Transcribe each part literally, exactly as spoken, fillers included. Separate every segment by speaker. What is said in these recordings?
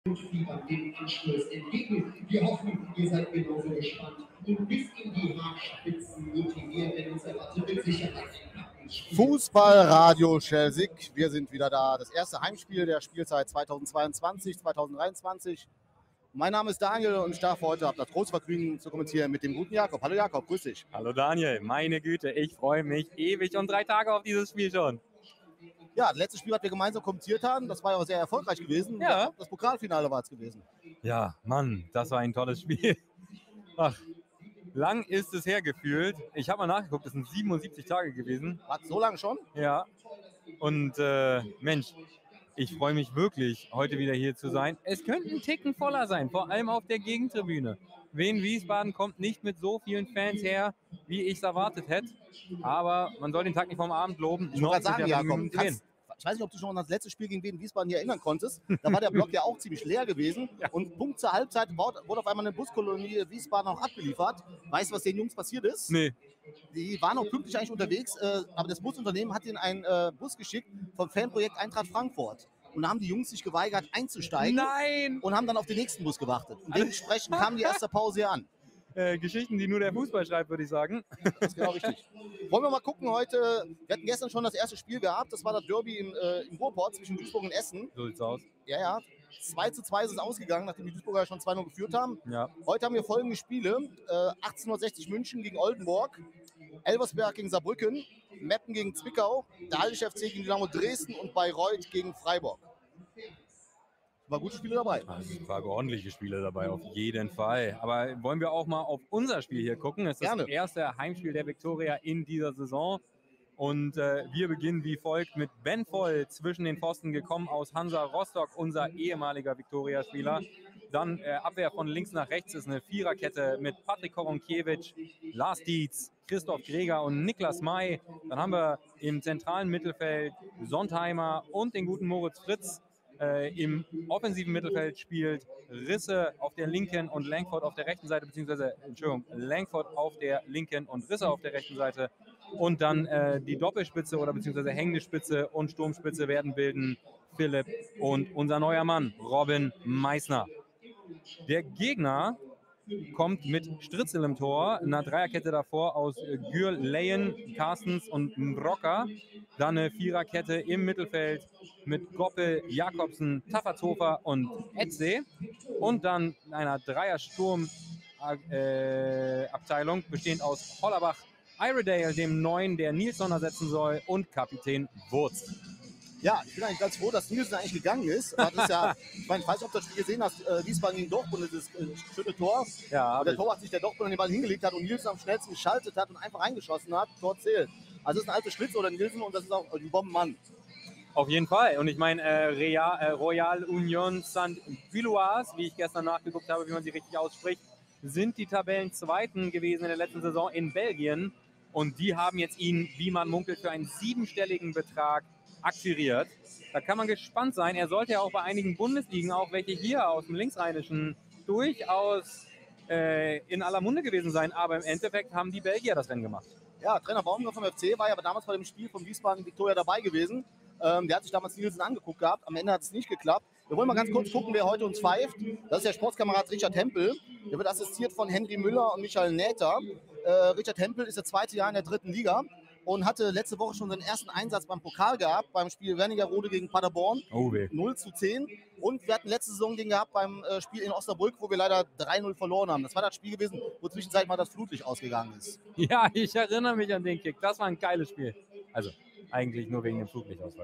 Speaker 1: Fieber dem Anstoß entgegen. Wir hoffen, ihr seid genauso gespannt und bis in die Haarspitzen motiviert, denn uns erwartet mit Sicherheit ein
Speaker 2: Fußballradio Schelsig. Wir sind wieder da. Das erste Heimspiel der Spielzeit zweitausendzweiundzwanzig zweitausenddreiundzwanzig. Mein Name ist Daniel und ich darf heute habe das große Vergnügen zu kommentieren mit dem guten Jakob. Hallo Jakob, grüß dich.
Speaker 3: Hallo Daniel, meine Güte, ich freue mich ewig und drei Tage auf dieses Spiel schon.
Speaker 2: Ja, das letzte Spiel, was wir gemeinsam kommentiert haben, das war ja auch sehr erfolgreich gewesen.
Speaker 3: Ja.
Speaker 2: Das Pokalfinale war es gewesen.
Speaker 3: Ja, Mann, das war ein tolles Spiel. Ach, lang ist es hergefühlt. Ich habe mal nachgeguckt, es sind siebenundsiebzig Tage gewesen.
Speaker 2: Hat so lange schon?
Speaker 3: Ja. Und äh, Mensch, ich freue mich wirklich, heute wieder hier zu sein. Es könnte ein Ticken voller sein, vor allem auf der Gegentribüne. Wien Wiesbaden kommt nicht mit so vielen Fans her, wie ich es erwartet hätte. Aber man soll den Tag nicht vom Abend loben.
Speaker 2: Ich wollte gerade sagen, Jakob, kannst, ich weiß nicht, ob du dich noch an das letzte Spiel gegen Wien Wiesbaden hier erinnern konntest. Da war der Block ja auch ziemlich leer gewesen. Ja. Und Punkt zur Halbzeit wurde auf einmal eine Buskolonie Wiesbaden auch abgeliefert. Weißt du, was den Jungs passiert ist?
Speaker 3: Nee.
Speaker 2: Die waren auch pünktlich eigentlich unterwegs, äh, aber das Busunternehmen hat ihnen einen äh, Bus geschickt vom Fanprojekt Eintracht Frankfurt. Und da haben die Jungs sich geweigert einzusteigen.
Speaker 3: Nein!
Speaker 2: Und haben dann auf den nächsten Bus gewartet. Und dementsprechend kam die erste Pause hier an.
Speaker 3: Äh, Geschichten, die nur der Fußball schreibt, würde ich sagen.
Speaker 2: Das ist genau richtig. Wollen wir mal gucken heute, wir hatten gestern schon das erste Spiel gehabt, das war das Derby im, äh, im Ruhrpott zwischen Duisburg und Essen.
Speaker 3: So sieht's aus.
Speaker 2: Ja, ja. zwei zu zwei ist es ausgegangen, nachdem die Duisburger schon zwei null geführt haben.
Speaker 3: Ja.
Speaker 2: Heute haben wir folgende Spiele. Äh, achtzehnhundertsechzig München gegen Oldenburg, Elversberg gegen Saarbrücken, Meppen gegen Zwickau, der Hallische F C gegen Dynamo Dresden und Bayreuth gegen Freiburg. War gute Spiele dabei.
Speaker 3: Es waren ordentliche Spiele dabei, auf jeden Fall. Aber wollen wir auch mal auf unser Spiel hier gucken? Es ist
Speaker 2: Gerne.
Speaker 3: Das erste Heimspiel der Viktoria in dieser Saison. Und äh, wir beginnen wie folgt mit Ben Voll zwischen den Pfosten gekommen aus Hansa Rostock, unser ehemaliger Viktoria-Spieler. Dann äh, Abwehr von links nach rechts ist eine Viererkette mit Patrick Koronkiewicz, Lars Dietz, Christoph Greger und Niklas May. Dann haben wir im zentralen Mittelfeld Sontheimer und den guten Moritz Fritz. Äh, Im offensiven Mittelfeld spielt Risse auf der linken und Langford auf der rechten Seite, beziehungsweise, Entschuldigung, Langford auf der linken und Risse auf der rechten Seite. Und dann äh, die Doppelspitze oder beziehungsweise hängende Spitze und Sturmspitze werden bilden Philipp und unser neuer Mann, Robin Meissner. Der Gegner kommt mit Stritzel im Tor, einer Dreierkette davor aus Gür, Leyen, Carstens und Mbrocker. Dann eine Viererkette im Mittelfeld mit Goppel, Jakobsen, Taffertshofer und Etze. Und dann einer Dreier-Sturm-Abteilung, äh, bestehend aus Hollerbach, Iredale, dem Neuen, der Nilsson ersetzen soll, und Kapitän Wurz.
Speaker 2: Ja, ich bin eigentlich ganz froh, dass Nielsen eigentlich gegangen ist. Das ist ja, ich meine, ich weiß nicht, ob du das Spiel gesehen hast, äh, Wiesbaden gegen Dortmund, das äh, schöne Tor.
Speaker 3: Ja,
Speaker 2: und der Tor hat sich der Dortmund den Ball hingelegt hat und Nielsen am schnellsten geschaltet hat und einfach reingeschossen hat. Tor zählt. Also das ist ein alter Schlitz oder Nielsen und das ist auch ein Bombenmann.
Speaker 3: Auf jeden Fall. Und ich meine, äh, Real, äh, Royal Union Saint-Gilloise, wie ich gestern nachgeguckt habe, wie man sie richtig ausspricht, sind die Tabellenzweiten gewesen in der letzten Saison in Belgien. Und die haben jetzt ihn, wie man munkelt, für einen siebenstelligen Betrag akquiriert. Da kann man gespannt sein. Er sollte ja auch bei einigen Bundesligen, auch welche hier aus dem Linksrheinischen, durchaus äh, in aller Munde gewesen sein. Aber im Endeffekt haben die Belgier das Rennen gemacht.
Speaker 2: Ja, Trainer Baumgart vom F C war ja damals bei dem Spiel von Wiesbaden Viktoria dabei gewesen. Ähm, der hat sich damals Nielsen angeguckt gehabt. Am Ende hat es nicht geklappt. Wir wollen mal ganz kurz gucken, wer heute uns pfeift. Das ist der Sportskamerad Richard Hempel. Der wird assistiert von Henry Müller und Michael Näther. Äh, Richard Hempel ist das zweite Jahr in der dritten Liga und hatte letzte Woche schon seinen ersten Einsatz beim Pokal gehabt, beim Spiel Wernigerode gegen Paderborn,
Speaker 3: oh weh.
Speaker 2: null zu zehn. Und wir hatten letzte Saison den gehabt beim äh, Spiel in Osnabrück, wo wir leider drei null verloren haben. Das war das Spiel gewesen, wo zwischenzeitlich mal das Flutlicht ausgegangen ist.
Speaker 3: Ja, ich erinnere mich an den Kick. Das war ein geiles Spiel. Also eigentlich nur wegen dem Flutlichtausfall.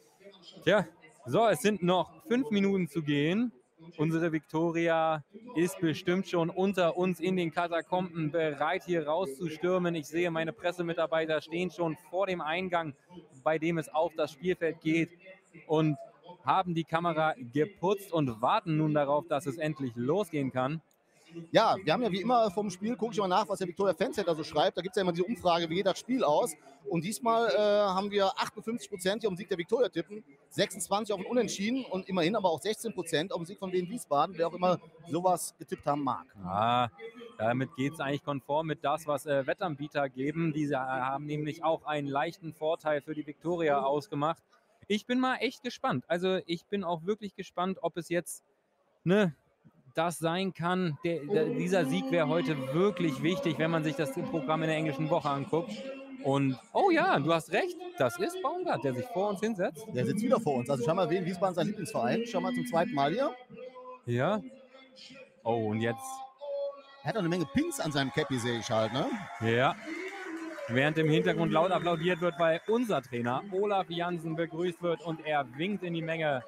Speaker 3: Tja, so, es sind noch fünf Minuten zu gehen. Unsere Viktoria ist bestimmt schon unter uns in den Katakomben bereit, hier rauszustürmen. Ich sehe, meine Pressemitarbeiter stehen schon vor dem Eingang, bei dem es auf das Spielfeld geht, und haben die Kamera geputzt und warten nun darauf, dass es endlich losgehen kann.
Speaker 2: Ja, wir haben ja wie immer vom Spiel, gucke ich mal nach, was der Viktoria Fancenter so schreibt. Da gibt es ja immer diese Umfrage, wie geht das Spiel aus. Und diesmal äh, haben wir achtundfünfzig Prozent, die auf den Sieg der Viktoria tippen, sechsundzwanzig auf den Unentschieden und immerhin aber auch sechzehn Prozent auf den Sieg von Wien Wiesbaden, wer auch immer sowas getippt haben mag.
Speaker 3: Ah, damit geht es eigentlich konform mit das, was äh, Wettanbieter geben. Diese haben nämlich auch einen leichten Vorteil für die Viktoria ausgemacht. Ich bin mal echt gespannt. Also ich bin auch wirklich gespannt, ob es jetzt ne, das sein kann. Der, der, dieser Sieg wäre heute wirklich wichtig, wenn man sich das Programm in der englischen Woche anguckt. Und, oh ja, du hast recht, das ist Baumgart, der sich vor uns hinsetzt.
Speaker 2: Der sitzt wieder vor uns. Also schau mal, Wien Wiesbaden sein Lieblingsverein. Schau mal zum zweiten Mal hier.
Speaker 3: Ja. Oh, und jetzt.
Speaker 2: Er hat auch eine Menge Pins an seinem Cappy, sehe ich halt, ne?
Speaker 3: Ja. Während im Hintergrund laut applaudiert wird, weil unser Trainer Olaf Jansen begrüßt wird und er winkt in die Menge.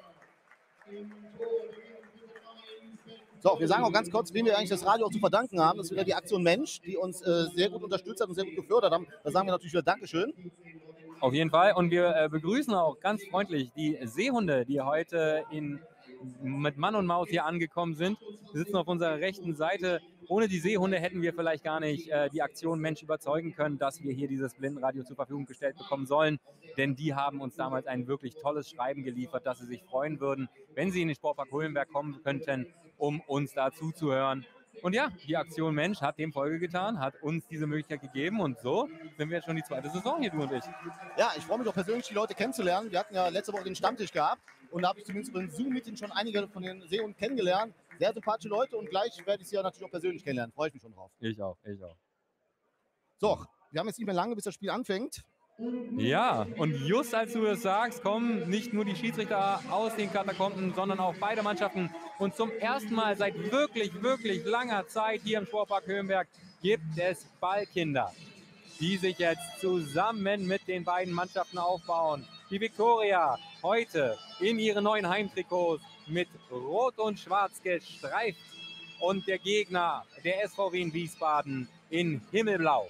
Speaker 2: So, wir sagen auch ganz kurz, wem wir eigentlich das Radio auch zu verdanken haben. Das ist wieder die Aktion Mensch, die uns äh, sehr gut unterstützt hat und sehr gut gefördert haben. Da sagen wir natürlich wieder Dankeschön.
Speaker 3: Auf jeden Fall. Und wir äh, begrüßen auch ganz freundlich die Seehunde, die heute in, mit Mann und Maus hier angekommen sind. Sie sitzen auf unserer rechten Seite. Ohne die Seehunde hätten wir vielleicht gar nicht äh, die Aktion Mensch überzeugen können, dass wir hier dieses Blindenradio zur Verfügung gestellt bekommen sollen. Denn die haben uns damals ein wirklich tolles Schreiben geliefert, dass sie sich freuen würden, wenn sie in den Sportpark Hohenberg kommen könnten, um uns da zuzuhören. Und ja, die Aktion Mensch hat dem Folge getan, hat uns diese Möglichkeit gegeben und so sind wir jetzt schon die zweite Saison hier, du und ich.
Speaker 2: Ja, ich freue mich auch persönlich, die Leute kennenzulernen. Wir hatten ja letzte Woche den Stammtisch gehabt und da habe ich zumindest über den Zoom-Meeting schon einige von den Seehunden kennengelernt. Sehr sympathische Leute und gleich werde ich sie ja natürlich auch persönlich kennenlernen. Freue ich mich schon drauf.
Speaker 3: Ich auch, ich auch.
Speaker 2: So, wir haben jetzt nicht mehr lange, bis das Spiel anfängt.
Speaker 3: Ja, und just als du es sagst, kommen nicht nur die Schiedsrichter aus den Katakomben, sondern auch beide Mannschaften. Und zum ersten Mal seit wirklich, wirklich langer Zeit hier im Sportpark Höhenberg gibt es Ballkinder, die sich jetzt zusammen mit den beiden Mannschaften aufbauen. Die Viktoria heute in ihren neuen Heimtrikots mit Rot und Schwarz gestreift und der Gegner, der S V Wien Wiesbaden, in Himmelblau.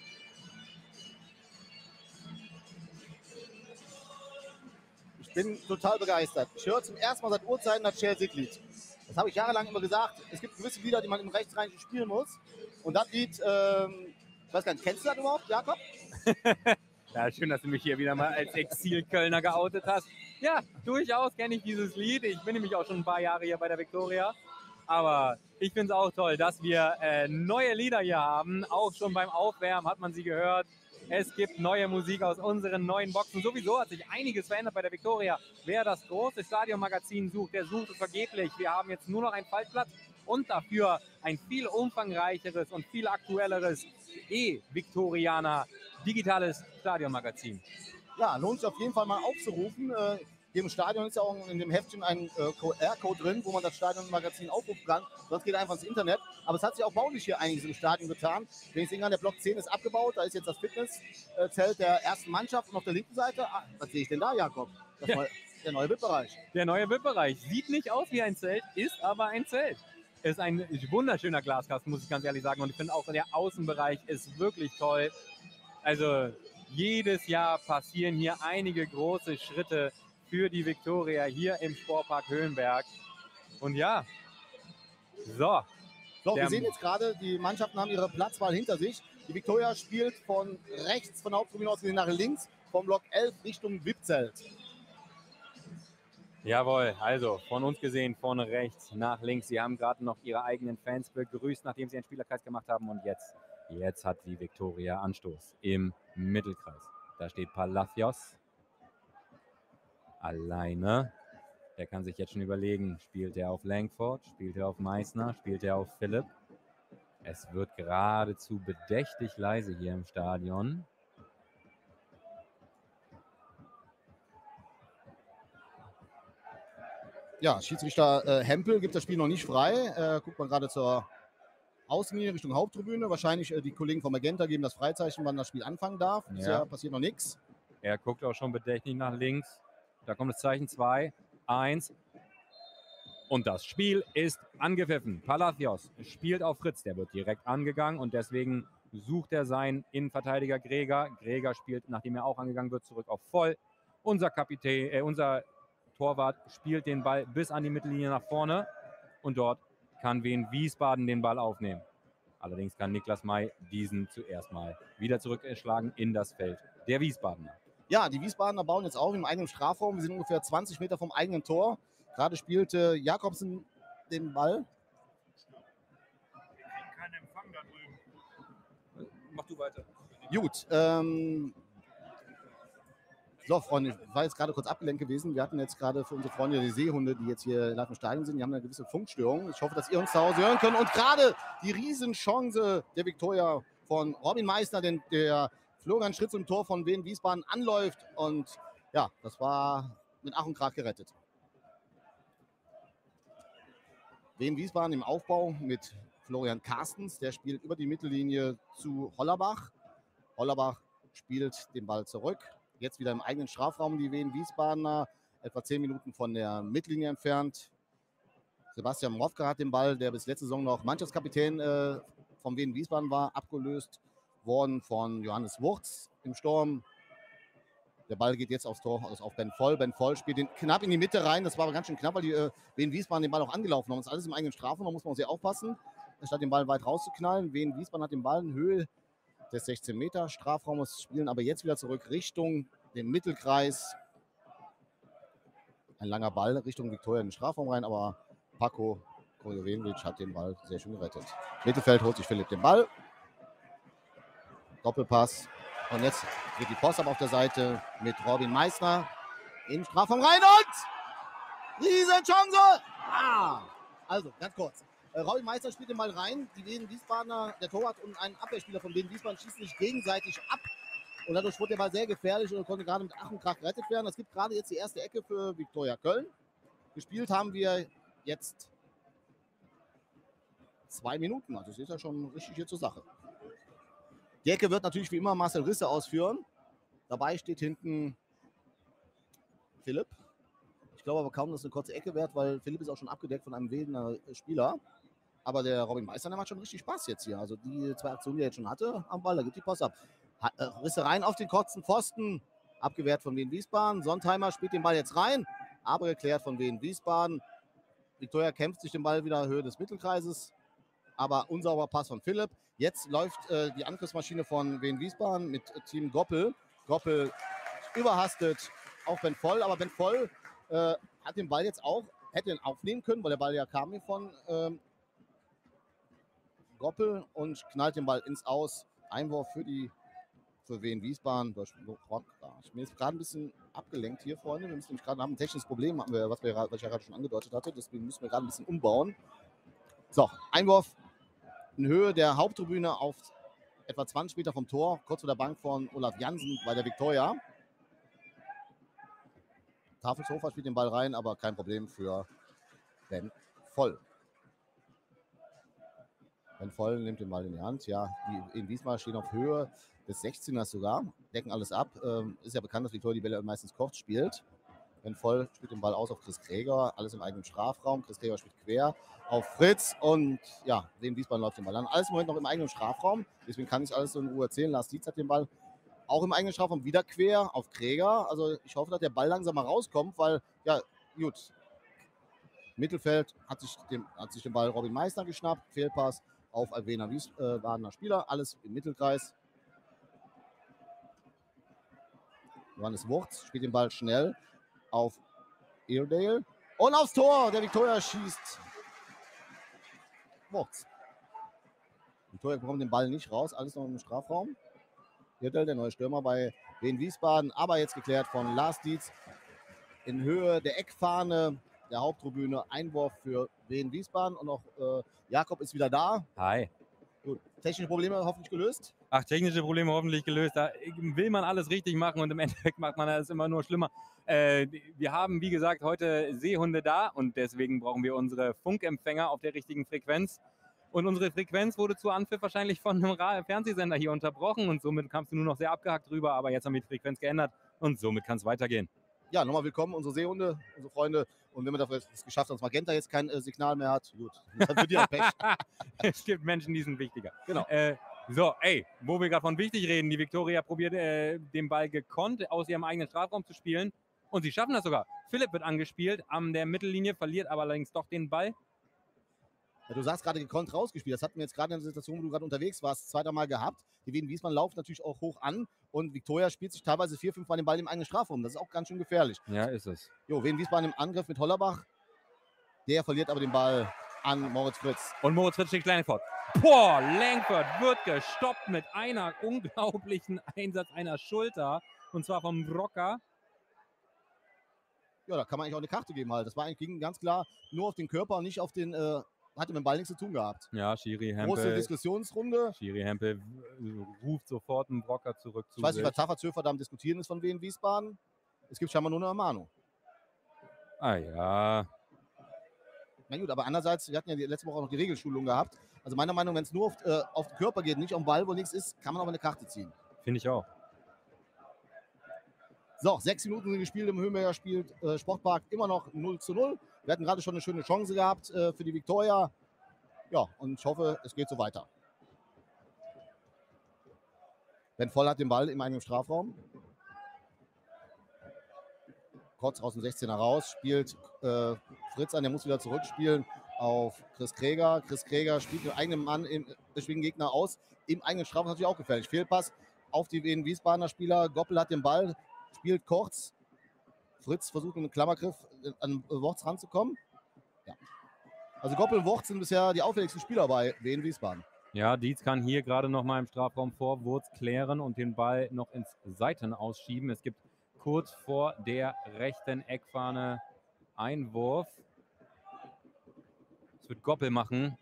Speaker 2: Ich bin total begeistert. Ich höre zum ersten Mal seit Urzeiten das Chelsea-Lied. Das habe ich jahrelang immer gesagt. Es gibt gewisse Lieder, die man im Rechtsrheinischen spielen muss. Und das Lied, ähm, ich weiß gar nicht, kennst du das überhaupt, Jakob?
Speaker 3: Ja, schön, dass du mich hier wieder mal als Exil-Kölner geoutet hast. Ja, durchaus kenne ich dieses Lied. Ich bin nämlich auch schon ein paar Jahre hier bei der Viktoria. Aber ich finde es auch toll, dass wir äh, neue Lieder hier haben. Auch schon beim Aufwärmen hat man sie gehört. Es gibt neue Musik aus unseren neuen Boxen. Sowieso hat sich einiges verändert bei der Viktoria. Wer das große Stadionmagazin sucht, der sucht es vergeblich. Wir haben jetzt nur noch ein Faltblatt und dafür ein viel umfangreicheres und viel aktuelleres E-Viktorianer digitales Stadionmagazin.
Speaker 2: Ja, lohnt sich auf jeden Fall mal aufzurufen. Äh, hier im Stadion ist ja auch in dem Heftchen ein äh, Q R-Code drin, wo man das Stadionmagazin aufrufen kann. Sonst geht einfach ins Internet. Aber es hat sich auch baulich hier einiges im Stadion getan. Wenn ich sehe, der Block zehn ist abgebaut. Da ist jetzt das Fitnesszelt der ersten Mannschaft. Und auf der linken Seite, ah, was sehe ich denn da, Jakob? Das
Speaker 3: Ja.
Speaker 2: neue, der neue V I P-Bereich.
Speaker 3: Der neue V I P-Bereich sieht nicht aus wie ein Zelt, ist aber ein Zelt. Ist ein wunderschöner Glaskasten, muss ich ganz ehrlich sagen. Und ich finde auch, der Außenbereich ist wirklich toll. Also jedes Jahr passieren hier einige große Schritte für die Viktoria hier im Sportpark Höhenberg. Und ja, so.
Speaker 2: So,
Speaker 3: Der-
Speaker 2: wir sehen jetzt gerade, die Mannschaften haben ihre Platzwahl hinter sich. Die Viktoria spielt von rechts von der Haupttribüne aus gesehen nach links, vom Block elf Richtung V I P-Zelt.
Speaker 3: Jawohl, also von uns gesehen von rechts nach links. Sie haben gerade noch ihre eigenen Fans begrüßt, nachdem sie einen Spielerkreis gemacht haben. Und jetzt, jetzt hat die Viktoria Anstoß im Mittelkreis. Da steht Palacios alleine. Der kann sich jetzt schon überlegen, spielt er auf Langford, spielt er auf Meissner, spielt er auf Philipp. Es wird geradezu bedächtig leise hier im Stadion.
Speaker 2: Ja, Schiedsrichter äh, Hempel gibt das Spiel noch nicht frei. Äh, guckt man gerade zur Außenlinie Richtung Haupttribüne. Wahrscheinlich äh, die Kollegen vom Magenta geben das Freizeichen, wann das Spiel anfangen darf.
Speaker 3: Ja.
Speaker 2: Bisher passiert noch nichts.
Speaker 3: Er guckt auch schon bedächtig nach links. Da kommt das Zeichen zwei, eins. Und das Spiel ist angepfiffen. Palacios spielt auf Fritz. Der wird direkt angegangen und deswegen sucht er seinen Innenverteidiger Greger. Greger spielt, nachdem er auch angegangen wird, zurück auf Voll. Unser Kapitän, äh, unser Torwart spielt den Ball bis an die Mittellinie nach vorne. Und dort kann Wien Wiesbaden den Ball aufnehmen. Allerdings kann Niklas May diesen zuerst mal wieder zurückschlagen in das Feld der Wiesbadener.
Speaker 2: Ja, die Wiesbadener bauen jetzt auf im eigenen Strafraum. Wir sind ungefähr zwanzig Meter vom eigenen Tor. Gerade spielte Jakobsen den Ball.
Speaker 4: Kein Empfang da drüben.
Speaker 3: Mach du weiter.
Speaker 2: Gut, ähm, So, Freunde, ich war jetzt gerade kurz abgelenkt gewesen. Wir hatten jetzt gerade für unsere Freunde die Seehunde, die jetzt hier live im Stadion sind, die haben eine gewisse Funkstörung. Ich hoffe, dass ihr uns zu Hause hören könnt. Und gerade die Riesenchance der Viktoria von Robin Meissner, denn der Florian Schritz im Tor von Wien Wiesbaden anläuft. Und ja, das war mit Ach und Krach gerettet. Wien Wiesbaden im Aufbau mit Florian Carstens, der spielt über die Mittellinie zu Hollerbach. Hollerbach spielt den Ball zurück. Jetzt wieder im eigenen Strafraum die Wien Wiesbadener, etwa zehn Minuten von der Mittellinie entfernt. Sebastian Mrowka hat den Ball, der bis letzte Saison noch Mannschaftskapitän äh, vom Wien Wiesbaden war, abgelöst worden von Johannes Wurz im Sturm. Der Ball geht jetzt aufs Tor, also auf Ben Voll. Ben Voll spielt den knapp in die Mitte rein. Das war aber ganz schön knapp, weil die äh, Wien Wiesbaden den Ball auch angelaufen haben. Das ist alles im eigenen Strafraum, da muss man auch sehr aufpassen, statt den Ball weit rauszuknallen. Wien Wiesbaden hat den Ball in Höhe des sechzehn Meter Strafraumes, spielen aber jetzt wieder zurück Richtung den Mittelkreis. Ein langer Ball Richtung Viktoria in den Strafraum rein, aber Paco Korjovenovic hat den Ball sehr schön gerettet. Mittelfeld holt sich Philipp den Ball. Doppelpass. Und jetzt geht die Post ab auf der Seite mit Robin Meissner in den Strafraum rein und Riesenchance! Ah! Also, ganz kurz. Äh, Robin Meissner spielt den Ball rein. Die Wien Wiesbadener, der Torwart und ein Abwehrspieler von Wien Wiesbaden schießen sich gegenseitig ab. Und dadurch wurde der Ball sehr gefährlich und konnte gerade mit Ach und Krach gerettet werden. Es gibt gerade jetzt die erste Ecke für Viktoria Köln. Gespielt haben wir jetzt zwei Minuten. Also es ist ja schon richtig hier zur Sache. Die Ecke wird natürlich wie immer Marcel Risse ausführen. Dabei steht hinten Philipp. Ich glaube aber kaum, dass es eine kurze Ecke wird, weil Philipp ist auch schon abgedeckt von einem wilden Spieler. Aber der Robin Meissner, der macht schon richtig Spaß jetzt hier. Also die zwei Aktionen, die er jetzt schon hatte am Ball, da gibt die Post ab. Risse rein auf den kurzen Pfosten, abgewehrt von Wien Wiesbaden. Sontheimer spielt den Ball jetzt rein, aber geklärt von Wien Wiesbaden. Viktoria kämpft sich den Ball wieder Höhe des Mittelkreises, aber unsauberer Pass von Philipp. Jetzt läuft äh, die Angriffsmaschine von Wien Wiesbaden mit äh, Team Goppel. Goppel überhastet auf Ben Voll, aber Ben Voll äh, hat den Ball jetzt auch, hätte ihn aufnehmen können, weil der Ball ja kam hier von ähm, Goppel und knallt den Ball ins Aus. Einwurf für die für Wien Wiesbaden durch Rock. Ich bin jetzt gerade ein bisschen abgelenkt hier, Freunde. Wir müssen nämlich gerade haben ein technisches Problem, haben wir, was, wir, was ich ja gerade schon angedeutet hatte. Deswegen müssen wir gerade ein bisschen umbauen. So, Einwurf in Höhe der Haupttribüne auf etwa zwanzig Meter vom Tor, kurz vor der Bank von Olaf Jansen bei der Viktoria. Tafelshofer spielt den Ball rein, aber kein Problem für Ben Voll. Ben Voll nimmt den Ball in die Hand. Ja, die in Wiesbaden stehen auf Höhe des sechzehners sogar, decken alles ab. Ähm, ist ja bekannt, dass Viktoria die Bälle meistens kurz spielt. Ben Voll spielt den Ball aus auf Chris Kräger, alles im eigenen Strafraum. Chris Kräger spielt quer auf Fritz und ja, Wien Wiesbaden läuft den Ball an. Alles im Moment noch im eigenen Strafraum, deswegen kann ich alles so in Ruhe erzählen. Lars Dietz hat den Ball auch im eigenen Strafraum wieder quer auf Kräger. Also ich hoffe, dass der Ball langsam mal rauskommt, weil, ja, gut. Mittelfeld hat sich, dem, hat sich den Ball Robin Meissner geschnappt, Fehlpass auf ein Wiener Wiesbadener Spieler, alles im Mittelkreis. Johannes Wurz spielt den Ball schnell auf Airedale und aufs Tor. Der Viktoria schießt Wurz. Viktoria bekommt den Ball nicht raus, alles noch im Strafraum. Airedale, der neue Stürmer bei Wien Wiesbaden, aber jetzt geklärt von Lars Dietz in Höhe der Eckfahne der Haupttribüne. Einwurf für Wien Wiesbaden und auch äh, Jakob ist wieder da.
Speaker 3: Hi.
Speaker 2: Gut. Technische Probleme hoffentlich gelöst.
Speaker 3: Ach, technische Probleme hoffentlich gelöst. Da will man alles richtig machen und im Endeffekt macht man das immer nur schlimmer. Äh, wir haben, wie gesagt, heute Seehunde da und deswegen brauchen wir unsere Funkempfänger auf der richtigen Frequenz. Und unsere Frequenz wurde zu Anpfiff wahrscheinlich von einem Ra- Fernsehsender hier unterbrochen und somit kamst du nur noch sehr abgehackt rüber, aber jetzt haben wir die Frequenz geändert und somit kann es weitergehen.
Speaker 2: Ja, nochmal willkommen, unsere Seehunde, unsere Freunde. Und wenn wir das geschafft haben, dass Magenta jetzt kein äh, Signal mehr hat, gut, dann für die halt Pech.
Speaker 3: Es gibt Menschen, die sind wichtiger.
Speaker 2: Genau.
Speaker 3: Äh, so, ey, wo wir gerade von wichtig reden, die Viktoria probiert, äh, den Ball gekonnt aus ihrem eigenen Strafraum zu spielen. Und sie schaffen das sogar. Philipp wird angespielt an der Mittellinie, verliert aber allerdings doch den Ball.
Speaker 2: Ja, du sagst gerade gekonnt rausgespielt. Das hatten wir jetzt gerade in der Situation, wo du gerade unterwegs warst, zweiter Mal gehabt. Die Wien Wiesbaden laufen natürlich auch hoch an. Und Viktoria spielt sich teilweise vier, fünf Mal den Ball im eigenen Strafraum. Das ist auch ganz schön gefährlich.
Speaker 3: Ja, ist es.
Speaker 2: Jo, Wien Wiesbaden im Angriff mit Hollerbach. Der verliert aber den Ball an Moritz Fritz.
Speaker 3: Und Moritz Fritz steht klein fort. Boah, Langford wird gestoppt mit einer unglaublichen Einsatz einer Schulter. Und zwar vom Rocker.
Speaker 2: ja, da kann man eigentlich auch eine Karte geben halt. Das war eigentlich ging ganz klar nur auf den Körper und nicht auf den, äh, hatte mit dem Ball nichts zu tun gehabt.
Speaker 3: Ja, Schiri
Speaker 2: Große
Speaker 3: Hempel,
Speaker 2: Diskussionsrunde.
Speaker 3: Schiri Hempel äh, ruft sofort einen Brocker zurück zu
Speaker 2: Ich weiß nicht,
Speaker 3: sich.
Speaker 2: was Tafazöfer da am Diskutieren ist von Wien Wiesbaden. Es gibt scheinbar nur eine Ermahnung.
Speaker 3: Ah ja,
Speaker 2: Na gut, aber andererseits, wir hatten ja die letzte Woche auch noch die Regelschulung gehabt. Also meiner Meinung nach, wenn es nur auf, äh, auf den Körper geht, nicht auf den Ball, wo nichts ist, kann man aber eine Karte ziehen.
Speaker 3: finde ich auch.
Speaker 2: So, sechs Minuten sind gespielt im Höhenberger spielt äh, Sportpark immer noch null zu null. Wir hatten gerade schon eine schöne Chance gehabt äh, für die Viktoria. Ja, und ich hoffe, es geht so weiter. Ben Voll hat den Ball im eigenen Strafraum. Kurz aus dem sechzehner raus, spielt äh, Fritz an, der muss wieder zurückspielen auf Chris Kräger. Chris Kräger spielt mit eigenem Mann, im, spielt den Gegner aus. Im eigenen Strafraum ist natürlich auch gefährlich. Fehlpass auf die Wien Wiesbadener Spieler. Goppel hat den Ball, spielt kurz. Fritz versucht mit einem Klammergriff an Worts ranzukommen. Ja. Also Goppel und Worts sind bisher die auffälligsten Spieler bei Wien Wiesbaden.
Speaker 3: Ja, Dietz kann hier gerade noch mal im Strafraum vor Wurz klären und den Ball noch ins Seiten ausschieben. Es gibt kurz vor der rechten Eckfahne Einwurf. Es wird Goppel machen.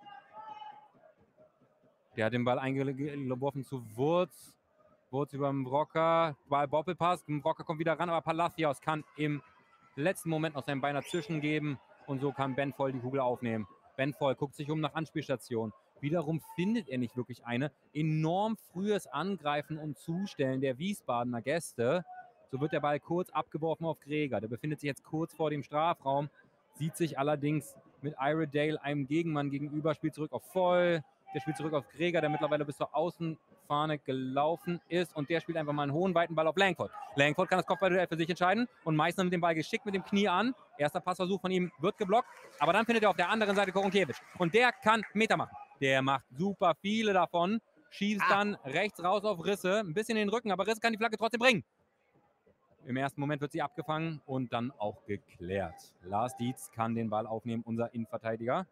Speaker 3: Der hat den Ball eingeworfen zu Wurz. Wurz über den Brocker. Ball Doppelpass. Brocker kommt wieder ran, aber Palacios kann im letzten Moment noch sein Bein dazwischen geben. Und so kann Ben Voll die Kugel aufnehmen. Ben Voll guckt sich um nach Anspielstation. Wiederum findet er nicht wirklich eine. Enorm frühes Angreifen und Zustellen der Wiesbadener Gäste. So wird der Ball kurz abgeworfen auf Gräger. Der befindet sich jetzt kurz vor dem Strafraum. Sieht sich allerdings mit Iredale einem Gegenmann gegenüber. Spielt zurück auf Voll. Der spielt zurück auf Gräger, der mittlerweile bis zur Außenfahne gelaufen ist. Und der spielt einfach mal einen hohen, weiten Ball auf Langford. Langford kann das Kopfballduell für sich entscheiden. Und Meissner mit dem Ball geschickt mit dem Knie an. Erster Passversuch von ihm wird geblockt. Aber dann findet er auf der anderen Seite Korunkiewicz. Und der kann Meter machen. Der macht super viele davon. Schießt ah. dann rechts raus auf Risse. Ein bisschen in den Rücken, aber Risse kann die Flagge trotzdem bringen. Im ersten Moment wird sie abgefangen und dann auch geklärt. Lars Dietz kann den Ball aufnehmen, unser Innenverteidiger.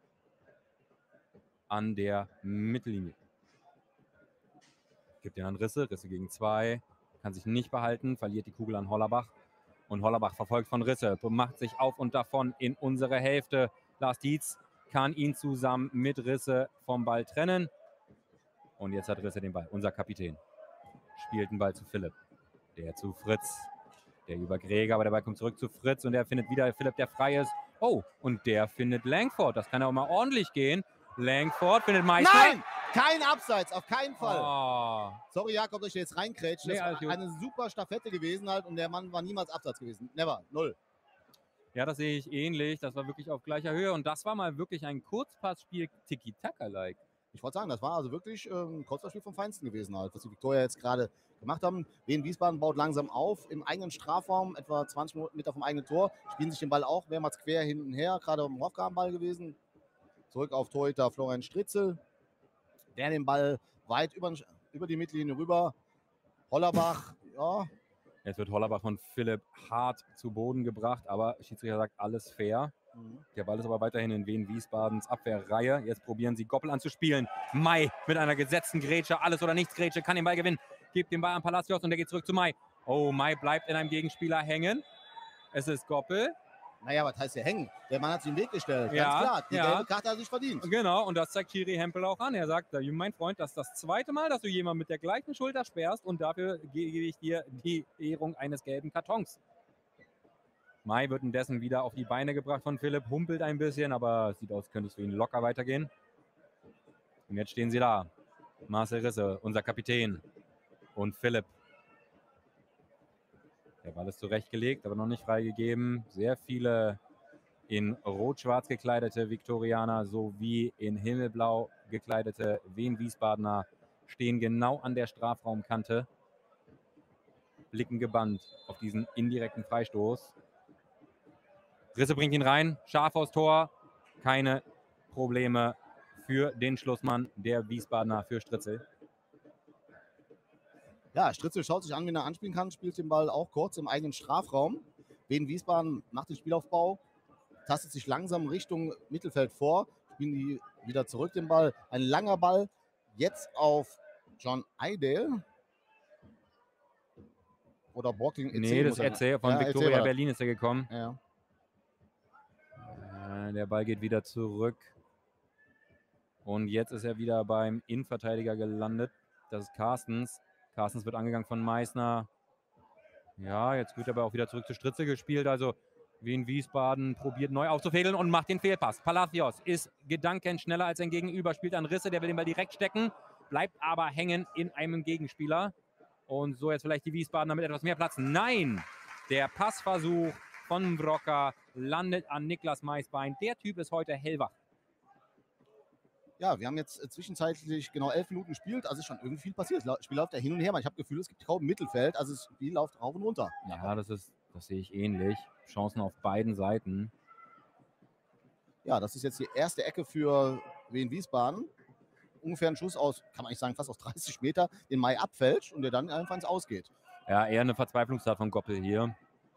Speaker 3: An der Mittellinie. Gibt den an Risse, Risse gegen zwei, kann sich nicht behalten, verliert die Kugel an Hollerbach. Und Hollerbach verfolgt von Risse, macht sich auf und davon in unsere Hälfte. Lars Dietz kann ihn zusammen mit Risse vom Ball trennen. Und jetzt hat Risse den Ball, unser Kapitän. Spielt den Ball zu Philipp, der zu Fritz, der über Gräger, aber der Ball kommt zurück zu Fritz und der findet wieder Philipp, der frei ist. Oh, und der findet Langford, das kann auch mal ordentlich gehen. Langford findet Meister.
Speaker 2: Nein, kein Abseits, auf keinen Fall.
Speaker 3: Oh.
Speaker 2: Sorry, Jakob, dass ich jetzt reinkrätsche.
Speaker 3: Nee,
Speaker 2: das war eine super Staffette gewesen halt und der Mann war niemals Abseits gewesen. Never, null.
Speaker 3: Ja, das sehe ich ähnlich. Das war wirklich auf gleicher Höhe und das war mal wirklich ein Kurzpassspiel Tiki-Taka-like.
Speaker 2: Ich wollte sagen, das war also wirklich ähm, ein Kurzpassspiel vom Feinsten gewesen halt, was die Viktoria jetzt gerade gemacht haben. Wien Wiesbaden baut langsam auf im eigenen Strafraum, etwa zwanzig Meter vom eigenen Tor, spielen sich den Ball auch mehrmals quer hinten her, gerade am Aufgabenball gewesen. Zurück auf Torhüter Florian Stritzel, der den Ball weit über, über die Mittellinie rüber. Hollerbach, ja.
Speaker 3: Jetzt wird Hollerbach von Philipp hart zu Boden gebracht, aber Schiedsrichter sagt, alles fair. Mhm. Der Ball ist aber weiterhin in Wien Wiesbadens Abwehrreihe. Jetzt probieren sie Goppel anzuspielen. Mai mit einer gesetzten Grätsche, alles oder nichts Grätsche, kann den Ball gewinnen. Gibt den Ball an Palacios und der geht zurück zu Mai. Oh, Mai bleibt in einem Gegenspieler hängen. Es ist Goppel.
Speaker 2: Naja, was heißt hier hängen? Der Mann hat sich den Weg gestellt,
Speaker 3: ja,
Speaker 2: ganz klar. Die
Speaker 3: ja.
Speaker 2: gelbe Karte hat er sich verdient.
Speaker 3: Genau, und das zeigt Schiri Hempel auch an. Er sagt, mein Freund, das ist das zweite Mal, dass du jemanden mit der gleichen Schulter sperrst und dafür gebe ich dir die Ehrung eines gelben Kartons. Mai wird indessen wieder auf die Beine gebracht von Philipp, humpelt ein bisschen, aber sieht aus, könnte es für ihn locker weitergehen. Und jetzt stehen sie da. Marcel Risse, unser Kapitän, und Philipp. Der Ball ist zurechtgelegt, aber noch nicht freigegeben. Sehr viele in rot-schwarz gekleidete Viktorianer sowie in himmelblau gekleidete Wien Wiesbadener stehen genau an der Strafraumkante, blicken gebannt auf diesen indirekten Freistoß. Risse bringt ihn rein, scharf aufs Tor, keine Probleme für den Schlussmann der Wiesbadener, für Stritzel.
Speaker 2: Ja, Stritzel schaut sich an, wenn er anspielen kann, spielt den Ball auch kurz im eigenen Strafraum. Wien Wiesbaden macht den Spielaufbau, tastet sich langsam Richtung Mittelfeld vor, spielen die wieder zurück den Ball. Ein langer Ball, jetzt auf John Iredale. Oder Borkling.
Speaker 3: Nee, das ist Erzähl von ja, Viktoria Berlin ist er gekommen.
Speaker 2: Ja.
Speaker 3: Äh, der Ball geht wieder zurück. Und jetzt ist er wieder beim Innenverteidiger gelandet. Das ist Carstens. Carstens wird angegangen von Meißner. Ja, jetzt wird aber auch wieder zurück zu Stritzel gespielt. Also Wien Wiesbaden probiert neu aufzufädeln und macht den Fehlpass. Palacios ist gedankenschneller als sein Gegenüber, spielt an Risse, der will den Ball direkt stecken, bleibt aber hängen in einem Gegenspieler. Und so jetzt vielleicht die Wiesbadener mit etwas mehr Platz. Nein, der Passversuch von Brocker landet an Niklas Maisbein. Der Typ ist heute hellwach.
Speaker 2: Ja, wir haben jetzt äh, zwischenzeitlich genau elf Minuten gespielt, also ist schon irgendwie viel passiert. Das Spiel läuft ja hin und her, aber ich habe das Gefühl, es gibt kaum Mittelfeld, also das Spiel läuft rauf und runter.
Speaker 3: Ja, das ist, das sehe ich ähnlich. Chancen auf beiden Seiten.
Speaker 2: Ja, das ist jetzt die erste Ecke für Wien Wiesbaden. Ungefähr ein Schuss aus, kann man nicht sagen, fast aus dreißig Meter, den Mai abfälscht und der dann einfach ins Ausgeht.
Speaker 3: Ja, eher eine Verzweiflungstat von Goppel hier.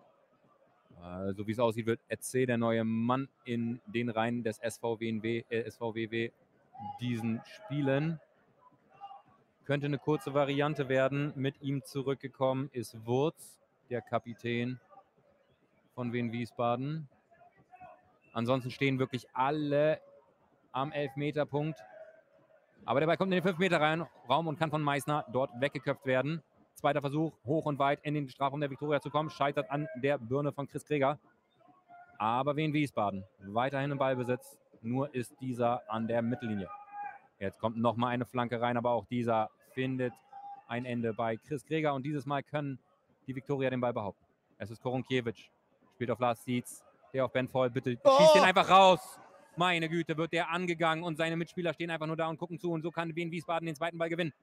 Speaker 3: Äh, so wie es aussieht, wird Etze der neue Mann in den Reihen des S V W W, äh, S V W W diesen Spielen. Könnte eine kurze Variante werden. Mit ihm zurückgekommen ist Wurz, der Kapitän von Wien Wiesbaden. Ansonsten stehen wirklich alle am Elfmeterpunkt. Aber der Ball kommt in den fünf Meter Raum und kann von Meißner dort weggeköpft werden. Zweiter Versuch, hoch und weit in den Strafraum der Viktoria zu kommen. Scheitert an der Birne von Chris Greger. Aber Wien Wiesbaden weiterhin im Ballbesitz. Nur ist dieser an der Mittellinie. Jetzt kommt nochmal eine Flanke rein, aber auch dieser findet ein Ende bei Chris Greger. Und dieses Mal können die Viktoria den Ball behaupten. Es ist Korunkiewicz, spielt auf Lars Dietz, der auf Ben Voll, bitte
Speaker 2: Oh!
Speaker 3: schießt den einfach raus. Meine Güte, wird der angegangen und seine Mitspieler stehen einfach nur da und gucken zu. Und so kann Wien Wiesbaden den zweiten Ball gewinnen.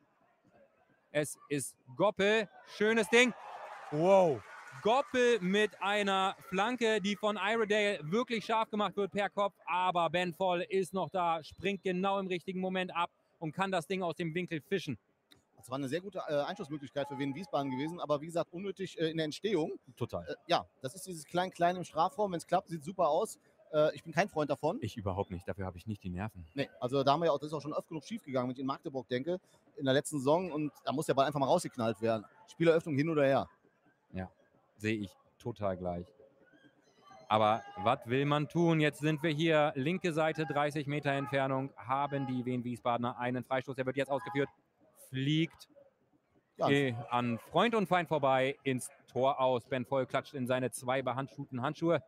Speaker 3: Es ist Goppel, schönes Ding. Wow. Goppel mit einer Flanke, die von Iredale wirklich scharf gemacht wird per Kopf. Aber Ben Voll ist noch da, springt genau im richtigen Moment ab und kann das Ding aus dem Winkel fischen.
Speaker 2: Das war eine sehr gute äh, Einschussmöglichkeit für Wien Wiesbaden gewesen, aber wie gesagt, unnötig äh, in der Entstehung.
Speaker 3: Total.
Speaker 2: Äh, ja, das ist dieses Klein-Klein im Strafraum. Wenn es klappt, sieht super aus. Äh, ich bin kein Freund davon.
Speaker 3: Ich überhaupt nicht, dafür habe ich nicht die Nerven.
Speaker 2: Nee, also da haben wir ja auch, das ist auch schon oft genug schief gegangen, wenn ich in Magdeburg denke, in der letzten Saison, und da muss der Ball einfach mal rausgeknallt werden. Spieleröffnung hin oder her.
Speaker 3: Ja, sehe ich total gleich. Aber was will man tun? Jetzt sind wir hier, linke Seite, dreißig Meter Entfernung, haben die Wien Wiesbadener einen Freistoß. Der wird jetzt ausgeführt, fliegt
Speaker 2: Ja,
Speaker 3: eh, an Freund und Feind vorbei ins Tor aus. Ben Voll klatscht in seine zwei behandschuhten Handschuhe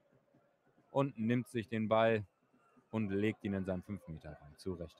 Speaker 3: und nimmt sich den Ball und legt ihn in seinen fünf Meter rein. Zurecht.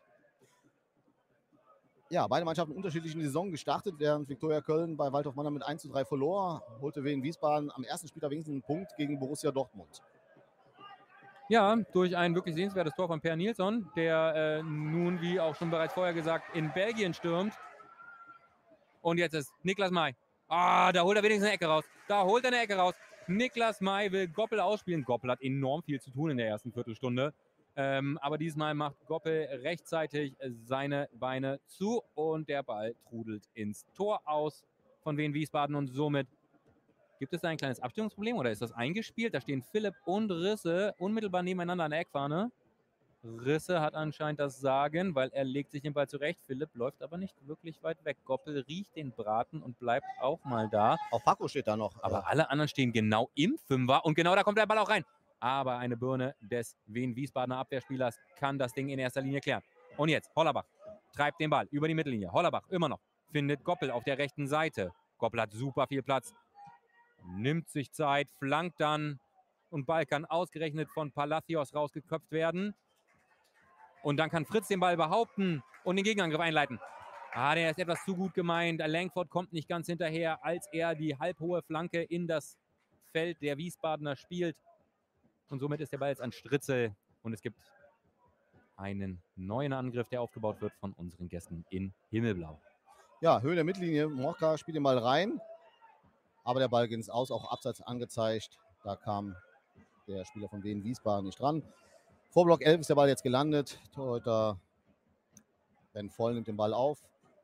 Speaker 2: ja, beide Mannschaften unterschiedlich in die Saison gestartet, während Viktoria Köln bei Waldhof Mannheim mit eins zu drei verlor, holte Wien Wiesbaden am ersten Spieltag wenigstens einen Punkt gegen Borussia Dortmund.
Speaker 3: Ja, durch ein wirklich sehenswertes Tor von Per Nilsson, der äh, nun, wie auch schon bereits vorher gesagt, in Belgien stürmt. Und jetzt ist Niklas May. Ah, da holt er wenigstens eine Ecke raus. Da holt er eine Ecke raus. Niklas May will Goppel ausspielen. Goppel hat enorm viel zu tun in der ersten Viertelstunde. Ähm, aber diesmal macht Goppel rechtzeitig seine Beine zu und der Ball trudelt ins Tor aus von Wien Wiesbaden. Und somit gibt es da ein kleines Abstimmungsproblem oder ist das eingespielt? Da stehen Philipp und Risse unmittelbar nebeneinander an der Eckfahne. Risse hat anscheinend das Sagen, weil er legt sich den Ball zurecht. Philipp läuft aber nicht wirklich weit weg. Goppel riecht den Braten und bleibt auch mal da.
Speaker 2: Auch Paco steht da noch.
Speaker 3: Aber alle anderen stehen genau im Fünfer und genau da kommt der Ball auch rein. Aber eine Birne des Wien Wiesbadener Abwehrspielers kann das Ding in erster Linie klären. Und jetzt Hollerbach treibt den Ball über die Mittellinie. Hollerbach immer noch findet Goppel auf der rechten Seite. Goppel hat super viel Platz, nimmt sich Zeit, flankt dann und Ball kann ausgerechnet von Palacios rausgeköpft werden. Und dann kann Fritz den Ball behaupten und den Gegenangriff einleiten. Ah, der ist etwas zu gut gemeint. Langford kommt nicht ganz hinterher, als er die halbhohe Flanke in das Feld der Wiesbadener spielt. Und somit ist der Ball jetzt an Stritzel. Und es gibt einen neuen Angriff, der aufgebaut wird von unseren Gästen in Himmelblau.
Speaker 2: Ja, Höhe der Mittellinie. Morka spielt den Ball rein. Aber der Ball geht ins Aus, auch abseits angezeigt. Da kam der Spieler von Wien Wiesbaden nicht dran. Vor Block elf ist der Ball jetzt gelandet. Torhüter Ben Voll nimmt den Ball auf.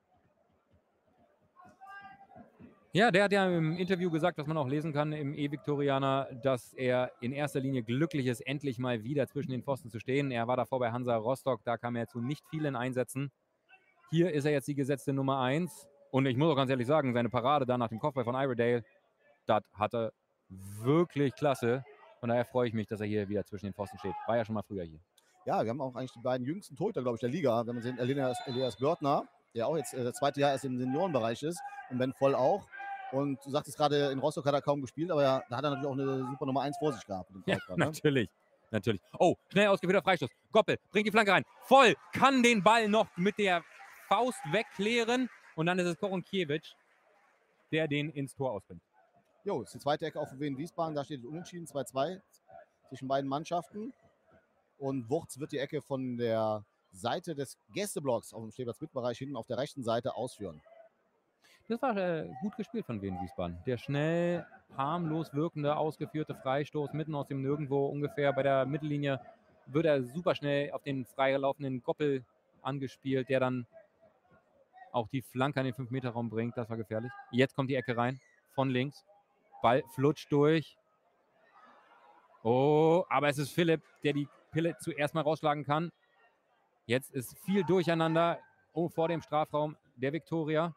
Speaker 3: Ja, der hat ja im Interview gesagt, was man auch lesen kann im E-Viktorianer, dass er in erster Linie glücklich ist, endlich mal wieder zwischen den Pfosten zu stehen. Er war davor bei Hansa Rostock, da kam er zu nicht vielen Einsätzen. Hier ist er jetzt die gesetzte Nummer eins. Und ich muss auch ganz ehrlich sagen, seine Parade da nach dem Kopfball von Iredale, das hatte wirklich klasse. Von daher freue ich mich, dass er hier wieder zwischen den Pfosten steht. War ja schon mal früher hier.
Speaker 2: Ja, wir haben auch eigentlich die beiden jüngsten Torhüter, glaube ich, der Liga. Wenn man sehen, Elias, Elias Börtner, der auch jetzt äh, das zweite Jahr erst im Seniorenbereich ist, und Ben Voll auch. Und du sagtest gerade, in Rostock hat er kaum gespielt, aber ja, da hat er natürlich auch eine super Nummer eins vor sich gehabt. Mit dem
Speaker 3: Ja,
Speaker 2: Kreuzband, ne?
Speaker 3: natürlich. Natürlich. Oh, schnell ausgeführter Freistoß. Goppel bringt die Flanke rein. Voll kann den Ball noch mit der Faust wegklären. Und dann ist es Koronkiewicz, der den ins Tor ausbringt.
Speaker 2: Jo, ist die zweite Ecke auf Wien Wiesbaden. Da steht es unentschieden, zwei zwei zwischen beiden Mannschaften. Und Wurz wird die Ecke von der Seite des Gästeblocks auf dem Stehplatz-Mitbereich hinten auf der rechten Seite ausführen.
Speaker 3: Das war äh, gut gespielt von Wien Wiesbaden. Der schnell, harmlos wirkende, ausgeführte Freistoß mitten aus dem Nirgendwo, ungefähr bei der Mittellinie, wird er super schnell auf den freilaufenden Goppel angespielt, der dann auch die Flanke an den fünf Meter Raum bringt. Das war gefährlich. Jetzt kommt die Ecke rein, von links. Ball flutscht durch. Oh, aber es ist Philipp, der die Pille zuerst mal rausschlagen kann. Jetzt ist viel Durcheinander. Oh, vor dem Strafraum der Viktoria.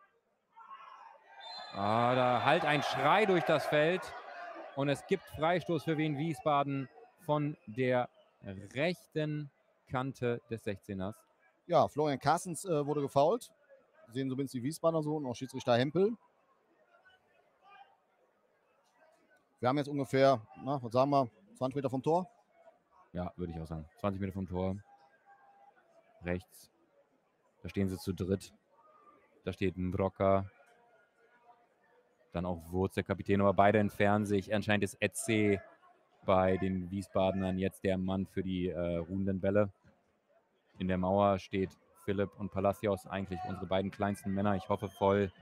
Speaker 3: Ah, da halt ein Schrei durch das Feld. Und es gibt Freistoß für Wien Wiesbaden von der rechten Kante des sechzehners.
Speaker 2: Ja, Florian Carstens äh, wurde gefoult. Sehen zumindest die Wiesbadener so und auch Schiedsrichter Hempel. Wir haben jetzt ungefähr, na, was sagen wir, zwanzig Meter vom Tor.
Speaker 3: Ja, würde ich auch sagen. zwanzig Meter vom Tor. Rechts. Da stehen sie zu dritt. Da steht ein Brocker. Dann auch Wurz, der Kapitän. Aber beide entfernen sich. Anscheinend ist Etze bei den Wiesbadenern jetzt der Mann für die äh, ruhenden Bälle. In der Mauer steht Philipp und Palacios, eigentlich unsere beiden kleinsten Männer. Ich hoffe, Voll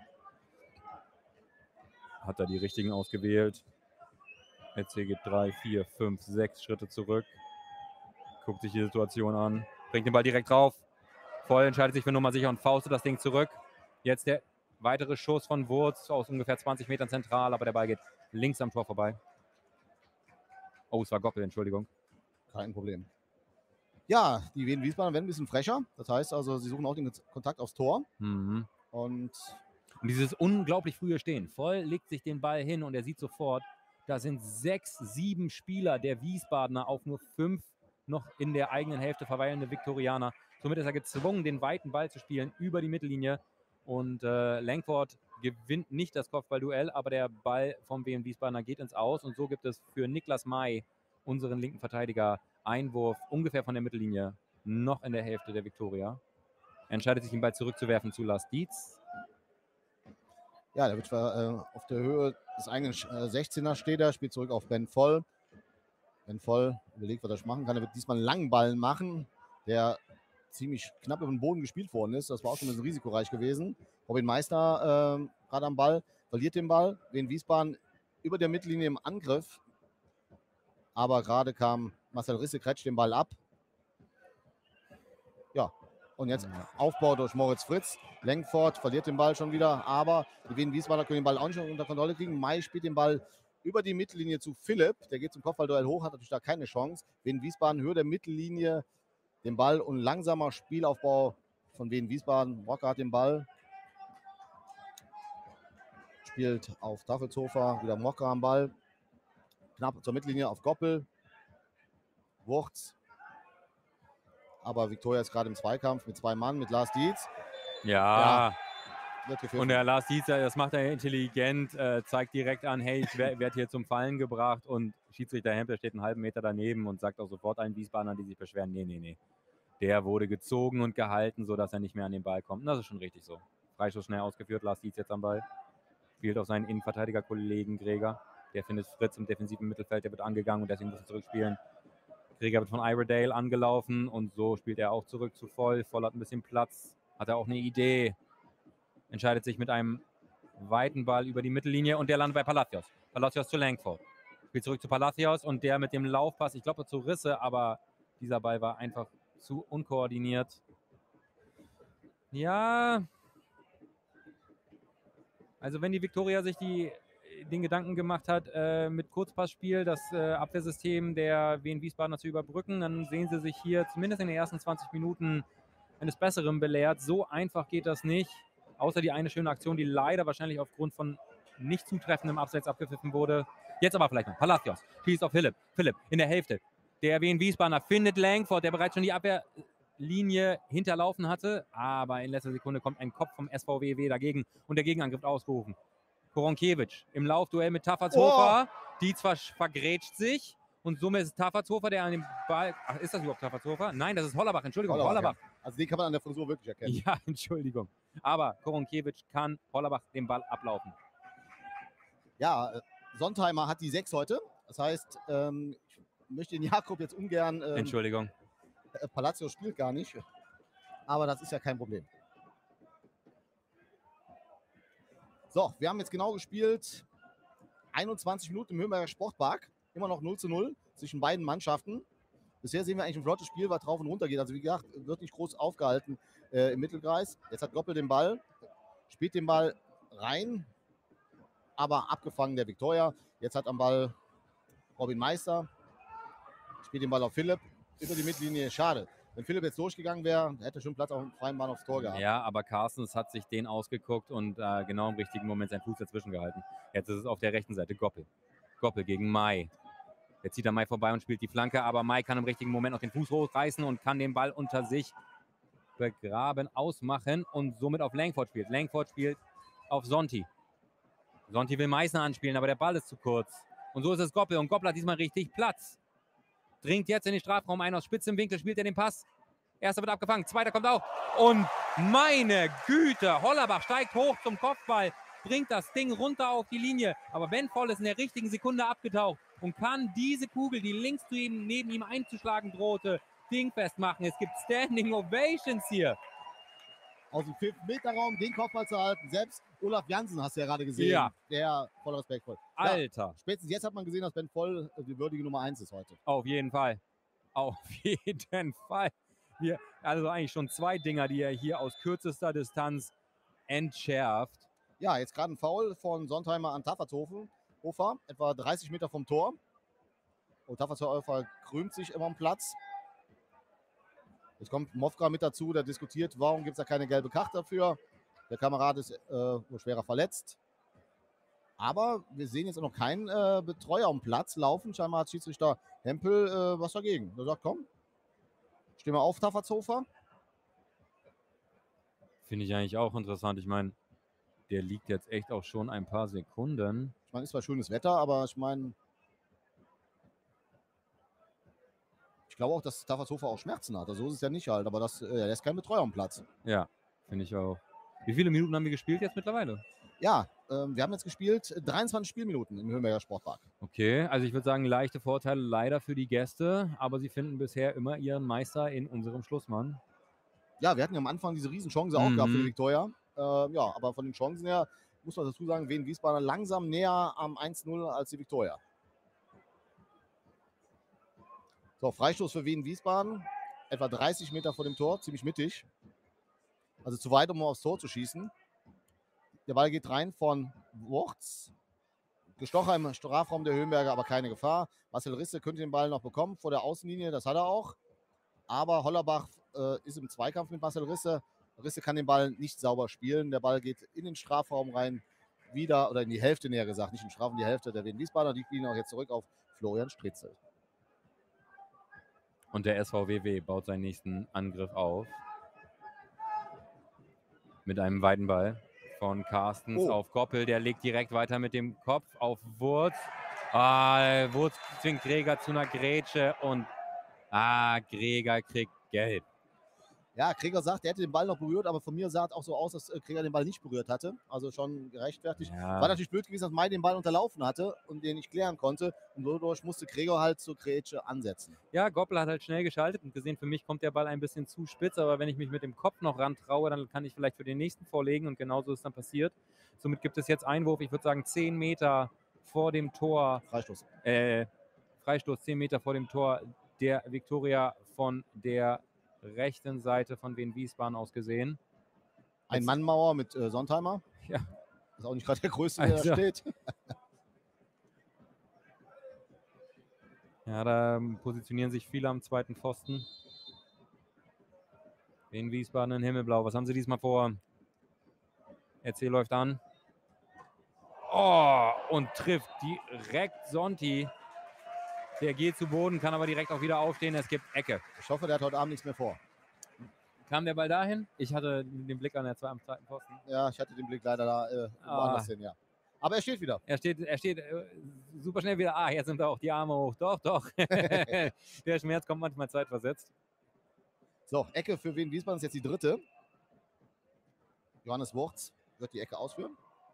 Speaker 3: hat er die richtigen ausgewählt. Etze geht drei, vier, fünf, sechs Schritte zurück. Guckt sich die Situation an. Bringt den Ball direkt drauf. Voll entscheidet sich für Nummer sicher und faustet das Ding zurück. Jetzt der weitere Schuss von Wurz aus ungefähr zwanzig Metern zentral, aber der Ball geht links am Tor vorbei. Oh, es war Goppel, Entschuldigung.
Speaker 2: Kein Problem. Ja, die Wien Wiesbadener werden ein bisschen frecher. Das heißt also, sie suchen auch den Kontakt aufs Tor.
Speaker 3: Mhm.
Speaker 2: Und,
Speaker 3: und dieses unglaublich frühe Stehen. Voll legt sich den Ball hin und er sieht sofort, da sind sechs, sieben Spieler der Wiesbadener auf nur fünf noch in der eigenen Hälfte verweilende Viktorianer. Somit ist er gezwungen, den weiten Ball zu spielen über die Mittellinie. Und äh, Langford gewinnt nicht das Kopfballduell, aber der Ball vom Wien Wiesbadener geht ins Aus. Und so gibt es für Niklas May, unseren linken Verteidiger, Einwurf ungefähr von der Mittellinie, noch in der Hälfte der Viktoria. Er entscheidet sich, den Ball zurückzuwerfen zu Lars Dietz.
Speaker 2: Ja, der wird äh, auf der Höhe des eigenen äh, sechzehner steht er, spielt zurück auf Ben Voll. Ben Voll überlegt, was er machen kann. Er wird diesmal einen langen Ball machen, der ziemlich knapp über den Boden gespielt worden ist. Das war auch schon ein bisschen risikoreich gewesen. Robin Meister äh, gerade am Ball, verliert den Ball. Wien Wiesbaden über der Mittellinie im Angriff. Aber gerade kam Marcel Risse-Kretsch den Ball ab. Ja, und jetzt Aufbau durch Moritz Fritz. Langford verliert den Ball schon wieder, aber die Wien Wiesbadener können den Ball auch nicht unter Kontrolle kriegen. May spielt den Ball über die Mittellinie zu Philipp. Der geht zum Kopfballduell hoch, hat natürlich da keine Chance. Wien Wiesbaden Höhe der Mittellinie den Ball und langsamer Spielaufbau von Wien Wiesbaden. Rocker hat den Ball. Spielt auf Taffelshofer, wieder Mocker am Ball. Knapp zur Mittellinie auf Goppel. Wurz. Aber Viktoria ist gerade im Zweikampf mit zwei Mann, mit Lars Dietz.
Speaker 3: Ja.
Speaker 2: ja
Speaker 3: und der Lars Dietz, das macht er intelligent, äh, zeigt direkt an, hey, ich werde werd hier zum Fallen gebracht. Und Schiedsrichter Hempel steht einen halben Meter daneben und sagt auch sofort allen Wiesbadenern, die sich beschweren, nee, nee, nee. Der wurde gezogen und gehalten, sodass er nicht mehr an den Ball kommt. Und das ist schon richtig so. Freischuss schnell ausgeführt, Lars Dietz jetzt am Ball. Spielt auf seinen Innenverteidiger-Kollegen Gregor. Der findet Fritz im defensiven Mittelfeld, der wird angegangen und deswegen muss er zurückspielen. Gregor wird von Iredale angelaufen und so spielt er auch zurück zu Voll. Voll hat ein bisschen Platz, hat er auch eine Idee. Entscheidet sich mit einem weiten Ball über die Mittellinie und der landet bei Palacios. Palacios zu Langford. Spielt zurück zu Palacios und der mit dem Laufpass, ich glaube zu Risse, aber dieser Ball war einfach zu unkoordiniert. Ja, also wenn die Viktoria sich die, den Gedanken gemacht hat, äh, mit Kurzpassspiel das äh, Abwehrsystem der Wien Wiesbadener zu überbrücken, dann sehen sie sich hier zumindest in den ersten zwanzig Minuten eines Besseren belehrt. So einfach geht das nicht. Außer die eine schöne Aktion, die leider wahrscheinlich aufgrund von nicht zutreffendem Abseits abgepfiffen wurde. Jetzt aber vielleicht noch. Palacios schießt auf Philipp. Philipp in der Hälfte. Der Wien Wiesbadener findet Langford, der bereits schon die Abwehrlinie hinterlaufen hatte. Aber in letzter Sekunde kommt ein Kopf vom S V W W dagegen und der Gegenangriff ausgerufen. Koronkiewicz im Laufduell mit Taffertshofer. Oh. Die zwar vergrätscht sich und somit ist es Taffertshofer, der an dem Ball... Ach, ist das überhaupt Taffertshofer? Nein, das ist Hollerbach. Entschuldigung, Hollerbach. Hollerbach.
Speaker 2: Ja. Also den kann man an der Frisur wirklich erkennen.
Speaker 3: Ja, Entschuldigung. Aber Koronkiewicz kann Hollerbach den Ball ablaufen.
Speaker 2: Ja, Sontheimer hat die sechs heute. Das heißt, ähm, ich möchte den Jakob jetzt ungern... Ähm,
Speaker 3: Entschuldigung.
Speaker 2: Äh, Palacios spielt gar nicht. Aber das ist ja kein Problem. So, wir haben jetzt genau gespielt einundzwanzig Minuten im Höhenberger Sportpark. Immer noch null zu null zwischen beiden Mannschaften. Bisher sehen wir eigentlich ein flottes Spiel, was drauf und runter geht. Also wie gesagt, wird nicht groß aufgehalten äh, im Mittelkreis. Jetzt hat Goppel den Ball, spielt den Ball rein, aber abgefangen der Viktoria. Jetzt hat am Ball Robin Meister, spielt den Ball auf Philipp, über die Mittellinie. Schade. Wenn Philipp jetzt durchgegangen wäre, hätte er schon Platz auf dem freien Bahn aufs Tor gehabt.
Speaker 3: Ja, aber Carstens hat sich den ausgeguckt und äh, genau im richtigen Moment seinen Fuß dazwischen gehalten. Jetzt ist es auf der rechten Seite Goppel. Goppel gegen Mai. Jetzt zieht er Mai vorbei und spielt die Flanke, aber Mai kann im richtigen Moment noch den Fuß hochreißen und kann den Ball unter sich begraben, ausmachen und somit auf Langford spielt. Langford spielt auf Sonti. Sonti will Meißner anspielen, aber der Ball ist zu kurz. Und so ist es Goppel und Goppel hat diesmal richtig Platz. Dringt jetzt in den Strafraum ein, aus spitzem Winkel spielt er den Pass. Erster wird abgefangen, zweiter kommt auch. Und meine Güte, Hollerbach steigt hoch zum Kopfball, bringt das Ding runter auf die Linie. Aber Ben Voll ist in der richtigen Sekunde abgetaucht und kann diese Kugel, die links neben ihm einzuschlagen drohte, dingfest machen. Es gibt Standing Ovations hier.
Speaker 2: Aus dem fünf Meter Raum den Kopfball zu halten. Selbst Olaf Jansen hast du ja gerade gesehen.
Speaker 3: Ja.
Speaker 2: Der voll respektvoll.
Speaker 3: Alter.
Speaker 2: Ja, spätestens jetzt hat man gesehen, dass Ben Voll die würdige Nummer eins ist heute.
Speaker 3: Auf jeden Fall. Auf jeden Fall. Wir, also eigentlich schon zwei Dinger, die er hier aus kürzester Distanz entschärft.
Speaker 2: Ja, jetzt gerade ein Foul von Sontheimer an Taffertshofer. Etwa dreißig Meter vom Tor. Und Taffertshofer krümmt sich immer am Platz. Jetzt kommt Mofka mit dazu, der diskutiert, warum gibt es da keine gelbe Karte dafür. Der Kamerad ist äh, nur schwerer verletzt. Aber wir sehen jetzt noch keinen äh, Betreuer am Platz laufen. Scheinbar hat Schiedsrichter Hempel äh, was dagegen. Er sagt, komm, steh mal auf, Taffertshofer.
Speaker 3: Finde ich eigentlich auch interessant. Ich meine, der liegt jetzt echt auch schon ein paar Sekunden.
Speaker 2: Ich meine, es war schönes Wetter, aber ich meine, ich glaube auch, dass Taffertshofer auch Schmerzen hat. Also so ist es ja nicht halt, aber das, äh, er ist kein Betreuer am Platz.
Speaker 3: Ja, finde ich auch. Wie viele Minuten haben wir gespielt jetzt mittlerweile?
Speaker 2: Ja, ähm, wir haben jetzt gespielt dreiundzwanzig Spielminuten im Höhenberger Sportpark.
Speaker 3: Okay, also ich würde sagen, leichte Vorteile leider für die Gäste, aber sie finden bisher immer ihren Meister in unserem Schlussmann.
Speaker 2: Ja, wir hatten ja am Anfang diese Riesenchance auch
Speaker 3: Mhm.
Speaker 2: gehabt für die Viktoria. Ähm, ja, aber von den Chancen her muss man dazu sagen, Wien Wiesbaden langsam näher am eins null als die Viktoria. So, Freistoß für Wien Wiesbaden. Etwa dreißig Meter vor dem Tor, ziemlich mittig. Also zu weit, um aufs Tor zu schießen. Der Ball geht rein von Wurz. Gestocher im Strafraum der Höhenberger, aber keine Gefahr. Marcel Risse könnte den Ball noch bekommen vor der Außenlinie, das hat er auch. Aber Hollerbach äh, ist im Zweikampf mit Marcel Risse. Risse kann den Ball nicht sauber spielen. Der Ball geht in den Strafraum rein, wieder, oder in die Hälfte näher gesagt, nicht in den Strafraum, die Hälfte der Wien Wiesbadener. Die spielen auch jetzt zurück auf Florian Stritzel.
Speaker 3: Und der S V W W baut seinen nächsten Angriff auf. Mit einem weiten Ball von Carstens
Speaker 2: Oh.
Speaker 3: auf Goppel. Der legt direkt weiter mit dem Kopf auf Wurz. Ah, Wurz zwingt Greger zu einer Grätsche und ah, Greger kriegt gelb.
Speaker 2: Ja, Kreger sagt, er hätte den Ball noch berührt, aber von mir sah es auch so aus, dass Kreger den Ball nicht berührt hatte. Also schon gerechtfertigt.
Speaker 3: Ja.
Speaker 2: War natürlich blöd gewesen, dass Mai den Ball unterlaufen hatte und den nicht klären konnte. Und dadurch musste Kreger halt zur Grätsche ansetzen.
Speaker 3: Ja, Goppel hat halt schnell geschaltet und gesehen, für mich kommt der Ball ein bisschen zu spitz, aber wenn ich mich mit dem Kopf noch ran traue, dann kann ich vielleicht für den nächsten vorlegen und genauso ist dann passiert. Somit gibt es jetzt Einwurf, ich würde sagen zehn Meter vor dem Tor.
Speaker 2: Freistoß.
Speaker 3: Äh, Freistoß zehn Meter vor dem Tor der Viktoria von der rechten Seite von Wien Wiesbaden aus gesehen.
Speaker 2: Ein Mannmauer mit äh, Sontheimer.
Speaker 3: Ja.
Speaker 2: Ist auch nicht gerade der größte, der
Speaker 3: Also.
Speaker 2: da steht.
Speaker 3: Ja, da positionieren sich viele am zweiten Pfosten. Wien Wiesbaden in Himmelblau. Was haben sie diesmal vor? R C läuft an. Oh, und trifft direkt Sonti. Der geht zu Boden, kann aber direkt auch wieder aufstehen. Es gibt Ecke.
Speaker 2: Ich hoffe, der hat heute Abend nichts mehr vor.
Speaker 3: Kam der Ball dahin? Ich hatte den Blick an der zwei am zweiten Pfosten.
Speaker 2: Ja, ich hatte den Blick leider da äh, woanders hin, ja. Aber er steht wieder.
Speaker 3: Er steht, er steht äh, super schnell wieder. Ah, jetzt sind da auch die Arme hoch. Doch, doch. Der Schmerz kommt manchmal zeitversetzt.
Speaker 2: So, Ecke für Wien Wiesbaden ist jetzt die dritte. Johannes Wurz wird die Ecke ausführen.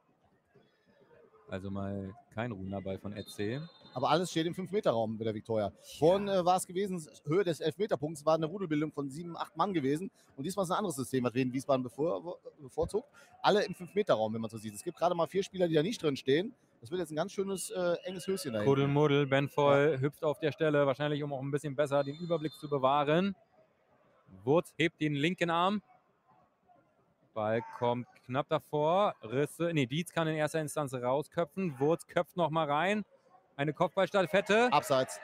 Speaker 3: Also mal kein ruhender Ball von Ed C.
Speaker 2: Aber alles steht im fünf Meter Raum bei der Viktoria. Vorhin äh, war es gewesen, Höhe des Elfmeterpunkts war eine Rudelbildung von sieben, acht Mann gewesen. Und diesmal ist ein anderes System, was Wien Wiesbaden bevor, bevorzugt. Alle im fünf Meter Raum, wenn man so sieht. Es gibt gerade mal vier Spieler, die da nicht drin stehen. Das wird jetzt ein ganz schönes, äh, enges Höschen dahin.
Speaker 3: Kuddelmuddel, Benfoll ja. hüpft auf der Stelle, wahrscheinlich um auch ein bisschen besser den Überblick zu bewahren. Wurz hebt den linken Arm. Ball kommt knapp davor. Risse, nee, Dietz kann in erster Instanz rausköpfen. Wurz köpft noch mal rein. Eine Kopfballstaffette.
Speaker 2: Abseits.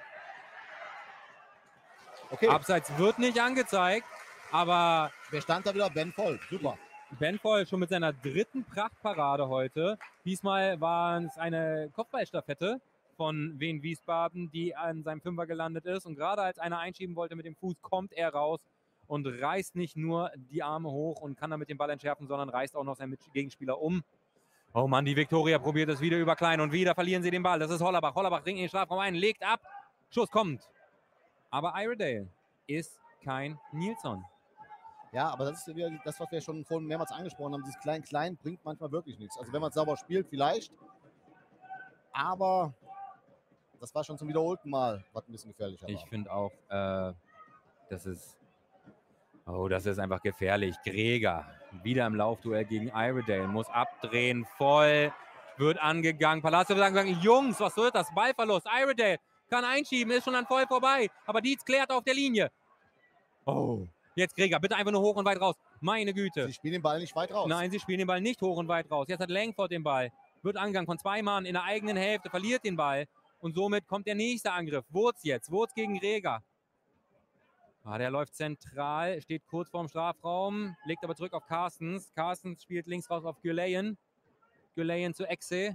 Speaker 2: Okay.
Speaker 3: Abseits wird nicht angezeigt, aber
Speaker 2: wer stand da wieder? Benfoll. Super.
Speaker 3: Benfoll schon mit seiner dritten Prachtparade heute. Diesmal war es eine Kopfballstaffette von Wien Wiesbaden, die an seinem Fünfer gelandet ist. Und gerade als einer einschieben wollte mit dem Fuß, kommt er raus und reißt nicht nur die Arme hoch und kann damit den Ball entschärfen, sondern reißt auch noch seinen Gegenspieler um. Oh Mann, die Viktoria probiert es wieder über Klein und wieder verlieren sie den Ball. Das ist Hollerbach. Hollerbach ringt in den Strafraum ein, legt ab. Schuss kommt. Aber Iredale ist kein Nilsson.
Speaker 2: Ja, aber das ist wieder das, was wir schon vorhin mehrmals angesprochen haben. Dieses Klein-Klein bringt manchmal wirklich nichts. Also wenn man es sauber spielt, vielleicht. Aber das war schon zum wiederholten Mal, was ein bisschen gefährlicher war.
Speaker 3: Ich finde auch, äh, das ist Oh, das ist einfach gefährlich. Gregor wieder im Laufduell gegen Iredale. Muss abdrehen. Voll. Wird angegangen. Palacio wird angegangen. Jungs, was wird das? Ballverlust. Iredale kann einschieben. Ist schon an voll vorbei. Aber Dietz klärt auf der Linie. Oh. Jetzt Gregor. Bitte einfach nur hoch und weit raus. Meine Güte.
Speaker 2: Sie spielen den Ball nicht weit raus.
Speaker 3: Nein, sie spielen den Ball nicht hoch und weit raus. Jetzt hat Langford den Ball. Wird angegangen von zwei Mann in der eigenen Hälfte. Verliert den Ball. Und somit kommt der nächste Angriff. Wurz jetzt. Wurz gegen Gregor. Ah, der läuft zentral, steht kurz vorm Strafraum, legt aber zurück auf Carstens. Carstens spielt links raus auf Güleyen. Güleyen zu Exe.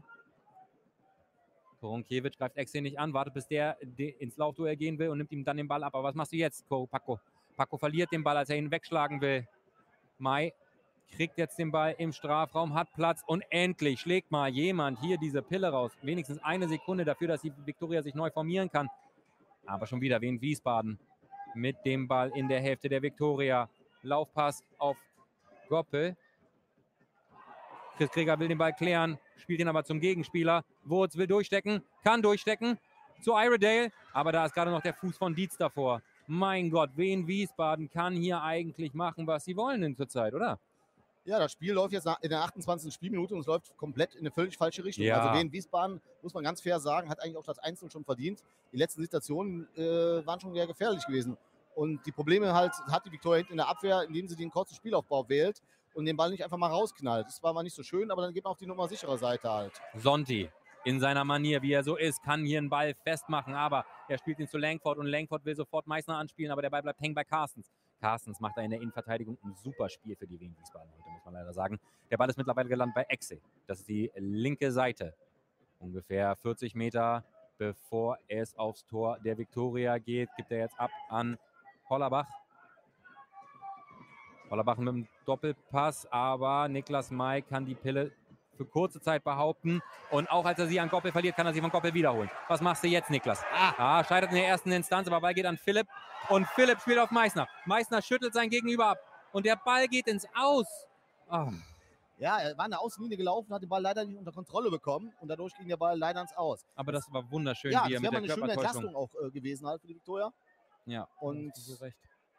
Speaker 3: Koronkiewicz greift Exe nicht an, wartet bis der ins Laufduell gehen will und nimmt ihm dann den Ball ab. Aber was machst du jetzt, Paco? Paco verliert den Ball, als er ihn wegschlagen will. Mai kriegt jetzt den Ball im Strafraum, hat Platz und endlich schlägt mal jemand hier diese Pille raus. Wenigstens eine Sekunde dafür, dass die Viktoria sich neu formieren kann. Aber schon wieder Wien Wiesbaden mit dem Ball in der Hälfte der Viktoria. Laufpass auf Goppel. Chris Gregor will den Ball klären, spielt ihn aber zum Gegenspieler. Wurz will durchstecken, kann durchstecken zu Iredale, aber da ist gerade noch der Fuß von Dietz davor. Mein Gott, Wien Wiesbaden kann hier eigentlich machen, was sie wollen in zur Zeit, oder?
Speaker 2: Ja, das Spiel läuft jetzt in der achtundzwanzigsten Spielminute und es läuft komplett in eine völlig falsche Richtung.
Speaker 3: Ja.
Speaker 2: Also Wien Wiesbaden, muss man ganz fair sagen, hat eigentlich auch das Einzel schon verdient. Die letzten Situationen äh, waren schon sehr gefährlich gewesen. Und die Probleme halt hat die Viktoria hinten in der Abwehr, indem sie den kurzen Spielaufbau wählt und den Ball nicht einfach mal rausknallt. Das war mal nicht so schön, aber dann geht man auf die Nummer sichere Seite halt.
Speaker 3: Sonti in seiner Manier, wie er so ist, kann hier einen Ball festmachen, aber er spielt ihn zu Langford und Langford will sofort Meißner anspielen, aber der Ball bleibt hängen bei Carstens. Carstens macht da in der Innenverteidigung ein super Spiel für die Wien Wiesbaden heute, muss man leider sagen. Der Ball ist mittlerweile gelandet bei Exe. Das ist die linke Seite. Ungefähr vierzig Meter bevor es aufs Tor der Viktoria geht, gibt er jetzt ab an Hollerbach. Hollerbach mit dem Doppelpass, aber Niklas May kann die Pille für kurze Zeit behaupten. Und auch als er sie an Goppel verliert, kann er sie von Goppel wiederholen. Was machst du jetzt, Niklas? Ah, scheitert in der ersten Instanz, aber Ball geht an Philipp. Und Philipp spielt auf Meißner. Meißner schüttelt sein Gegenüber ab. Und der Ball geht ins Aus. Oh.
Speaker 2: Ja, er war in der Außenlinie gelaufen, hat den Ball leider nicht unter Kontrolle bekommen. Und dadurch ging der Ball leider ins Aus.
Speaker 3: Aber das war wunderschön,
Speaker 2: ja,
Speaker 3: wie er
Speaker 2: das
Speaker 3: mit der
Speaker 2: eine schöne
Speaker 3: Körpertäuschung...
Speaker 2: Entlastung auch äh, gewesen halt für die Viktoria.
Speaker 3: Ja,
Speaker 2: und
Speaker 3: so recht.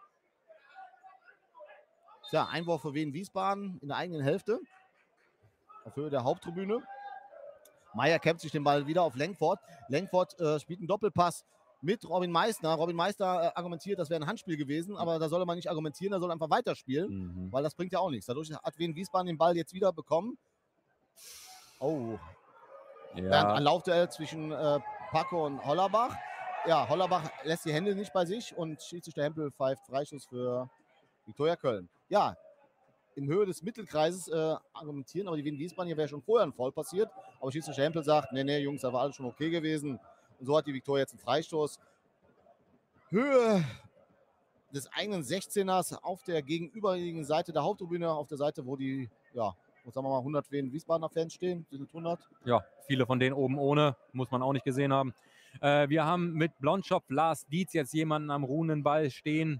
Speaker 2: Ja, Einwurf für Wien Wiesbaden in der eigenen Hälfte. Auf Höhe der Haupttribüne. Meier kämpft sich den Ball wieder auf Langford. Langford äh, spielt einen Doppelpass mit Robin Meißner. Robin Meißner äh, argumentiert, das wäre ein Handspiel gewesen, aber da soll man nicht argumentieren, er soll einfach weiterspielen, mhm. weil das bringt ja auch nichts. Dadurch hat Wien Wiesbaden den Ball jetzt wieder bekommen. Oh. Ja. Ein Laufduell zwischen äh, Paco und Hollerbach. Ja, Hollerbach lässt die Hände nicht bei sich und Schiedsrichter Hempel pfeift Freischuss für Viktoria Köln. Ja, in Höhe des Mittelkreises äh, argumentieren, aber die Wien Wiesbaden hier wäre schon vorher ein Foul passiert. Aber Schiedsrichter Hempel sagt, nee, nee, Jungs, da war alles schon okay gewesen. Und so hat die Viktoria jetzt einen Freistoß. Höhe des eigenen sechzehners auf der gegenüberliegenden Seite der Haupttribüne, auf der Seite, wo die, ja, sagen wir mal, hundert Wien Wiesbadener Fans stehen. Sind hundert?
Speaker 3: Ja, viele von denen oben ohne, muss man auch nicht gesehen haben. Äh, wir haben mit Blondschopf Lars Dietz jetzt jemanden am ruhenden Ball stehen,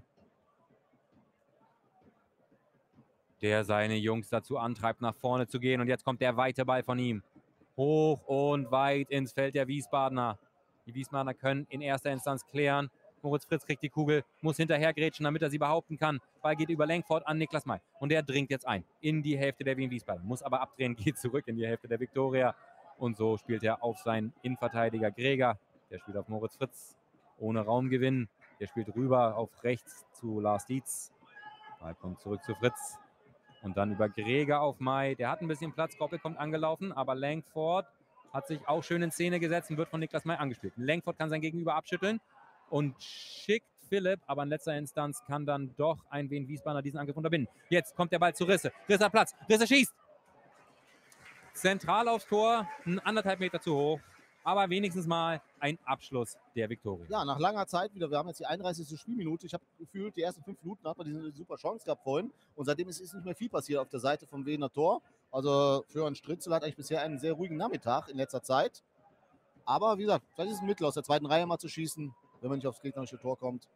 Speaker 3: der seine Jungs dazu antreibt, nach vorne zu gehen. Und jetzt kommt der weite Ball von ihm. Hoch und weit ins Feld der Wiesbadener. Die Wiesbadener können in erster Instanz klären. Moritz Fritz kriegt die Kugel, muss hinterhergrätschen, damit er sie behaupten kann. Ball geht über Lenkford an Niklas May. Und der dringt jetzt ein in die Hälfte der Wien Wiesbaden. Muss aber abdrehen, geht zurück in die Hälfte der Viktoria. Und so spielt er auf seinen Innenverteidiger Greger. Der spielt auf Moritz Fritz ohne Raumgewinn. Der spielt rüber auf rechts zu Lars Dietz. Ball kommt zurück zu Fritz. Und dann über Greger auf May. Der hat ein bisschen Platz, Koppel kommt angelaufen, aber Lenkford hat sich auch schön in Szene gesetzt und wird von Niklas May angespielt. Lenkford kann sein Gegenüber abschütteln und schickt Philipp, aber in letzter Instanz kann dann doch ein Wien Wiesbadener diesen Angriff unterbinden. Jetzt kommt der Ball zu Risse. Risse hat Platz. Risse schießt. Zentral aufs Tor, ein anderthalb Meter zu hoch. Aber wenigstens mal ein Abschluss der Viktoria.
Speaker 2: Ja, nach langer Zeit wieder. Wir haben jetzt die einunddreißigste Spielminute. Ich habe gefühlt, die ersten fünf Minuten hat man diese super Chance gehabt vorhin. Und seitdem ist, ist nicht mehr viel passiert auf der Seite vom Wiener Tor. Also Florian Stritzel hat eigentlich bisher einen sehr ruhigen Nachmittag in letzter Zeit. Aber wie gesagt, vielleicht ist es ein Mittel, aus der zweiten Reihe mal zu schießen, wenn man nicht aufs gegnerische Tor kommt.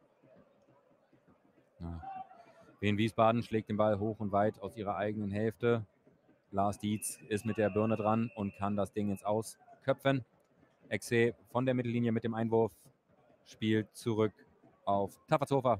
Speaker 3: Ja. Wien Wiesbaden schlägt den Ball hoch und weit aus ihrer eigenen Hälfte. Lars Dietz ist mit der Birne dran und kann das Ding ins Ausköpfen. Exe von der Mittellinie mit dem Einwurf spielt zurück auf Taffertshofer.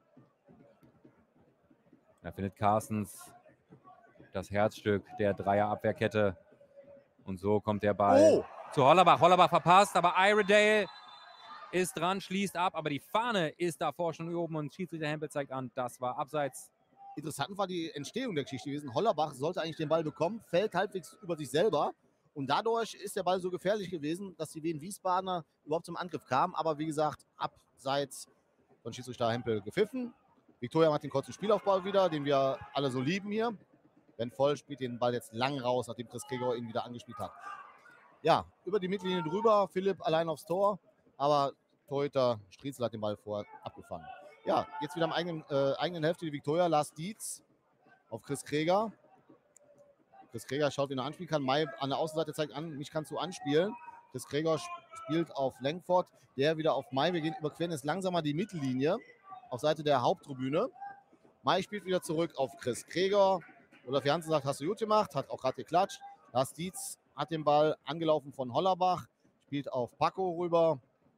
Speaker 3: Da findet Carstens das Herzstück der Dreierabwehrkette. Und so kommt der Ball
Speaker 2: Oh.
Speaker 3: zu Hollerbach. Hollerbach verpasst, aber Iredale ist dran, schließt ab. Aber die Fahne ist davor schon oben und Schiedsrichter Hempel zeigt an, das war abseits.
Speaker 2: Interessant war die Entstehung der Geschichte gewesen. Hollerbach sollte eigentlich den Ball bekommen, fällt halbwegs über sich selber. Und dadurch ist der Ball so gefährlich gewesen, dass die Wien Wiesbadener überhaupt zum Angriff kamen. Aber wie gesagt, abseits von Schiedsrichter Hempel gepfiffen. Viktoria macht den kurzen Spielaufbau wieder, den wir alle so lieben hier. Ben Voll spielt den Ball jetzt lang raus, nachdem Chris Gregor ihn wieder angespielt hat. Ja, über die Mittellinie drüber, Philipp allein aufs Tor. Aber Torhüter Striezel hat den Ball vor abgefangen. Ja, jetzt wieder am eigenen, äh, eigenen Hälfte die Viktoria. Lars Dietz auf Chris Kreger. Chris Kreger schaut, wen er anspielen kann. May an der Außenseite zeigt an, mich kannst du anspielen. Chris Kreger spielt auf Lenkford, der wieder auf May. Wir gehen überqueren jetzt langsamer die Mittellinie auf Seite der Haupttribüne. May spielt wieder zurück auf Chris Kreger. Olaf Janssen sagt, hast du gut gemacht, hat auch gerade geklatscht. Lars Dietz hat den Ball angelaufen von Hollerbach, spielt auf Paco rüber.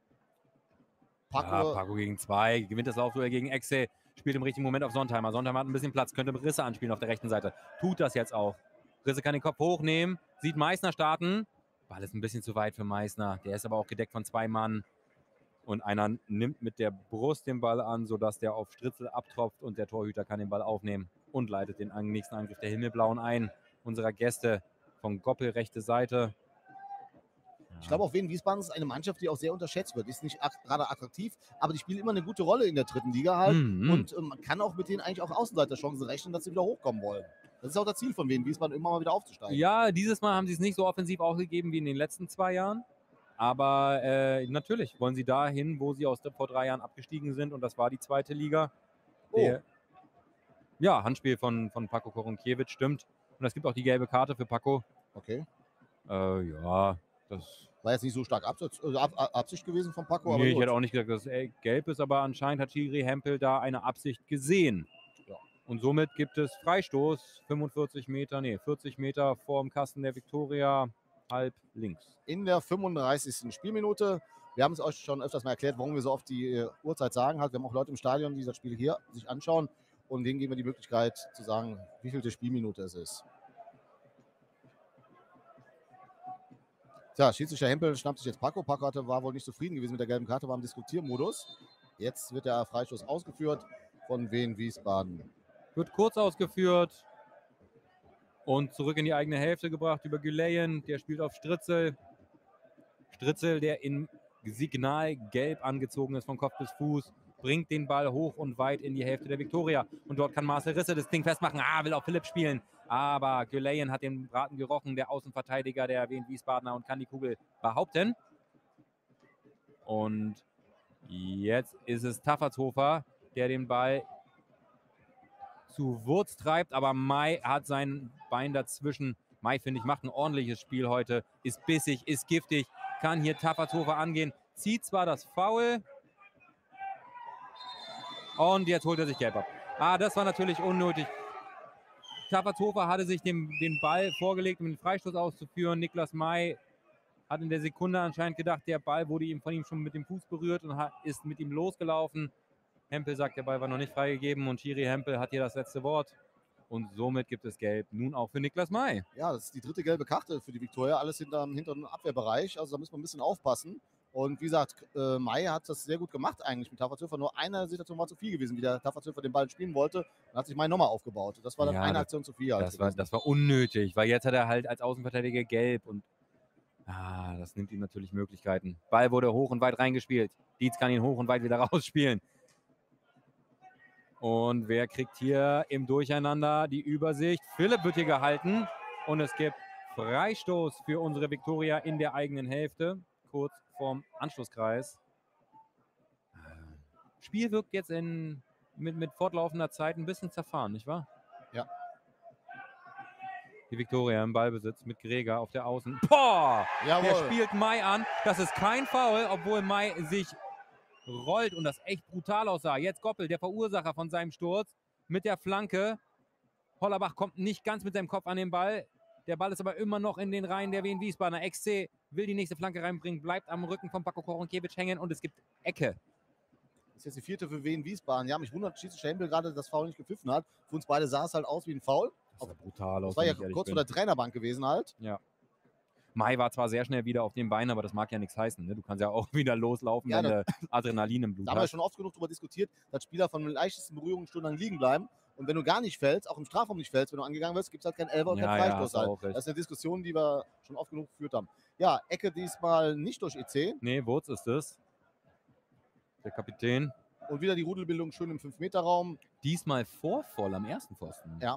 Speaker 3: Paco, ja, Paco gegen zwei, gewinnt das Laufduell gegen Exe, spielt im richtigen Moment auf Sontheimer. Sontheimer hat ein bisschen Platz, könnte Risse anspielen auf der rechten Seite. Tut das jetzt auch. Risse kann den Kopf hochnehmen, sieht Meißner starten. Ball ist ein bisschen zu weit für Meißner. Der ist aber auch gedeckt von zwei Mann. Und einer nimmt mit der Brust den Ball an, sodass der auf Stritzel abtropft und der Torhüter kann den Ball aufnehmen und leitet den nächsten Angriff der Himmelblauen ein. Unserer Gäste von Goppel, rechte Seite.
Speaker 2: Ich glaube, auch Wien Wiesbaden ist eine Mannschaft, die auch sehr unterschätzt wird. Ist nicht gerade attraktiv, aber die spielen immer eine gute Rolle in der dritten Liga halt.
Speaker 3: Mhm.
Speaker 2: Und ähm, man kann auch mit denen eigentlich auch Außenseiterchancen rechnen, dass sie wieder hochkommen wollen. Das ist auch das Ziel von Wien Wiesbaden, immer mal wieder aufzusteigen.
Speaker 3: Ja, dieses Mal haben sie es nicht so offensiv ausgegeben wie in den letzten zwei Jahren. Aber äh, natürlich wollen sie dahin, wo sie aus der, vor drei Jahren abgestiegen sind. Und das war die zweite Liga. Der, oh. Ja, Handspiel von, von Paco Korunkiewicz, stimmt. Und es gibt auch die gelbe Karte für Paco.
Speaker 2: Okay.
Speaker 3: Äh, ja, das
Speaker 2: war jetzt nicht so stark Absicht, also Ab Absicht gewesen von Paco.
Speaker 3: Nee,
Speaker 2: aber
Speaker 3: ich hätte auch nicht gesagt, dass es gelb ist, aber anscheinend hat Schiri Hempel da eine Absicht gesehen.
Speaker 2: Ja.
Speaker 3: Und somit gibt es Freistoß, fünfundvierzig Meter, nee, vierzig Meter vorm Kasten der Viktoria, halb links.
Speaker 2: In der fünfunddreißigsten Spielminute. Wir haben es euch schon öfters mal erklärt, warum wir so oft die äh, Uhrzeit sagen. Halt, wir haben auch Leute im Stadion, die das Spiel hier sich anschauen. Und denen geben wir die Möglichkeit zu sagen, wie viel Spielminute es ist. Tja, Schiedsrichter Hempel schnappt sich jetzt Paco. Paco hatte, war wohl nicht zufrieden gewesen mit der gelben Karte, war im Diskutiermodus. Jetzt wird der Freistoß ausgeführt von Wien Wiesbaden.
Speaker 3: Wird kurz ausgeführt und zurück in die eigene Hälfte gebracht über Güleyen. Der spielt auf Stritzel. Stritzel, der in Signal gelb angezogen ist von Kopf bis Fuß. bringt den Ball hoch und weit in die Hälfte der Viktoria. Und dort kann Marcel Risse das Ding festmachen. Ah, will auch Philipp spielen. Aber Güleyen hat den Braten gerochen, der Außenverteidiger der Wien Wiesbadener, und kann die Kugel behaupten. Und jetzt ist es Taffertshofer, der den Ball zu Wurz treibt, aber Mai hat sein Bein dazwischen. Mai, finde ich, macht ein ordentliches Spiel heute, ist bissig, ist giftig, kann hier Taffertshofer angehen, zieht zwar das Foul und jetzt holt er sich gelb ab. Ah, das war natürlich unnötig. Taffertshofer hatte sich dem, den Ball vorgelegt, um den Freistoß auszuführen. Niklas Mai hat in der Sekunde anscheinend gedacht, der Ball wurde ihm von ihm schon mit dem Fuß berührt und hat, ist mit ihm losgelaufen. Hempel sagt, der Ball war noch nicht freigegeben und Schiri Hempel hat hier das letzte Wort. Und somit gibt es Gelb nun auch für Niklas Mai.
Speaker 2: Ja, das ist die dritte gelbe Karte für die Viktoria. Alles hinterm hinteren Abwehrbereich. Also da müssen wir ein bisschen aufpassen. Und wie gesagt, äh, Mai hat das sehr gut gemacht eigentlich mit Taffertshofer. Nur eine Situation war zu viel gewesen, wie der Taffertshofer den Ball spielen wollte. Dann hat sich Mai nochmal aufgebaut. Das war dann
Speaker 3: Ja,
Speaker 2: eine
Speaker 3: das-
Speaker 2: Aktion zu viel. Halt
Speaker 3: Das war, das war unnötig, weil jetzt hat er halt als Außenverteidiger Gelb und ah, das nimmt ihm natürlich Möglichkeiten. Ball wurde hoch und weit reingespielt. Dietz kann ihn hoch und weit wieder rausspielen. Und wer kriegt hier im Durcheinander die Übersicht? Philipp wird hier gehalten und es gibt Freistoß für unsere Viktoria in der eigenen Hälfte, kurz vorm Anschlusskreis. Spiel wirkt jetzt in, mit, mit fortlaufender Zeit ein bisschen zerfahren, nicht wahr?
Speaker 2: Ja.
Speaker 3: Die Viktoria im Ballbesitz mit Greger auf der Außen. Boah! Der
Speaker 2: Jawohl.
Speaker 3: spielt Mai an. Das ist kein Foul, obwohl Mai sich rollt und das echt brutal aussah. Jetzt Goppel, der Verursacher von seinem Sturz, mit der Flanke. Hollerbach kommt nicht ganz mit seinem Kopf an den Ball. Der Ball ist aber immer noch in den Reihen der Wien Wiesbadener. X C will die nächste Flanke reinbringen, bleibt am Rücken von Paco Koronkiewicz hängen und es gibt Ecke.
Speaker 2: Das ist jetzt die vierte für Wien Wiesbaden. Ja, mich wundert, schießt Hempel gerade das Foul nicht gepfiffen hat. Für uns beide sah es halt aus wie ein Foul.
Speaker 3: Das sah brutal aus.
Speaker 2: Das war ja
Speaker 3: wenn ich ehrlich
Speaker 2: kurz
Speaker 3: bin.
Speaker 2: vor der Trainerbank gewesen halt.
Speaker 3: Ja. Mai war zwar sehr schnell wieder auf den Beinen, aber das mag ja nichts heißen. Ne? Du kannst ja auch wieder loslaufen,
Speaker 2: Ja,
Speaker 3: wenn du Adrenalin im Blut
Speaker 2: Da haben wir
Speaker 3: hast.
Speaker 2: schon oft genug darüber diskutiert, dass Spieler von den leichtesten Berührungen stundenlang liegen bleiben. Und wenn du gar nicht fällst, auch im Strafraum nicht fällst, wenn du angegangen wirst, gibt es halt keinen Elfer und
Speaker 3: Ja,
Speaker 2: keinen
Speaker 3: ja,
Speaker 2: Freistoß.
Speaker 3: hast du
Speaker 2: halt.
Speaker 3: auch recht.
Speaker 2: Das ist eine Diskussion, die wir schon oft genug geführt haben. Ja, Ecke diesmal nicht durch E C.
Speaker 3: Nee, Wurz ist es. Der Kapitän.
Speaker 2: Und wieder die Rudelbildung schön im fünf Meter Raum.
Speaker 3: Diesmal vorvoll am ersten Pfosten.
Speaker 2: Ja.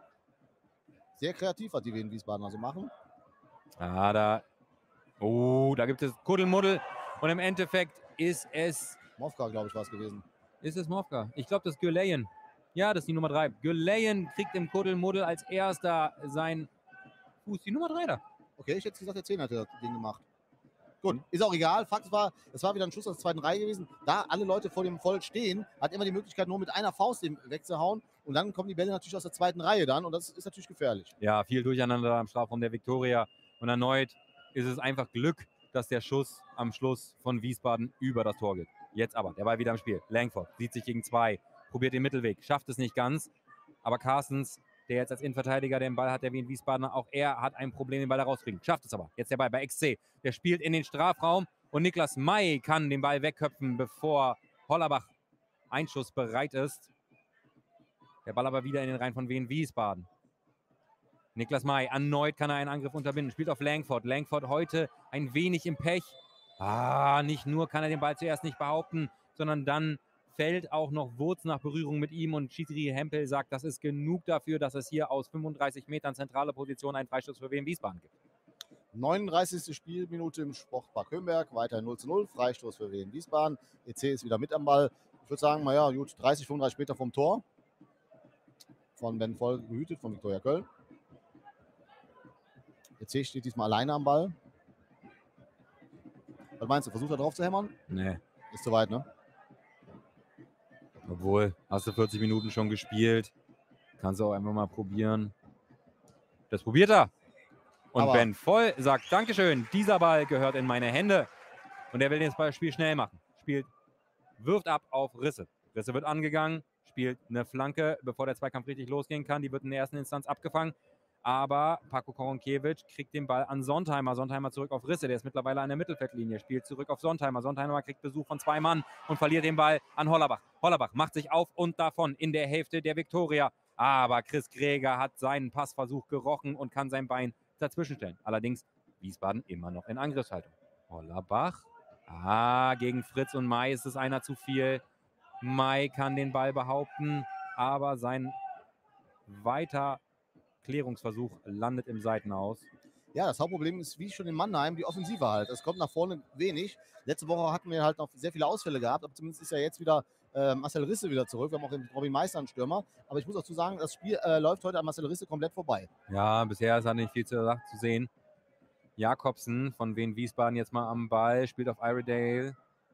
Speaker 2: Sehr kreativ, was die Wien Wiesbaden also machen.
Speaker 3: Ah, da. Oh, da gibt es Kuddelmuddel. Und im Endeffekt ist es.
Speaker 2: Mofka, glaube ich, war es gewesen.
Speaker 3: Ist es Mofka? Ich glaube, das ist Güleyen. Ja, das ist die Nummer drei. Güleyen kriegt im Kuddelmuddel als erster sein Fuß. Die Nummer drei da.
Speaker 2: Okay, ich hätte gesagt, der zehn hat das Ding gemacht. Gut, ist auch egal. Fakt war, es war wieder ein Schuss aus der zweiten Reihe gewesen. Da alle Leute vor dem Voll stehen, hat immer die Möglichkeit, nur mit einer Faust den wegzuhauen. Und dann kommen die Bälle natürlich aus der zweiten Reihe dann. Und das ist natürlich gefährlich.
Speaker 3: Ja, viel Durcheinander am Strafraum der Viktoria. Und erneut ist es einfach Glück, dass der Schuss am Schluss von Wiesbaden über das Tor geht. Jetzt aber, der Ball wieder im Spiel. Langford sieht sich gegen zwei, probiert den Mittelweg, schafft es nicht ganz. Aber Carstens, der jetzt als Innenverteidiger den Ball hat, der Wien Wiesbadener, auch er hat ein Problem, den Ball da rauszukriegen. Schafft es aber. Jetzt der Ball bei X C. Der spielt in den Strafraum und Niklas May kann den Ball wegköpfen, bevor Hollerbach einschussbereit ist. Der Ball aber wieder in den Reihen von Wien Wiesbaden. Niklas May, erneut kann er einen Angriff unterbinden, spielt auf Langford. Langford heute ein wenig im Pech. Ah, nicht nur kann er den Ball zuerst nicht behaupten, sondern dann fällt auch noch Wurz nach Berührung mit ihm und Schiri Hempel sagt, das ist genug dafür, dass es hier aus fünfunddreißig Metern zentrale Position einen Freistoß für Wien Wiesbaden gibt.
Speaker 2: neununddreißigste Spielminute im Sportpark Höhenberg, weiter null zu null, Freistoß für Wien Wiesbaden. E C ist wieder mit am Ball. Ich würde sagen, naja, gut, dreißig, fünfunddreißig Meter vom Tor. Von Ben Voll gehütet, von Viktoria Köln. E C steht diesmal alleine am Ball. Was meinst du, versucht er drauf zu hämmern?
Speaker 3: Nee.
Speaker 2: Ist zu weit, ne?
Speaker 3: Obwohl, hast du vierzig Minuten schon gespielt. Kannst du auch einfach mal probieren. Das probiert er. Und
Speaker 2: Aber
Speaker 3: Ben Voll sagt, Dankeschön, dieser Ball gehört in meine Hände. Und er will das Spiel schnell machen. Spielt, wirft ab auf Risse. Risse wird angegangen, spielt eine Flanke, bevor der Zweikampf richtig losgehen kann. Die wird in der ersten Instanz abgefangen. Aber Paco Koronkiewicz kriegt den Ball an Sontheimer. Sontheimer zurück auf Risse. Der ist mittlerweile an der Mittelfeldlinie. Spielt zurück auf Sontheimer. Sontheimer kriegt Besuch von zwei Mann und verliert den Ball an Hollerbach. Hollerbach macht sich auf und davon in der Hälfte der Viktoria. Aber Chris Greger hat seinen Passversuch gerochen und kann sein Bein dazwischenstellen. Allerdings Wiesbaden immer noch in Angriffshaltung. Hollerbach. Ah, gegen Fritz und May ist es einer zu viel. Mai kann den Ball behaupten, aber sein weiter Klärungsversuch landet im Seitenaus.
Speaker 2: Ja, das Hauptproblem ist, wie schon in Mannheim, die Offensive halt. Es kommt nach vorne wenig. Letzte Woche hatten wir halt noch sehr viele Ausfälle gehabt, aber zumindest ist ja jetzt wieder äh, Marcel Risse wieder zurück. Wir haben auch den Robin Meister einen Stürmer. Aber ich muss dazu sagen, das Spiel äh, läuft heute an Marcel Risse komplett vorbei.
Speaker 3: Ja, bisher ist er nicht viel zu, zu sehen. Jakobsen von Wien Wiesbaden jetzt mal am Ball, spielt auf Iredale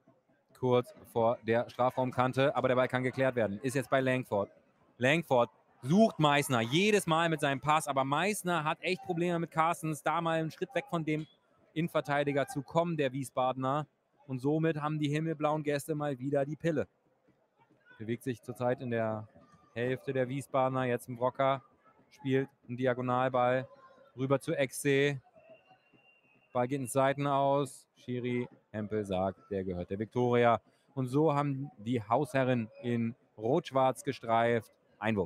Speaker 3: kurz vor der Strafraumkante, aber der Ball kann geklärt werden. Ist jetzt bei Langford. Langford sucht Meißner jedes Mal mit seinem Pass, aber Meißner hat echt Probleme mit Carstens, da mal einen Schritt weg von dem Innenverteidiger zu kommen, der Wiesbadener. Und somit haben die himmelblauen Gäste mal wieder die Pille. Bewegt sich zurzeit in der Hälfte der Wiesbadener, jetzt im Brocker, spielt einen Diagonalball rüber zu Exe. Ball geht ins Seitenaus. Schiri Hempel sagt, der gehört der Viktoria. Und so haben die Hausherren in Rot-Schwarz gestreift. Einwurf.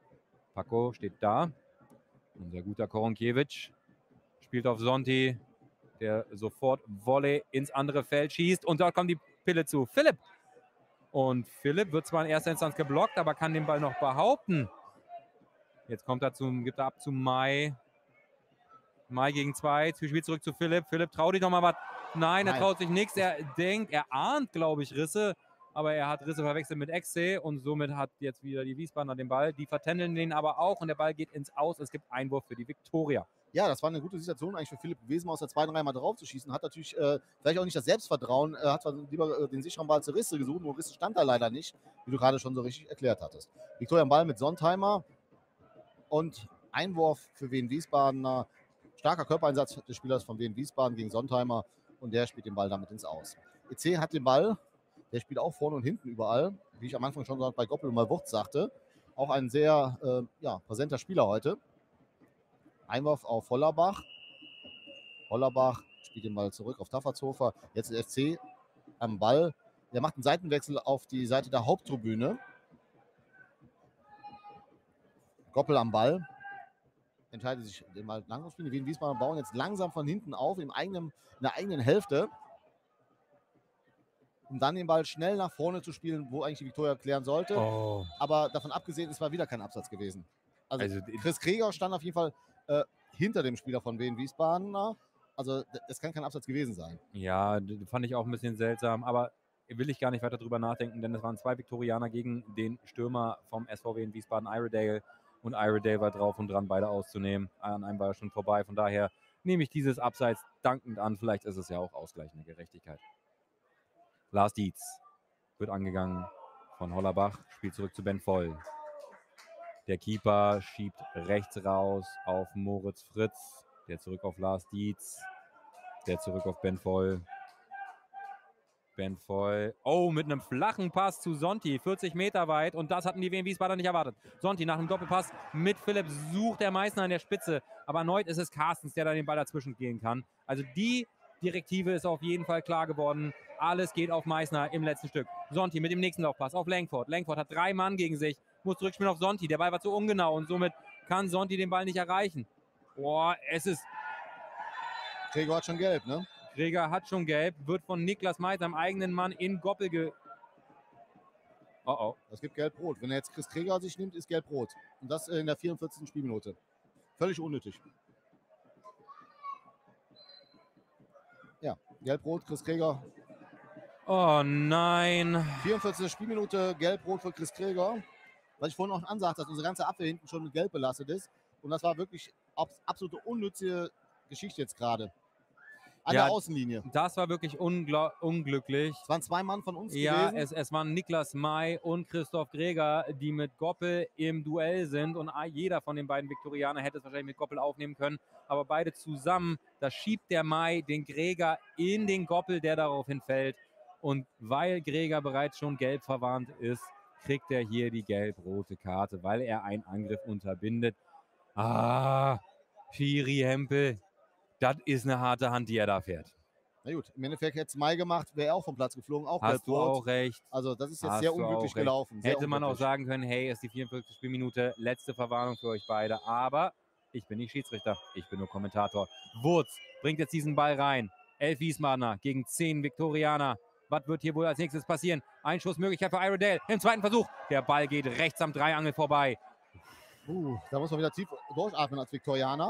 Speaker 3: Paco steht da. Unser guter Koronkiewicz spielt auf Sonti, der sofort Volley ins andere Feld schießt. Und dort kommt die Pille zu Philipp. Und Philipp wird zwar in erster Instanz geblockt, aber kann den Ball noch behaupten. Jetzt kommt er zum, gibt er ab zu Mai. Mai gegen zwei, Spiel zurück zu Philipp. Philipp, trau dich noch mal was. Nein, er
Speaker 2: Nein.
Speaker 3: traut sich nichts. Er denkt, er ahnt, glaube ich, Risse. Aber er hat Risse verwechselt mit Exe und somit hat jetzt wieder die Wiesbadener den Ball. Die vertändeln den aber auch und der Ball geht ins Aus. Es gibt Einwurf für die Viktoria.
Speaker 2: Ja, das war eine gute Situation eigentlich für Philipp gewesen, aus der zweiten Reihe mal drauf zu schießen. Hat natürlich äh, vielleicht auch nicht das Selbstvertrauen, äh, hat lieber äh, den sicheren Ball zu Risse gesucht, nur Risse stand da leider nicht, wie du gerade schon so richtig erklärt hattest. Viktoria am Ball mit Sontheimer und Einwurf für Wien Wiesbadener. Starker Körpereinsatz des Spielers von Wien Wiesbaden gegen Sontheimer und der spielt den Ball damit ins Aus. E C hat den Ball, der spielt auch vorne und hinten überall, wie ich am Anfang schon bei Goppel mal Wurz sagte. Auch ein sehr äh, ja, präsenter Spieler heute. Einwurf auf Hollerbach. Hollerbach spielt den Ball zurück auf Taffertshofer. Jetzt ist F C am Ball. Der macht einen Seitenwechsel auf die Seite der Haupttribüne. Goppel am Ball. Entscheidet sich, den Ball lang zu spielen. Die Wien Wiesbadener bauen jetzt langsam von hinten auf, im eigenen, in der eigenen Hälfte. Um dann den Ball schnell nach vorne zu spielen, wo eigentlich die Viktoria klären sollte.
Speaker 3: Oh.
Speaker 2: Aber davon abgesehen, es war wieder kein Absatz gewesen. Also,
Speaker 3: Also,
Speaker 2: Chris Kreger stand auf jeden Fall äh, hinter dem Spieler von Wien Wiesbadener. Also es kann kein Absatz gewesen sein.
Speaker 3: Ja, das fand ich auch ein bisschen seltsam, aber will ich gar nicht weiter drüber nachdenken, denn es waren zwei Viktorianer gegen den Stürmer vom S V W in Wiesbaden, Iredale. Und Iredale war drauf und dran, beide auszunehmen. An einem war er schon vorbei, von daher nehme ich dieses Abseits dankend an. Vielleicht ist es ja auch ausgleichende Gerechtigkeit. Lars Dietz wird angegangen von Hollerbach, spielt zurück zu Ben Voll. Der Keeper schiebt rechts raus auf Moritz Fritz, der zurück auf Lars Dietz, der zurück auf Ben Voll. Ben Voll, oh, mit einem flachen Pass zu Sonti, vierzig Meter weit und das hatten die Wien Wiesbadener nicht erwartet. Sonti nach einem Doppelpass mit Philipp sucht der Meißner an der Spitze, aber erneut ist es Carstens, der da den Ball dazwischen gehen kann. Also die Direktive ist auf jeden Fall klar geworden. Alles geht auf Meißner im letzten Stück. Sonti mit dem nächsten Laufpass auf Langford. Langford hat drei Mann gegen sich, muss zurückspielen auf Sonti. Der Ball war zu ungenau und somit kann Sonti den Ball nicht erreichen. Boah, es ist...
Speaker 2: Gregor hat schon gelb, ne?
Speaker 3: Gregor hat schon gelb, wird von Niklas May, seinem eigenen Mann, in Goppel ge... Oh oh.
Speaker 2: Es gibt gelb-rot. Wenn er jetzt Chris Kreger sich nimmt, ist gelb-rot. Und das in der vierundvierzigsten Spielminute. Völlig unnötig. Ja, gelb-rot, Chris Kreger.
Speaker 3: Oh nein.
Speaker 2: vierundvierzigste Spielminute, gelb-rot für Chris Kreger. Was ich vorhin auch ansagte, dass unsere ganze Abwehr hinten schon mit gelb belastet ist. Und das war wirklich absolute unnütze Geschichte jetzt gerade. An
Speaker 3: Ja,
Speaker 2: der Außenlinie.
Speaker 3: Das war wirklich unglücklich.
Speaker 2: Es waren zwei Mann von uns
Speaker 3: Ja,
Speaker 2: gewesen.
Speaker 3: es, es waren Niklas May und Christoph Greger, die mit Goppel im Duell sind. Und jeder von den beiden Viktorianer hätte es wahrscheinlich mit Goppel aufnehmen können. Aber beide zusammen, da schiebt der May den Greger in den Goppel, der daraufhin fällt. Und weil Greger bereits schon gelb verwarnt ist, kriegt er hier die gelb-rote Karte, weil er einen Angriff unterbindet. Ah, Schiri Hempel. Das ist eine harte Hand, die er da fährt.
Speaker 2: Na gut, im Endeffekt hätte es Mai gemacht, wäre er auch vom Platz geflogen, auch
Speaker 3: Hast du
Speaker 2: gelb-rot.
Speaker 3: auch recht.
Speaker 2: Also das ist jetzt
Speaker 3: Hast
Speaker 2: sehr
Speaker 3: du
Speaker 2: unglücklich
Speaker 3: auch recht.
Speaker 2: gelaufen. Sehr
Speaker 3: Hätte man auch
Speaker 2: unglücklich.
Speaker 3: sagen können, hey, ist die vierundvierzigste Spielminute, letzte Verwarnung für euch beide. Aber ich bin nicht Schiedsrichter, ich bin nur Kommentator. Wurz bringt jetzt diesen Ball rein. Elf Wiesbadener gegen zehn Viktorianer. Was wird hier wohl als nächstes passieren? Einschussmöglichkeit für Iredale im zweiten Versuch. Der Ball geht rechts am Dreiangel vorbei.
Speaker 2: Uh, da muss man wieder tief durchatmen als Viktorianer.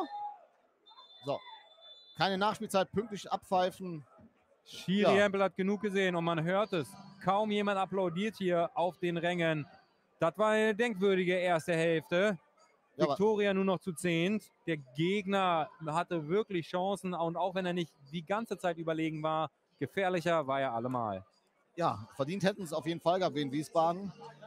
Speaker 2: So, keine Nachspielzeit, pünktlich abpfeifen.
Speaker 3: Schiri
Speaker 2: Ja.
Speaker 3: Hempel hat genug gesehen und man hört es. Kaum jemand applaudiert hier auf den Rängen. Das war eine denkwürdige erste Hälfte.
Speaker 2: Ja,
Speaker 3: Viktoria nur noch zu zehnt. Der Gegner hatte wirklich Chancen und auch wenn er nicht die ganze Zeit überlegen war, gefährlicher war er allemal.
Speaker 2: Ja, verdient hätten es auf jeden Fall gehabt, Wien Wiesbaden.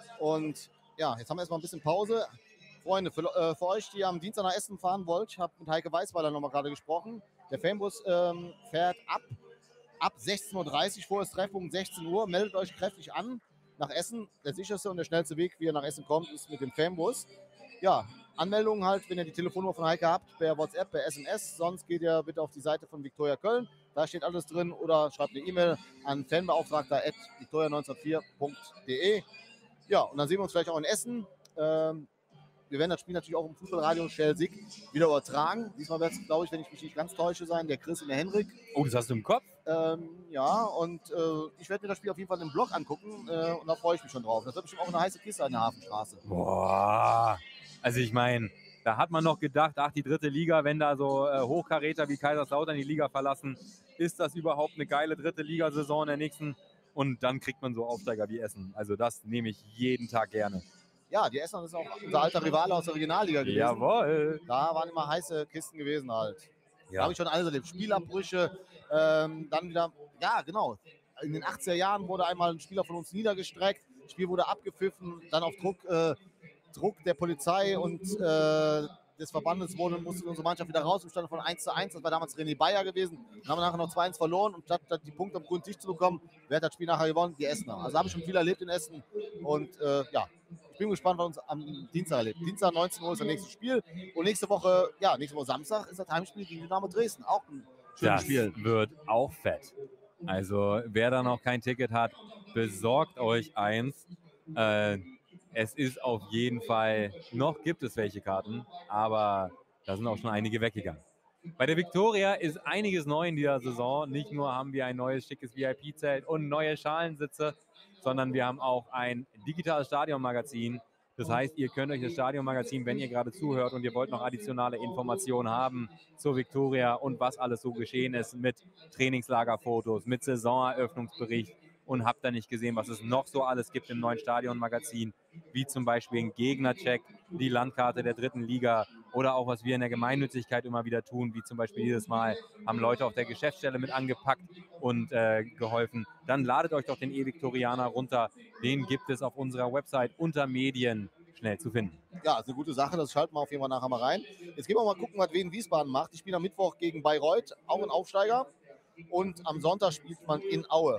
Speaker 2: Und ja, jetzt haben wir erstmal ein bisschen Pause. Freunde, für, äh, für euch, die am Dienstag nach Essen fahren wollt, ich habe mit Heike Weißweiler nochmal gerade gesprochen. Der Fanbus ähm, fährt ab, ab sechzehn Uhr dreißig, vorher ist Treffpunkt sechzehn Uhr. Meldet euch kräftig an nach Essen. Der sicherste und der schnellste Weg, wie ihr nach Essen kommt, ist mit dem Fanbus. Ja, Anmeldungen halt, wenn ihr die Telefonnummer von Heike habt, per WhatsApp, per S M S. Sonst geht ihr bitte auf die Seite von Viktoria Köln. Da steht alles drin. Oder schreibt eine E-Mail an fanbeauftragter at viktoria neunhundertvier punkt de. Ja, und dann sehen wir uns vielleicht auch in Essen. Ähm, wir werden das Spiel natürlich auch im Fußballradio Schelsig wieder übertragen. Diesmal wird es, glaube ich, wenn ich mich nicht ganz täusche, sein, der Chris und der Henrik.
Speaker 3: Oh, das hast du im Kopf?
Speaker 2: Ähm, ja, und äh, ich werde mir das Spiel auf jeden Fall im Blog angucken äh, und da freue ich mich schon drauf. Das wird bestimmt auch eine heiße Kiste an der Hafenstraße.
Speaker 3: Boah, also ich meine, da hat man noch gedacht, ach, die dritte Liga, wenn da so äh, Hochkaräter wie Kaiserslautern die Liga verlassen, ist das überhaupt eine geile dritte Ligasaison in der nächsten? Und dann kriegt man so Aufsteiger wie Essen. Also das nehme ich jeden Tag gerne.
Speaker 2: Ja, die Essen ist auch unser alter Rivale aus der Regionalliga gewesen.
Speaker 3: Jawohl.
Speaker 2: Da waren immer heiße Kisten gewesen halt. Da
Speaker 3: Ja.
Speaker 2: habe ich schon alles erlebt. Spielabbrüche, ähm, dann wieder, ja genau, in den achtziger Jahren wurde einmal ein Spieler von uns niedergestreckt, das Spiel wurde abgepfiffen, dann auf Druck, äh, Druck der Polizei und äh, des Verbandes wurde, musste unsere Mannschaft wieder raus im Stand von eins zu eins, das war damals René Bayer gewesen, dann haben wir nachher noch zwei eins verloren und statt die Punkte am grünen Tisch zu bekommen, wer hat das Spiel nachher gewonnen? Die Essener. Also habe ich schon viel erlebt in Essen und äh, ja, ich bin gespannt, was uns am Dienstag erlebt. Dienstag neunzehn Uhr ist das nächste Spiel und nächste Woche, ja, nächste Woche Samstag ist das Heimspiel gegen Dynamo Dresden. Auch ein schönes
Speaker 3: Das
Speaker 2: Spiel.
Speaker 3: wird auch fett. Also wer da noch kein Ticket hat, besorgt euch eins. Äh, es ist auf jeden Fall, noch gibt es welche Karten, aber da sind auch schon einige weggegangen. Bei der Viktoria ist einiges neu in dieser Saison. Nicht nur haben wir ein neues schickes V I P-Zelt und neue Schalensitze, sondern wir haben auch ein digitales Stadionmagazin. Das heißt, ihr könnt euch das Stadionmagazin, wenn ihr gerade zuhört und ihr wollt noch additionale Informationen haben zur Viktoria und was alles so geschehen ist mit Trainingslagerfotos, mit Saisoneröffnungsbericht und habt da nicht gesehen, was es noch so alles gibt im neuen Stadionmagazin, wie zum Beispiel ein Gegnercheck, die Landkarte der dritten Liga oder auch was wir in der Gemeinnützigkeit immer wieder tun, wie zum Beispiel dieses Mal haben Leute auf der Geschäftsstelle mit angepackt und äh, geholfen. Dann ladet euch doch den E-Viktorianer runter. Den gibt es auf unserer Website unter Medien schnell zu finden.
Speaker 2: Ja, ist eine gute Sache, das schalten wir auf jeden Fall nachher mal rein. Jetzt gehen wir mal gucken, was Wien Wiesbaden macht. Die spielen am Mittwoch gegen Bayreuth, auch ein Aufsteiger. Und am Sonntag spielt man in Aue.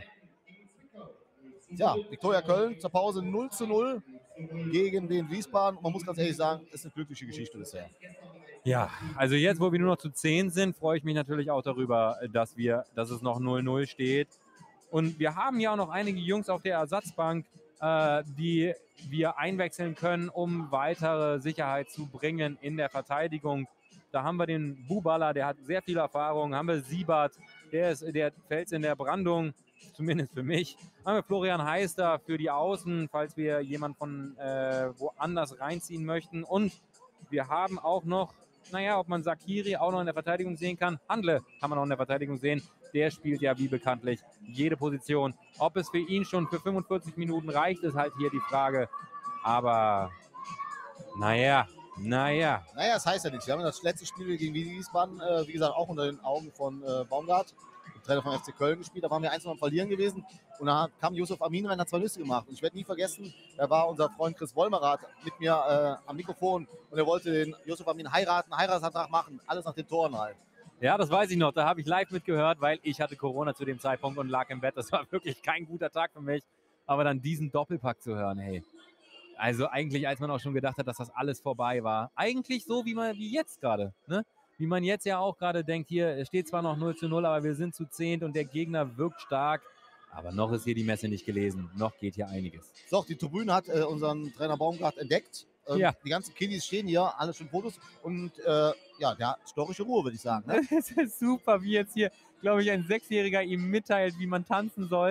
Speaker 2: Ja, Viktoria Köln zur Pause null zu null gegen den Wiesbaden. Man muss ganz ehrlich sagen, ist eine glückliche Geschichte bisher.
Speaker 3: Ja, also jetzt, wo wir nur noch zu zehn sind, freue ich mich natürlich auch darüber, dass wir, dass es noch null null steht. Und wir haben ja auch noch einige Jungs auf der Ersatzbank, äh, die wir einwechseln können, um weitere Sicherheit zu bringen in der Verteidigung. Da haben wir den Bubala, der hat sehr viel Erfahrung. Haben wir Siebert, der ist der Fels in der Brandung, zumindest für mich. Haben wir Florian Heister für die Außen, falls wir jemanden von äh, woanders reinziehen möchten. Und wir haben auch noch, naja, ob man Sakiri auch noch in der Verteidigung sehen kann. Handle kann man auch in der Verteidigung sehen. Der spielt ja wie bekanntlich jede Position. Ob es für ihn schon für fünfundvierzig Minuten reicht, ist halt hier die Frage. Aber naja, naja.
Speaker 2: Naja, das heißt ja nichts. Wir haben das letzte Spiel gegen Wiesbaden, äh, wie gesagt, auch unter den Augen von äh, Baumgart, dem Trainer vom F C Köln gespielt. Da waren wir eins zu null am Verlieren gewesen. Und da kam Yusuf Amin rein, hat zwei Nüsse gemacht. Und ich werde nie vergessen, da war unser Freund Chris Wollmerath mit mir äh, am Mikrofon und er wollte den Yusuf Amin heiraten, Heiratsantrag machen, alles nach den Toren halt.
Speaker 3: Ja, das weiß ich noch. Da habe ich live mitgehört, weil ich hatte Corona zu dem Zeitpunkt und lag im Bett. Das war wirklich kein guter Tag für mich. Aber dann diesen Doppelpack zu hören, hey. Also eigentlich, als man auch schon gedacht hat, dass das alles vorbei war. Eigentlich so, wie man wie jetzt gerade. Ne? Wie man jetzt ja auch gerade denkt, hier es steht zwar noch null zu null, aber wir sind zu zehnt und der Gegner wirkt stark. Aber noch ist hier die Messe nicht gelesen. Noch geht hier einiges.
Speaker 2: So, die Tribüne hat äh, unseren Trainer Baumgart entdeckt. Ähm,
Speaker 3: Ja.
Speaker 2: Die ganzen Kiddies stehen hier, alle schon Fotos. Und äh, ja, der hat historische Ruhe, würde ich sagen. Ne?
Speaker 3: Es ist super, wie jetzt hier, glaube ich, ein Sechsjähriger ihm mitteilt, wie man tanzen soll.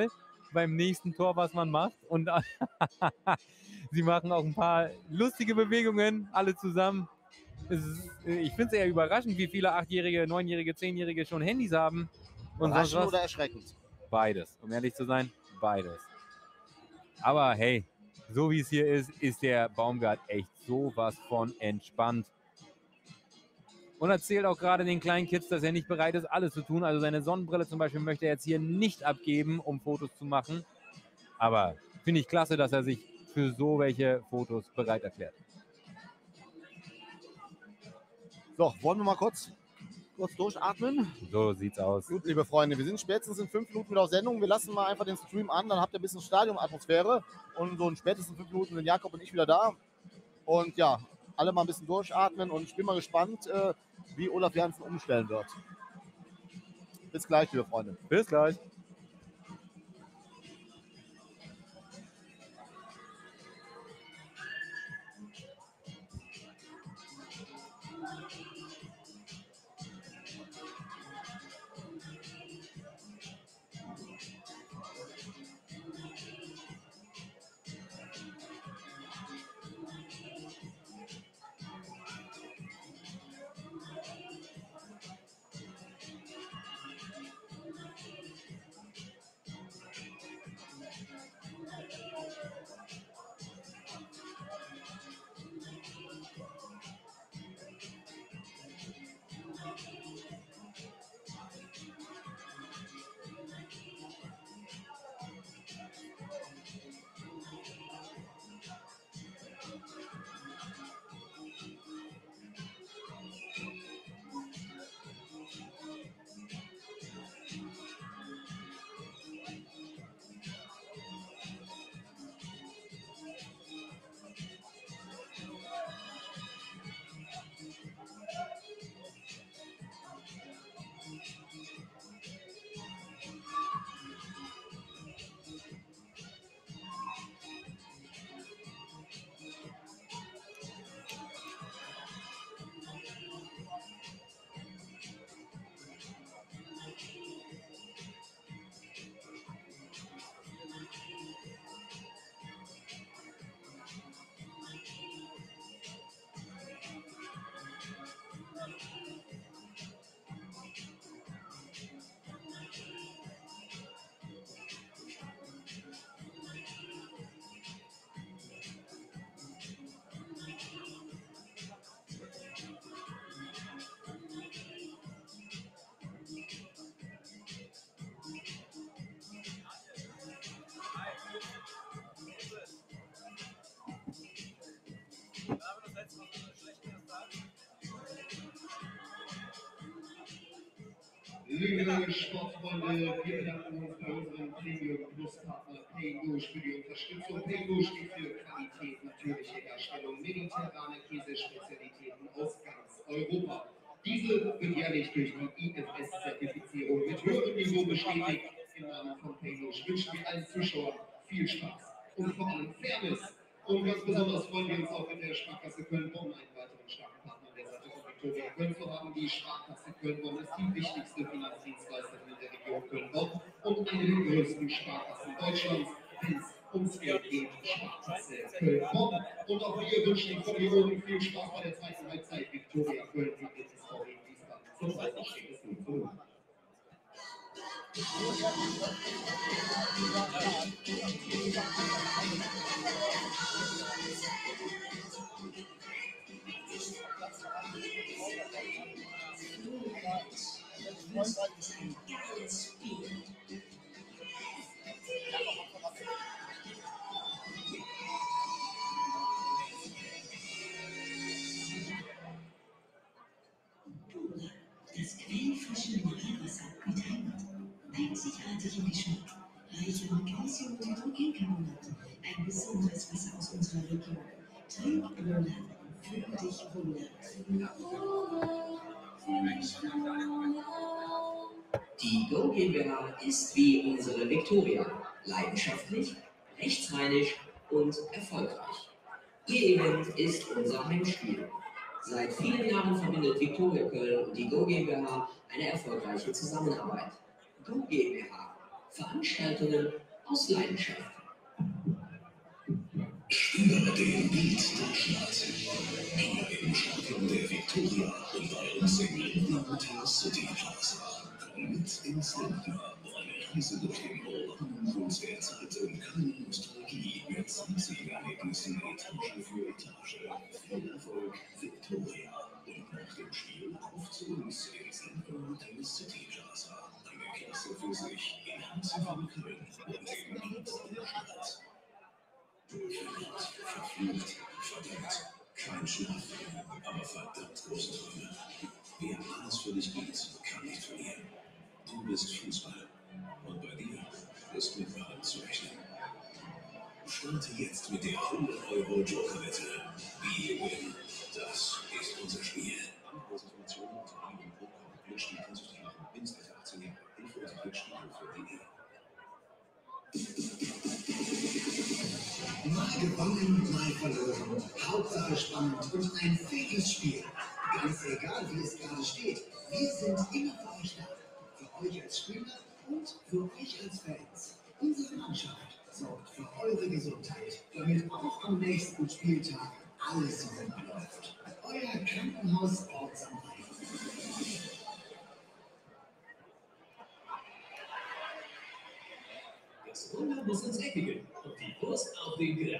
Speaker 3: beim nächsten Tor, was man macht. Und sie machen auch ein paar lustige Bewegungen, alle zusammen. Es ist, ich finde es eher überraschend, wie viele Achtjährige, Neunjährige, Zehnjährige schon Handys haben. Und sonst
Speaker 2: Überraschend
Speaker 3: was.
Speaker 2: oder erschreckend?
Speaker 3: Beides, um ehrlich zu sein, beides. Aber hey, so wie es hier ist, ist der Baumgart echt sowas von entspannt. Und erzählt auch gerade den kleinen Kids, dass er nicht bereit ist, alles zu tun. Also seine Sonnenbrille zum Beispiel möchte er jetzt hier nicht abgeben, um Fotos zu machen. Aber finde ich klasse, dass er sich für so welche Fotos bereit erklärt.
Speaker 2: So, wollen wir mal kurz, kurz durchatmen?
Speaker 3: So sieht's aus.
Speaker 2: Gut, liebe Freunde, wir sind spätestens in fünf Minuten wieder auf Sendung. Wir lassen mal einfach den Stream an, dann habt ihr ein bisschen Stadionatmosphäre. Und so in spätestens fünf Minuten sind Jakob und ich wieder da. Und ja, alle mal ein bisschen durchatmen. Und ich bin mal gespannt, äh, wie Olaf Janssen umstellen wird. Bis gleich, liebe Freunde.
Speaker 3: Bis gleich.
Speaker 1: Liebe Sportfreunde, wir bedanken uns bei unserem Premium Plus Partner Paygush für die Unterstützung. Paygush steht für Qualität, natürliche Herstellung, mediterrane Käsespezialitäten aus ganz Europa. Diese wird jährlich durch die I F S-Zertifizierung mit höherem Niveau bestätigt. Im Rahmen von Paygush wünschen wir allen Zuschauern viel Spaß und vor allem Fairness. Und ganz besonders freuen wir uns auch mit der Sparkasse Köln-Bonn, einen weiteren starken Partner der Seite von Viktoria Köln zu haben. Die Sparkasse Köln-Bonn ist die wichtigste Finanzdienstleisterin in der Region Köln-Bonn und eine der größten Sparkassen Deutschlands, wenn es ums Geld geht. Sparkasse Köln-Bonn. Und auch wir wünschen von hier oben viel Spaß bei der zweiten Halbzeit. Viktoria Köln gegen den S V W Wiesbaden. Zurzeit steht es null zu null.
Speaker 4: Das quellfrische Mineralwasser mit Heimat. Einzigartig im Geschmack. Reich an Magnesium und Hydrogencarbonat. Ein besonderes Wasser aus unserer Region. Trink Brunner. Fühl dich Wunder. Die Go GmbH ist wie unsere Viktoria. Leidenschaftlich, rechtsrheinisch und erfolgreich. Ihr Event ist unser Heimspiel. Seit vielen Jahren verbindet Viktoria Köln und die Go GmbH eine erfolgreiche Zusammenarbeit. Go GmbH. Veranstaltungen aus Leidenschaft.
Speaker 5: Spüre den Beat der Stadt. Hier im Schatten der Victoria und bei uns im Lindner Hotel City Plaza. Komm mit ins Lindner. Eine Reise durch den urbanen Wunsch der Zeit und keine Nostalgie mit zwanzig Erlebnissen Etage für Etage. Viel Erfolg, Victoria. Und nach dem Spiel auf zu uns ins Lindner Hotel City Plaza. Eine Klasse für sich in Hansen von Köln und im Beat der Stadt. Verliebt, verflucht, verdammt, kein Schlaf, aber verdammt große Träume. Wer alles für dich gibt, kann nicht verlieren. Du bist Fußball und bei dir ist mit allem zu rechnen. Starte jetzt mit der hundert Euro Joker-Wette. Wir gewinnen. Das ist unser Spiel. Informationen unter anderem Pro-Kopf, Glücksspiel, künstlich machen, mindestens achtzehn Jahre. Hilfe unter Glücksspielhilfe.de.
Speaker 1: Mal gewonnen, mal verloren. Hauptsache spannend und ein faires Spiel. Ganz egal, wie es gerade steht. Wir sind immer für euch da. Für euch als Spieler und für euch als Fans. Unsere Mannschaft sorgt für eure Gesundheit, damit auch am nächsten Spieltag alles rund läuft. Euer Krankenhaus Ortsanwalt.
Speaker 5: Das Wunder muss ins Eckige und die Wurst auf den Grill.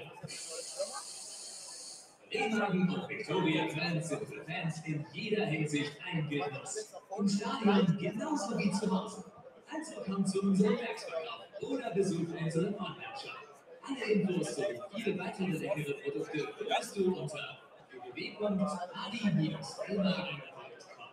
Speaker 5: Rehmagen und Victoria-Fans sind für Fans in jeder Hinsicht ein Genuss. Im Stadion genauso wie zu Hause. Also kommt zu unserem Werksverkauf oder besucht unseren Online-Shop. Alle Infos sowie viele weitere leckere Produkte findest du unter w w w punkt adi Bindestrich rehmagen punkt com.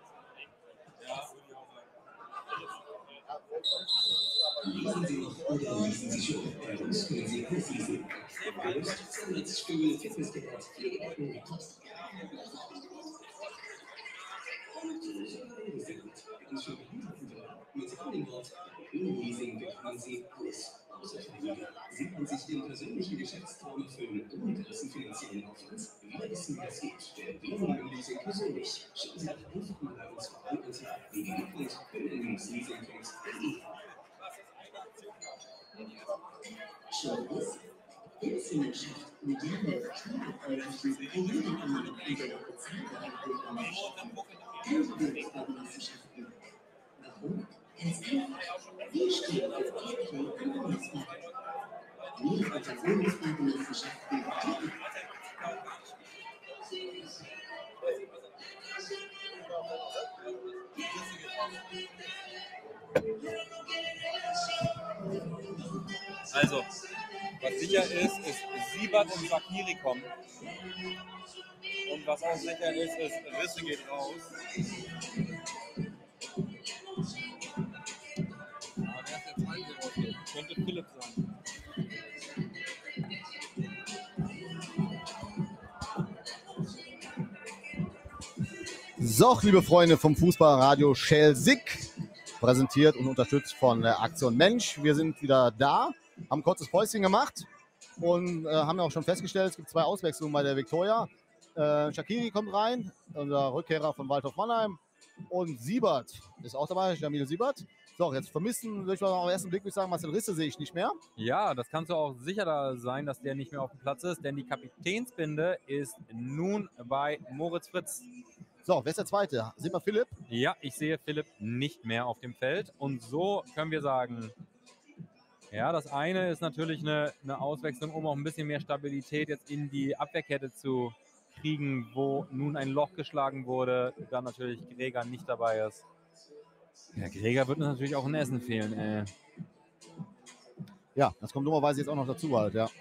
Speaker 1: Lesen Sie noch oder lesen Sie schon? Bei uns können Sie alles lesen. Brust, Sitzstuhl, Fitnessgerät, Pflegebetten, Toast. Mit Honeyboard, Leasing bekommen Sie alles. Außer Familie. Sie können sich den persönlichen Geschäftstraum erfüllen ohne großen finanziellen Aufwand. Wir wissen, wie das geht, denn wir machen Leasing persönlich. Schauen Sie doch einfach mal bei uns vorbei unter w w w punkt leasing punkt de.
Speaker 4: Showbiz, Filmsymmerschaft, moderne Kinoveröffentlichungen, Karriereanlagen und der bezahlbaren Bildungsstätten. Bildungspartnerschaften. Warum? Ganz einfach. Wir stehen für Aufklärung und Netzwerk. Mehr unter Bildungspartnerschaften.
Speaker 3: Also, was sicher ist, ist Siebert und Shaqiri kommen. Und was auch sicher ist, ist Risse geht raus. Aber wer ist jetzt eingerostet? Könnte Philipp sein.
Speaker 2: So, liebe Freunde vom Fußballradio Schelsig, präsentiert und unterstützt von der Aktion Mensch. Wir sind wieder da, haben ein kurzes Päuschen gemacht und äh, haben ja auch schon festgestellt, es gibt zwei Auswechslungen bei der Viktoria. Äh, Shaqiri kommt rein, unser Rückkehrer von Waldhof Mannheim, und Siebert ist auch dabei, Jamil Siebert. So, jetzt vermissen, würde ich mal auf den ersten Blick würde ich sagen, Marcel Risse sehe ich nicht mehr.
Speaker 3: Ja, das kannst du auch sicher da sein, dass der nicht mehr auf dem Platz ist, denn die Kapitänsbinde ist nun bei Moritz Fritz.
Speaker 2: So, wer ist der Zweite? Sehen wir Philipp?
Speaker 3: Ja, ich sehe Philipp nicht mehr auf dem Feld. Und so können wir sagen, ja, das eine ist natürlich eine, eine Auswechslung, um auch ein bisschen mehr Stabilität jetzt in die Abwehrkette zu kriegen, wo nun ein Loch geschlagen wurde, da natürlich Gregor nicht dabei ist. Ja, Gregor wird uns natürlich auch ein Essen fehlen, ey.
Speaker 2: Ja, das kommt dummerweise jetzt auch noch dazu halt, ja.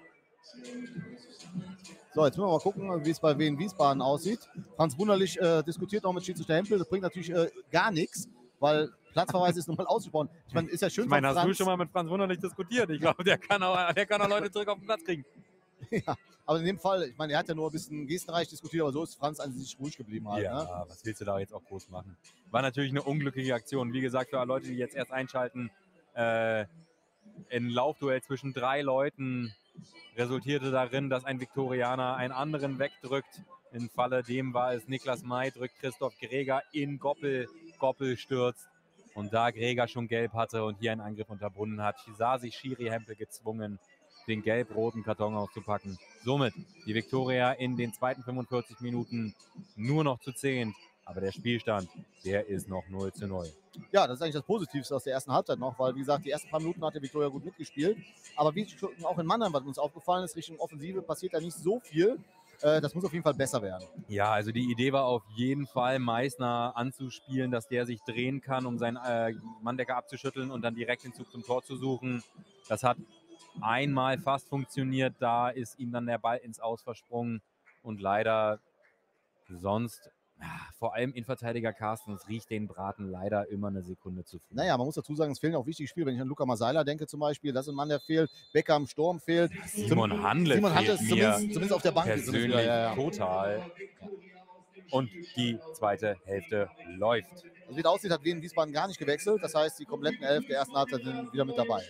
Speaker 2: So, jetzt müssen wir mal gucken, wie es bei Wien Wiesbaden aussieht. Franz Wunderlich äh, diskutiert auch mit Schiedsrichter Hempel. Das bringt natürlich äh, gar nichts, weil Platzverweis ist nochmal ausgesprochen. Ich meine, ist ja schön.
Speaker 3: Ich meine, hast
Speaker 2: Franz,
Speaker 3: du schon mal mit Franz Wunderlich diskutiert? Ich glaube, der kann auch, der kann auch Leute zurück auf den Platz kriegen.
Speaker 2: Ja, aber in dem Fall, ich meine, er hat ja nur ein bisschen gestenreich diskutiert, aber so ist Franz an sich ruhig geblieben halt.
Speaker 3: Ja,
Speaker 2: Ne?
Speaker 3: was willst du da jetzt auch groß machen? War natürlich eine unglückliche Aktion. Wie gesagt, für alle Leute, die jetzt erst einschalten, äh, ein Laufduell zwischen drei Leuten resultierte darin, dass ein Viktorianer einen anderen wegdrückt. Im Falle dem war es Niklas May, drückt Christoph Gregor in Goppel, Goppel stürzt. Und da Gregor schon gelb hatte und hier einen Angriff unterbunden hat, sah sich Schiri Hempel gezwungen, den gelb-roten Karton auszupacken. Somit die Viktoria in den zweiten fünfundvierzig Minuten nur noch zu zehn. Aber der Spielstand, der ist noch null zu null.
Speaker 2: Ja, das ist eigentlich das Positivste aus der ersten Halbzeit noch, weil, wie gesagt, die ersten paar Minuten hat der Viktoria gut mitgespielt. Aber wie schon auch in Mannheim, was uns aufgefallen ist, Richtung Offensive passiert da nicht so viel. Äh, das muss auf jeden Fall besser werden.
Speaker 3: Ja, also die Idee war auf jeden Fall, Meißner anzuspielen, dass der sich drehen kann, um seinen äh, Manndecker abzuschütteln und dann direkt den Zug zum Tor zu suchen. Das hat einmal fast funktioniert, da ist ihm dann der Ball ins Aus versprungen und leider sonst, ja, vor allem Innenverteidiger Carstens riecht den Braten leider immer eine Sekunde zu früh.
Speaker 2: Naja, man muss dazu sagen, es fehlen auch wichtige Spiele. Wenn ich an Luca Maseiler denke zum Beispiel, das ist ein Mann, der fehlt. Becker im Sturm fehlt.
Speaker 3: Simon Handle
Speaker 2: Simon Handle
Speaker 3: fehlt
Speaker 2: ist
Speaker 3: mir
Speaker 2: zumindest, zumindest auf der Bank.
Speaker 3: persönlich
Speaker 2: Ja, ja, ja.
Speaker 3: total. Und die zweite Hälfte läuft.
Speaker 2: Also wie es aussieht, hat Wien Wiesbaden gar nicht gewechselt. Das heißt, die kompletten elf der ersten Halbzeit sind wieder mit dabei.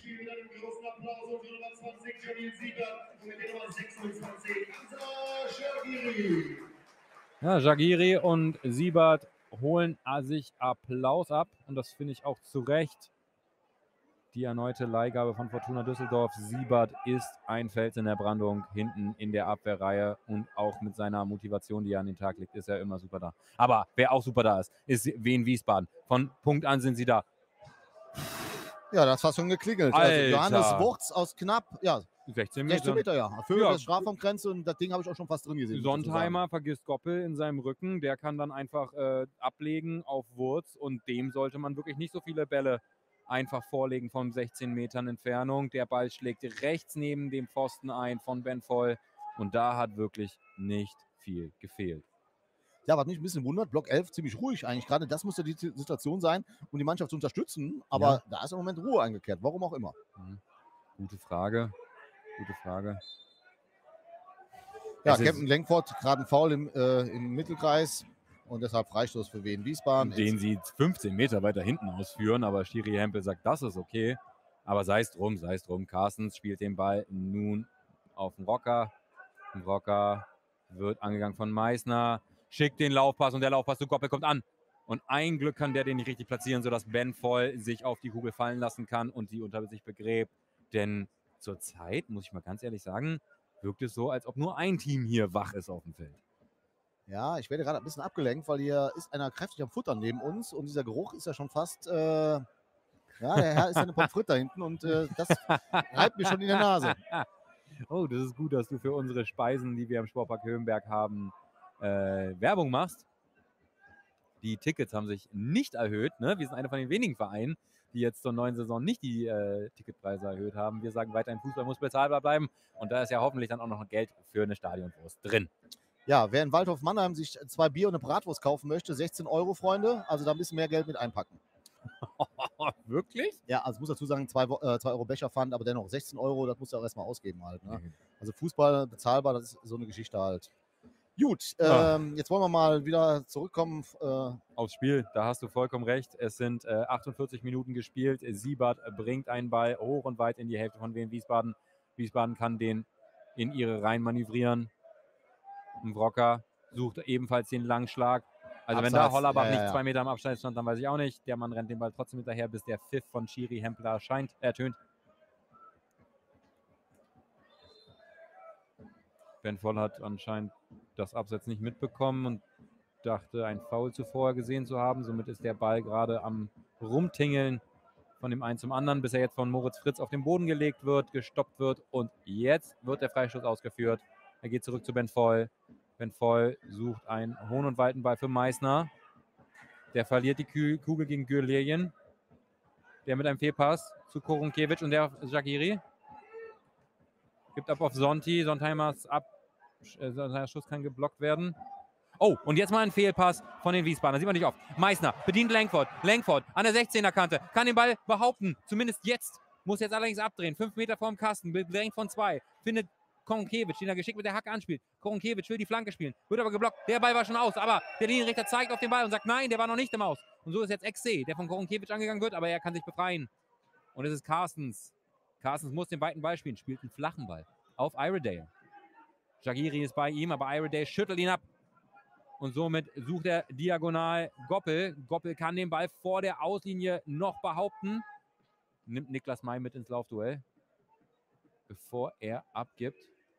Speaker 3: Ja, Jagiri und Siebert holen sich Applaus ab und das finde ich auch zu Recht. Die erneute Leihgabe von Fortuna Düsseldorf. Siebert ist ein Fels in der Brandung hinten in der Abwehrreihe und auch mit seiner Motivation, die er an den Tag legt, ist er immer super da. Aber wer auch super da ist, ist Wien Wiesbaden. Von Punkt an sind sie da.
Speaker 2: Ja, das hat fast schon geklingelt.
Speaker 3: Alter.
Speaker 2: Also Johannes Wurz aus knapp, ja,
Speaker 3: sechzehn Meter.
Speaker 2: sechzehn Meter, ja. Vögel
Speaker 3: Ja.
Speaker 2: der Strafraumgrenze und das Ding habe ich auch schon fast drin gesehen.
Speaker 3: Sontheimer vergisst Goppel in seinem Rücken. Der kann dann einfach äh, ablegen auf Wurz und dem sollte man wirklich nicht so viele Bälle einfach vorlegen von sechzehn Metern Entfernung. Der Ball schlägt rechts neben dem Pfosten ein von Ben Voll und da hat wirklich nicht viel gefehlt.
Speaker 2: Ja, was mich ein bisschen wundert, Block elf ziemlich ruhig eigentlich. Gerade das muss ja die Situation sein, um die Mannschaft zu unterstützen. Aber
Speaker 3: Ja.
Speaker 2: da ist im Moment Ruhe eingekehrt, warum auch immer.
Speaker 3: Mhm. Gute Frage. Gute Frage.
Speaker 2: Ja,
Speaker 3: Es ist-
Speaker 2: Captain Lenkford, gerade ein Foul im, äh, im Mittelkreis und deshalb Freistoß für Wien Wiesbaden.
Speaker 3: Den sie fünfzehn Meter weiter hinten ausführen, aber Schiri Hempel sagt, das ist okay. Aber sei es drum, sei es drum. Carstens spielt den Ball nun auf den Rocker. Ein Rocker wird angegangen von Meißner, schickt den Laufpass und der Laufpass zu Goppel kommt an. Und ein Glück kann der den nicht richtig platzieren, sodass Ben Voll sich auf die Kugel fallen lassen kann und die unter sich begräbt. Denn zurzeit, muss ich mal ganz ehrlich sagen, wirkt es so, als ob nur ein Team hier wach ist auf dem Feld.
Speaker 2: Ja, ich werde gerade ein bisschen abgelenkt, weil hier ist einer kräftig am Futtern neben uns und dieser Geruch ist ja schon fast, äh, ja, der Herr ist ja eine Pommes frites da hinten und äh, das reibt mir schon in der Nase.
Speaker 3: Oh, das ist gut, dass du für unsere Speisen, die wir im Sportpark Höhenberg haben, äh, Werbung machst. Die Tickets haben sich nicht erhöht. Ne? Wir sind einer von den wenigen Vereinen, die jetzt zur neuen Saison nicht die äh, Ticketpreise erhöht haben. Wir sagen weiterhin, Fußball muss bezahlbar bleiben. Und da ist ja hoffentlich dann auch noch Geld für eine Stadionwurst drin.
Speaker 2: Ja, wer in Waldhof Mannheim sich zwei Bier und eine Bratwurst kaufen möchte, sechzehn Euro, Freunde. Also da ein bisschen mehr Geld mit einpacken.
Speaker 3: Wirklich?
Speaker 2: Ja, also muss dazu sagen, zwei Euro Becherpfand, aber dennoch sechzehn Euro, das musst du auch erstmal ausgeben halt. Ne? Also Fußball bezahlbar, das ist so eine Geschichte halt. Gut,
Speaker 3: Ja.
Speaker 2: ähm, jetzt wollen wir mal wieder zurückkommen. Äh,
Speaker 3: Aufs Spiel, da hast du vollkommen recht. Es sind äh, achtundvierzig Minuten gespielt. Siebert bringt einen Ball hoch und weit in die Hälfte von Wien Wiesbaden. Wiesbaden kann den in ihre Reihen manövrieren. Ein Brocker sucht ebenfalls den langen Schlag. Also wenn da
Speaker 2: Abseits,
Speaker 3: Hollerbach
Speaker 2: ja, ja,
Speaker 3: nicht
Speaker 2: ja.
Speaker 3: zwei Meter am Abstand stand, dann weiß ich auch nicht. Der Mann rennt den Ball trotzdem hinterher, bis der Pfiff von Schiri Hempler erscheint, ertönt. Ben Voll hat anscheinend das Abseits nicht mitbekommen und dachte, ein Foul zuvor gesehen zu haben. Somit ist der Ball gerade am Rumtingeln von dem einen zum anderen, bis er jetzt von Moritz Fritz auf den Boden gelegt wird, gestoppt wird und jetzt wird der Freistoß ausgeführt. Er geht zurück zu Ben Voll. Ben Voll sucht einen hohen und weiten Ball für Meißner. Der verliert die Kü- Kugel gegen Gürlien. Der mit einem Fehlpass zu Korunkiewicz und der auf Jagiri. Gibt ab auf Sonti. Sontheimers ab. Äh, Sontheimers Schuss kann geblockt werden. Oh, und jetzt mal ein Fehlpass von den Wiesbaden. Das sieht man nicht oft. Meißner bedient Langford. Langford an der sechzehner Kante. Kann den Ball behaupten. Zumindest jetzt. Muss jetzt allerdings abdrehen. Fünf Meter vorm Kasten. Bedrängt von zwei. Findet Korunkiewicz, den er geschickt mit der Hacke anspielt. Korunkiewicz will die Flanke spielen. Wird aber geblockt. Der Ball war schon aus. Aber der Linienrichter zeigt auf den Ball und sagt, nein, der war noch nicht im Aus. Und so ist jetzt Exe, der von Korunkiewicz angegangen wird. Aber er kann sich befreien. Und es ist Carstens. Carstens muss den weiten Ball spielen. Spielt einen flachen Ball auf Iredale. Jagiri ist bei ihm, aber Iredale schüttelt ihn ab. Und somit sucht er diagonal Goppel. Goppel kann den Ball vor der Auslinie noch behaupten. Nimmt Niklas May mit ins Laufduell, bevor er abgibt.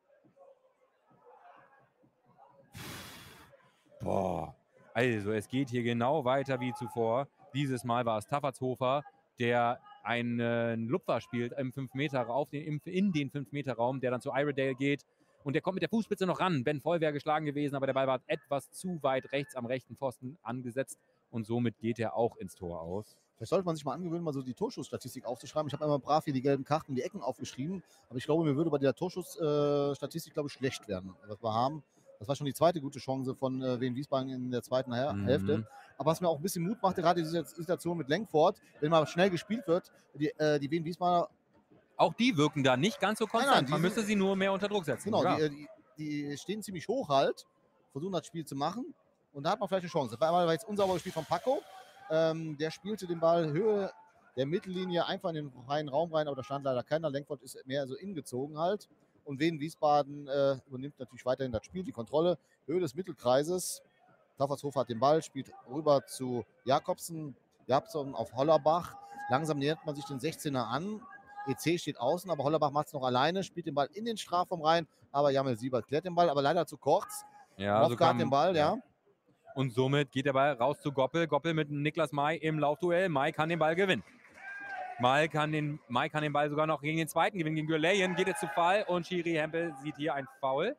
Speaker 3: Boah, also es geht hier genau weiter wie zuvor. Dieses Mal war es Taffertshofer, der einen Lupfer spielt im fünf Meter auf den, in den fünf Meter Raum, der dann zu Iredale geht. Und der kommt mit der Fußspitze noch ran. Ben Voll wäre geschlagen gewesen, aber der Ball war etwas zu weit rechts am rechten Pfosten angesetzt. Und somit geht er auch ins Tor aus.
Speaker 2: Vielleicht sollte man sich mal angewöhnen, mal so die Torschussstatistik aufzuschreiben. Ich habe einmal brav hier die gelben Karten und die Ecken aufgeschrieben. Aber ich glaube, mir würde bei der Torschussstatistik, glaube ich, schlecht werden, was wir haben. Das war schon die zweite gute Chance von äh, Wien Wiesbaden in der zweiten Her-
Speaker 3: Mhm.
Speaker 2: Hälfte. Aber was mir auch ein bisschen Mut macht, gerade diese Situation mit Langford, wenn mal schnell gespielt wird, die, äh, die Wien Wiesbadener,
Speaker 3: Auch die wirken da nicht ganz so konstant.
Speaker 2: Nein, nein,
Speaker 3: Man
Speaker 2: die
Speaker 3: müsste sie nur mehr unter Druck setzen.
Speaker 2: genau,
Speaker 3: Ja.
Speaker 2: die, die, die stehen ziemlich hoch halt, versuchen das Spiel zu machen und da hat man vielleicht eine Chance. Das war jetzt unsauberes Spiel von Paco. Ähm, der spielte den Ball Höhe der Mittellinie einfach in den freien Raum rein, aber da stand leider keiner. Langford ist mehr so ingezogen halt. Und Wien Wiesbaden äh, übernimmt natürlich weiterhin das Spiel, die Kontrolle. Höhe des Mittelkreises. Taffertshofer hat den Ball, spielt rüber zu Jakobsen. Jakobsen auf Hollerbach. Langsam nähert man sich den sechzehner an. E C steht außen, aber Hollerbach macht es noch alleine, spielt den Ball in den Strafraum rein. Aber Jamel Siebert klärt den Ball, aber leider zu kurz.
Speaker 3: Ja,
Speaker 2: Mofka
Speaker 3: kam-
Speaker 2: hat den Ball, ja.
Speaker 3: Und somit geht der Ball raus zu Goppel. Goppel mit Niklas May im Laufduell. May kann den Ball gewinnen. May kann den, May kann den Ball sogar noch gegen den zweiten gewinnen, gegen Gürleyen. Geht jetzt zu Fall und Schiri Hempel sieht hier ein Foul.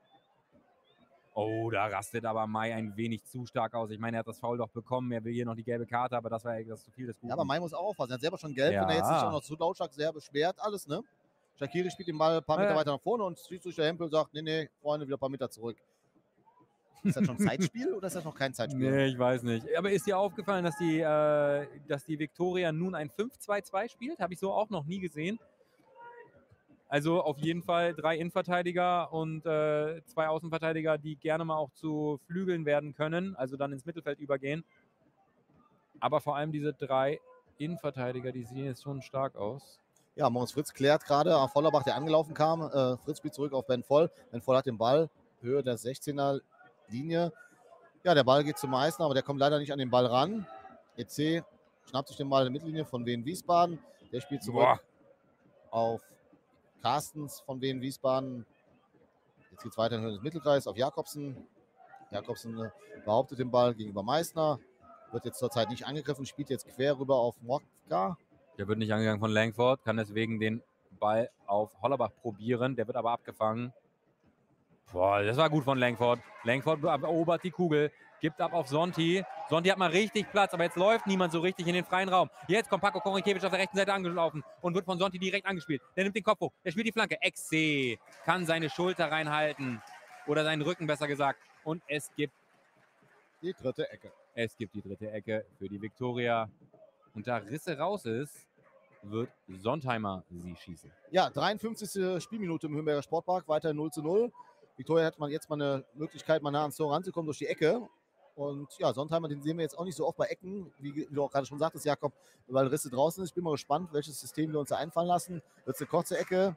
Speaker 3: Oh, da rastet aber May ein wenig zu stark aus. Ich meine, er hat das Foul doch bekommen. Er will hier noch die gelbe Karte, aber das war das zu viel des Guten.
Speaker 2: Ja, aber Mai muss auch aufpassen. Er hat selber schon gelb,
Speaker 3: Ja.
Speaker 2: wenn er jetzt nicht auch noch zu lautstark sehr beschwert, alles, ne? Shaqiri spielt den Ball ein paar Meter
Speaker 3: Ja.
Speaker 2: weiter nach vorne und Schiedsrichter Hempel sagt, nee, nee, Freunde, wieder ein paar Meter zurück. Ist das schon ein Zeitspiel oder ist das noch kein Zeitspiel?
Speaker 3: Nee, ich weiß nicht. Aber ist dir aufgefallen, dass die, äh, dass die Viktoria nun ein fünf zwei zwei spielt? Habe ich so auch noch nie gesehen. Also auf jeden Fall drei Innenverteidiger und äh, zwei Außenverteidiger, die gerne mal auch zu Flügeln werden können, also dann ins Mittelfeld übergehen. Aber vor allem diese drei Innenverteidiger, die sehen jetzt schon stark aus.
Speaker 2: Ja, Moritz Fritz klärt gerade auf Vollerbach, der angelaufen kam. Äh, Fritz spielt zurück auf Ben Voll. Ben Voll hat den Ball, Höhe der sechzehner Linie. Ja, der Ball geht zum Meißner, aber der kommt leider nicht an den Ball ran. E C schnappt sich den Ball in der Mittellinie von Wien Wiesbaden. Der spielt zurück
Speaker 3: Boah.
Speaker 2: auf Carstens von Wien Wiesbaden. Jetzt geht es weiter in den Mittelkreis auf Jakobsen. Jakobsen äh, behauptet den Ball gegenüber Meißner. Wird jetzt zurzeit nicht angegriffen, spielt jetzt quer rüber auf Mokka.
Speaker 3: Der wird nicht angegangen von Langford, kann deswegen den Ball auf Hollerbach probieren. Der wird aber abgefangen. Boah, das war gut von Langford. Langford erobert die Kugel, gibt ab auf Sonti. Sonti hat mal richtig Platz, aber jetzt läuft niemand so richtig in den freien Raum. Jetzt kommt Paco Korinkiewicz auf der rechten Seite angelaufen und wird von Sonti direkt angespielt. Der nimmt den Kopf hoch, der spielt die Flanke. Exe kann seine Schulter reinhalten oder seinen Rücken besser gesagt. Und es gibt,
Speaker 2: Die dritte Ecke.
Speaker 3: es gibt die dritte Ecke für die Viktoria. Und da Risse raus ist, wird Sontheimer sie schießen.
Speaker 2: Ja, dreiundfünfzigste Spielminute im Höhenberger Sportpark, weiter null zu null. Viktoria hat man jetzt mal eine Möglichkeit, mal nah ans Tor ranzukommen durch die Ecke. Und ja, Sontheimer, den sehen wir jetzt auch nicht so oft bei Ecken, wie, wie du auch gerade schon sagtest, Jakob, weil Risse draußen ist. Ich bin mal gespannt, welches System wir uns da einfallen lassen. Wird es eine kurze Ecke?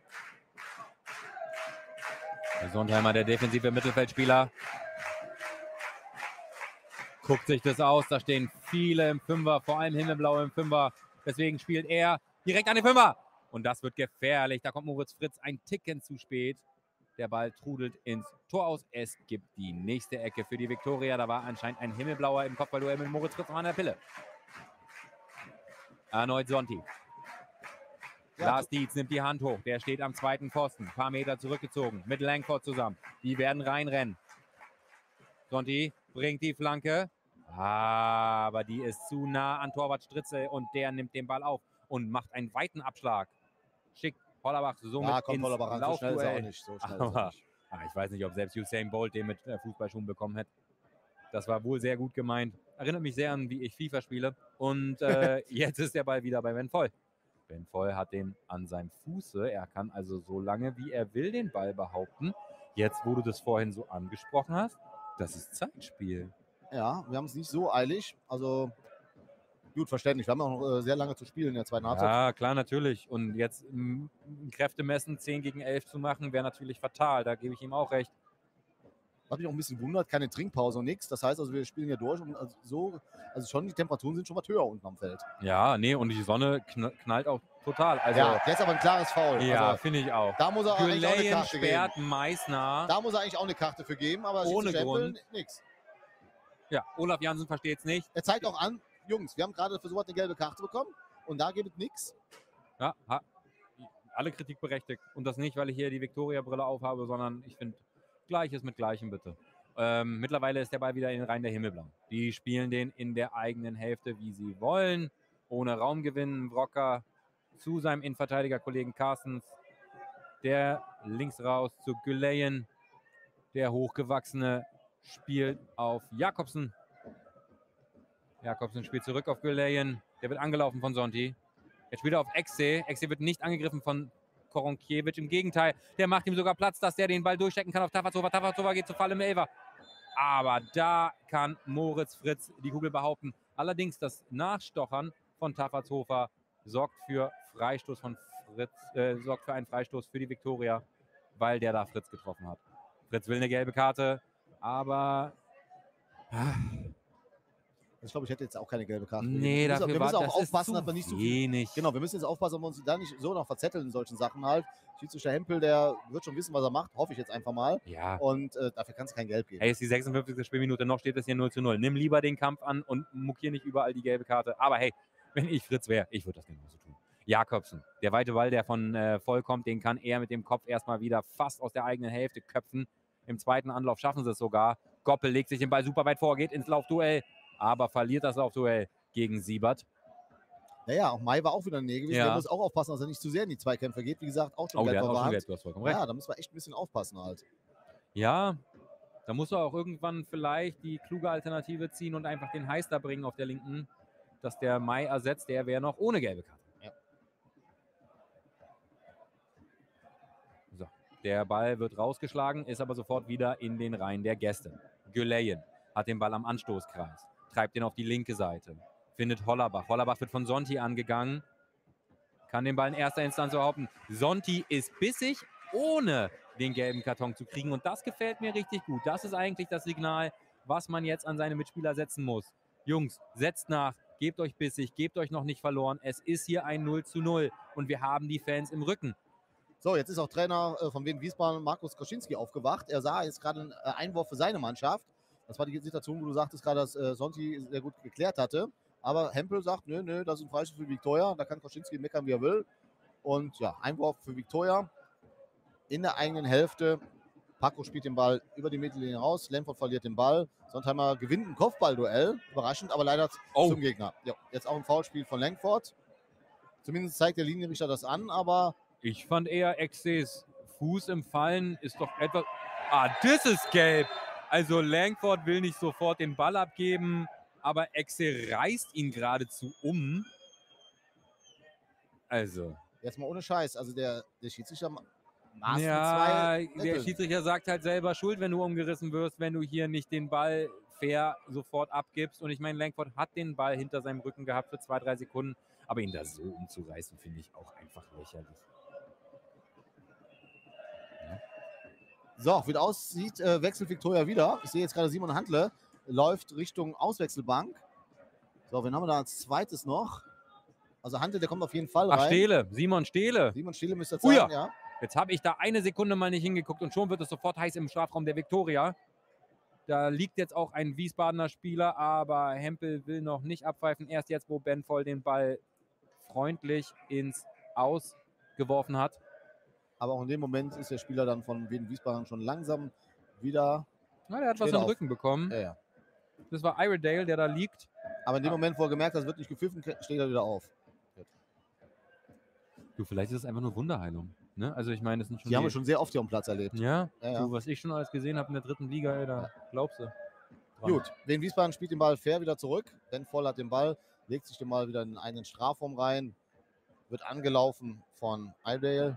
Speaker 3: Der Sontheimer, der defensive Mittelfeldspieler, guckt sich das aus. Da stehen viele im Fünfer, vor allem Himmelblau im Fünfer. Deswegen spielt er direkt an den Fünfer. Und das wird gefährlich. Da kommt Moritz Fritz ein Ticken zu spät. Der Ball trudelt ins Tor aus. Es gibt die nächste Ecke für die Viktoria. Da war anscheinend ein Himmelblauer im Kopfballduell mit Moritz Fritz noch an der Pille. Erneut Sonti.
Speaker 2: Ja,
Speaker 3: Lars Dietz nimmt die Hand hoch. Der steht am zweiten Pfosten. Ein paar Meter zurückgezogen. Mit Langford zusammen. Die werden reinrennen. Sonti bringt die Flanke. Aber die ist zu nah an Torwart Stritzel. Und der nimmt den Ball auf und macht einen weiten Abschlag. Schickt Hollerbach somit
Speaker 2: Ja, kommt
Speaker 3: ins
Speaker 2: Hollerbach ran. So schnell ist er auch
Speaker 3: Laufduell.
Speaker 2: nicht. So schnell ist er
Speaker 3: Aber
Speaker 2: nicht.
Speaker 3: ah, ich weiß nicht, ob selbst Usain Bolt den mit äh, Fußballschuhen bekommen hätte. Das war wohl sehr gut gemeint. Erinnert mich sehr an, wie ich FIFA spiele. Und äh, jetzt ist der Ball wieder bei Ben Voll. Ben Voll hat den an seinem Fuße. Er kann also so lange, wie er will, den Ball behaupten. Jetzt, wo du das vorhin so angesprochen hast, das ist Zeitspiel.
Speaker 2: Ja, wir haben es nicht so eilig. Also gut, verständlich. Wir haben auch noch äh, sehr lange zu spielen in der zweiten Halbzeit.
Speaker 3: Ja, klar, natürlich. Und jetzt m, Kräfte messen, zehn gegen elf zu machen, wäre natürlich fatal. Da gebe ich ihm auch recht.
Speaker 2: Was mich auch ein bisschen wundert, keine Trinkpause und nichts. Das heißt also, wir spielen ja durch und also so, also schon die Temperaturen sind schon was höher unten am Feld.
Speaker 3: Ja, nee, und die Sonne kn knallt auch total. Also,
Speaker 2: Ja, der ist aber ein klares Foul.
Speaker 3: ja,
Speaker 2: Also,
Speaker 3: finde ich auch.
Speaker 2: da muss er eigentlich auch eine
Speaker 3: Güleyen
Speaker 2: Karte
Speaker 3: sperrt
Speaker 2: geben.
Speaker 3: Meißner.
Speaker 2: Da muss er eigentlich auch eine Karte für geben, aber
Speaker 3: Ohne
Speaker 2: Schiedsrichter
Speaker 3: Grund.
Speaker 2: Hempel, nix.
Speaker 3: Ja, Olaf Jansen versteht es nicht.
Speaker 2: Er zeigt auch an, Jungs, wir haben gerade für sowas eine gelbe Karte bekommen und da gibt es nichts.
Speaker 3: Ja, ha, alle Kritik berechtigt. Und das nicht, weil ich hier die Viktoria-Brille aufhabe, sondern ich finde, Gleiches mit Gleichem bitte. Ähm, mittlerweile ist der Ball wieder in den Reihen der Himmelblau. Die spielen den in der eigenen Hälfte, wie sie wollen. Ohne Raumgewinn. Brocker zu seinem Innenverteidiger-Kollegen Carstens. Der links raus zu Güleyen. Der Hochgewachsene spielt auf Jakobsen. Jakobsen spielt zurück auf Güleyen. Der wird angelaufen von Sonti. Jetzt spielt er auf Exe. Exe wird nicht angegriffen von Koronkiewicz. Im Gegenteil, der macht ihm sogar Platz, dass der den Ball durchstecken kann auf Tafazova. Tafazova geht zu Fall im Elfer. Aber da kann Moritz Fritz die Kugel behaupten. Allerdings das Nachstochern von Tafazova sorgt für Freistoß von Fritz, äh, sorgt für einen Freistoß für die Viktoria, weil der da Fritz getroffen hat. Fritz will eine gelbe Karte, aber
Speaker 2: Ich glaube, ich hätte jetzt auch keine gelbe Karte.
Speaker 3: nee,
Speaker 2: wir müssen,
Speaker 3: dafür
Speaker 2: wir müssen
Speaker 3: war,
Speaker 2: auch
Speaker 3: das
Speaker 2: aufpassen,
Speaker 3: ist
Speaker 2: dass wir
Speaker 3: zu
Speaker 2: nicht so viel.
Speaker 3: wenig.
Speaker 2: Genau, wir müssen jetzt aufpassen, dass wir uns da nicht so noch verzetteln in solchen Sachen halt. Schiedsrichter Hempel, der wird schon wissen, was er macht, hoffe ich jetzt einfach mal.
Speaker 3: Ja.
Speaker 2: Und äh, dafür kann es kein Gelb geben.
Speaker 3: Hey, ist die sechsundfünfzigste Spielminute, noch steht es hier null zu null. Nimm lieber den Kampf an und muck hier nicht überall die gelbe Karte. Aber hey, wenn ich Fritz wäre, ich würde das genauso tun. Jakobsen, der weite Ball, der von äh, Voll kommt, den kann er mit dem Kopf erstmal wieder fast aus der eigenen Hälfte köpfen. Im zweiten Anlauf schaffen sie es sogar. Goppel legt sich den Ball super weit vor, geht ins Laufduell, aber verliert das Laufduell gegen Siebert.
Speaker 2: Naja, auch Mai war auch wieder in der Nähe gewesen.
Speaker 3: Ja.
Speaker 2: Der muss auch aufpassen, dass er nicht zu sehr in die Zweikämpfe geht. Wie gesagt, auch schon
Speaker 3: Oh,
Speaker 2: gelb
Speaker 3: der hat auch schon
Speaker 2: verwarnt.
Speaker 3: gelb, du hast vollkommen recht.
Speaker 2: Ja, da müssen wir echt ein bisschen aufpassen halt.
Speaker 3: Ja, da muss er auch irgendwann vielleicht die kluge Alternative ziehen und einfach den Heister bringen auf der linken, dass der Mai ersetzt, der wäre noch ohne gelbe Karte.
Speaker 2: Ja.
Speaker 3: So, der Ball wird rausgeschlagen, ist aber sofort wieder in den Reihen der Gäste. Güleyen hat den Ball am Anstoßkreis, treibt ihn auf die linke Seite, findet Hollerbach. Hollerbach wird von Sonti angegangen, kann den Ball in erster Instanz behaupten. Sonti ist bissig, ohne den gelben Karton zu kriegen. Und das gefällt mir richtig gut. Das ist eigentlich das Signal, was man jetzt an seine Mitspieler setzen muss. Jungs, setzt nach, gebt euch bissig, gebt euch noch nicht verloren. Es ist hier ein null zu null und wir haben die Fans im Rücken.
Speaker 2: So, jetzt ist auch Trainer äh, von Wien Wiesbaden, Markus Koschinski, aufgewacht. Er sah jetzt gerade einen äh, Einwurf für seine Mannschaft. Das war die Situation, wo du sagtest gerade, dass äh, Sonti sehr gut geklärt hatte. Aber Hempel sagt, nö, nö, das ist ein Freistoß für Viktoria. Da kann Koschinski meckern, wie er will. Und ja, Einwurf für Viktoria in der eigenen Hälfte. Paco spielt den Ball über die Mittellinie raus. Lemford verliert den Ball. Sontheimer gewinnt ein Kopfballduell. Überraschend, aber leider
Speaker 3: Oh.
Speaker 2: zum Gegner. Ja, jetzt auch ein Foulspiel von Langford. Zumindest zeigt der Linienrichter das an, aber
Speaker 3: Ich fand eher Exes Fuß im Fallen ist doch etwas... Ah, das ist gelb. Also Langford will nicht sofort den Ball abgeben, aber Exe reißt ihn geradezu um. Also,
Speaker 2: jetzt mal ohne Scheiß. Also der, der Schiedsrichter maß mit
Speaker 3: ja,
Speaker 2: zwei
Speaker 3: der
Speaker 2: Mitteln.
Speaker 3: Schiedsrichter sagt halt selber Schuld, wenn du umgerissen wirst, wenn du hier nicht den Ball fair sofort abgibst. Und ich meine, Langford hat den Ball hinter seinem Rücken gehabt für zwei, drei Sekunden. Aber ihn da so umzureißen, finde ich auch einfach lächerlich.
Speaker 2: So, wie das aussieht, äh, wechselt Viktoria wieder. Ich sehe jetzt gerade Simon Handle, läuft Richtung Auswechselbank. So, wen haben wir da als zweites noch? Also Handle, der kommt auf jeden Fall rein.
Speaker 3: Ach, Stehle, Simon Stehle.
Speaker 2: Simon Steele müsste das
Speaker 3: Oh
Speaker 2: sein,
Speaker 3: ja.
Speaker 2: ja.
Speaker 3: Jetzt habe ich da eine Sekunde mal nicht hingeguckt und schon wird es sofort heiß im Strafraum der Viktoria. Da liegt jetzt auch ein Wiesbadener Spieler, aber Hempel will noch nicht abpfeifen. Erst jetzt, wo Ben Voll den Ball freundlich ins Aus geworfen hat.
Speaker 2: Aber auch in dem Moment ist der Spieler dann von Wien Wiesbaden schon langsam wieder.
Speaker 3: Na, der hat was
Speaker 2: Steht
Speaker 3: in den
Speaker 2: auf.
Speaker 3: Rücken bekommen.
Speaker 2: Ja, ja.
Speaker 3: Das war Iredale, der da liegt.
Speaker 2: Aber in dem Moment, wo er gemerkt hat, es wird nicht gepfiffen, steht er wieder auf.
Speaker 3: Du, vielleicht ist es einfach nur Wunderheilung. Ne? Also ich meine, das sind schon
Speaker 2: Die haben wir schon sehr oft hier am Platz erlebt.
Speaker 3: Ja,
Speaker 2: Ja, ja.
Speaker 3: Du, was ich schon alles gesehen habe in der dritten Liga, ey, da glaubst du. dran.
Speaker 2: Gut, Wien Wiesbaden spielt den Ball fair wieder zurück. Ben Voll hat den Ball, legt sich den Ball wieder in einen Strafraum rein, wird angelaufen von Iredale.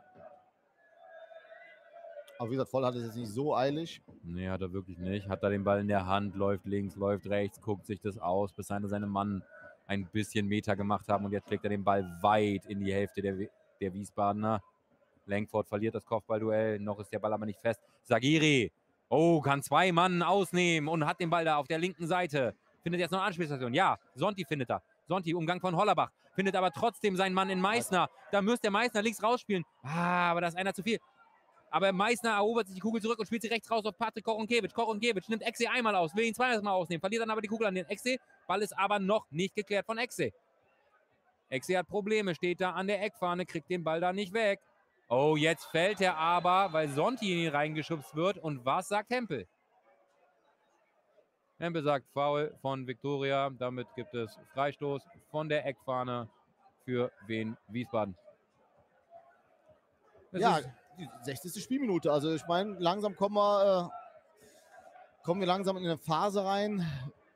Speaker 2: Aber wie gesagt, Voll hat es jetzt nicht so eilig.
Speaker 3: Nee, hat er wirklich nicht. Hat er den Ball in der Hand, läuft links, läuft rechts, guckt sich das aus, bis seine, seine Mann ein bisschen Meter gemacht haben und jetzt schlägt er den Ball weit in die Hälfte der, Wi- der Wiesbadener. Langford verliert das Kopfballduell, noch ist der Ball aber nicht fest. Sagiri, Oh, kann zwei Mann ausnehmen und hat den Ball da auf der linken Seite. Findet jetzt noch eine Anspielstation. Ja, Sonti findet er. Sonti, Umgang von Hollerbach. Findet aber trotzdem seinen Mann in Meißner. Da müsste der Meißner links rausspielen. Ah, aber da ist einer zu viel. Aber Meißner erobert sich die Kugel zurück und spielt sie rechts raus auf Patrick Koronkiewicz. Koronkiewicz nimmt Exe einmal aus, will ihn zweimal Mal ausnehmen, verliert dann aber die Kugel an den Exe. Ball ist aber noch nicht geklärt von Exe. Exe hat Probleme, steht da an der Eckfahne, kriegt den Ball da nicht weg. Oh, jetzt fällt er aber, weil Sonti in ihn reingeschubst wird. Und was sagt Hempel? Hempel sagt Foul von Viktoria. Damit gibt es Freistoß von der Eckfahne für Wien Wiesbaden. Das
Speaker 2: Ja,
Speaker 3: ist
Speaker 2: die sechzigste Spielminute. Also ich meine, langsam kommen wir, äh, kommen wir langsam in eine Phase rein,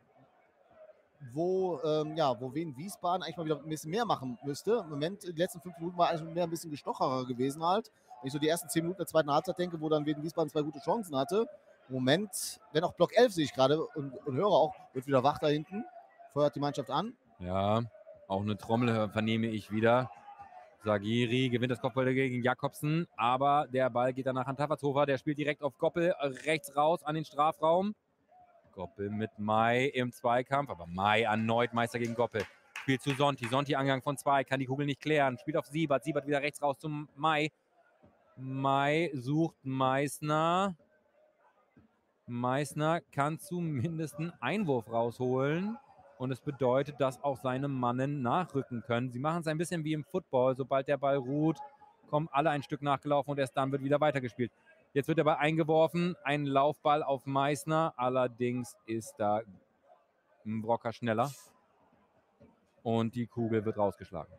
Speaker 2: wo, ähm, ja, wo Wien Wiesbaden eigentlich mal wieder ein bisschen mehr machen müsste. Im Moment, die letzten fünf Minuten war eigentlich mehr ein bisschen gestocherer gewesen halt. Wenn ich so die ersten zehn Minuten der zweiten Halbzeit denke, wo dann Wien Wiesbaden zwei gute Chancen hatte. Im Moment, wenn auch Block elf sehe ich gerade und, und höre auch, wird wieder wach da hinten. Feuert die Mannschaft an.
Speaker 3: Ja, auch eine Trommel vernehme ich wieder. Sagiri gewinnt das Kopfball gegen Jakobsen, aber der Ball geht danach an Taffertshofer. Der spielt direkt auf Goppel rechts raus an den Strafraum. Goppel mit Mai im Zweikampf, aber Mai erneut Meister gegen Goppel. Spielt zu Sonti. Sonti Angang von zwei, kann die Kugel nicht klären. Spielt auf Siebert. Siebert wieder rechts raus zum Mai. Mai sucht Meißner. Meißner kann zumindest einen Einwurf rausholen. Und es bedeutet, dass auch seine Mannen nachrücken können. Sie machen es ein bisschen wie im Football. Sobald der Ball ruht, kommen alle ein Stück nachgelaufen und erst dann wird wieder weitergespielt. Jetzt wird der Ball eingeworfen. Ein Laufball auf Meißner. Allerdings ist da Mbrocker schneller. Und die Kugel wird rausgeschlagen.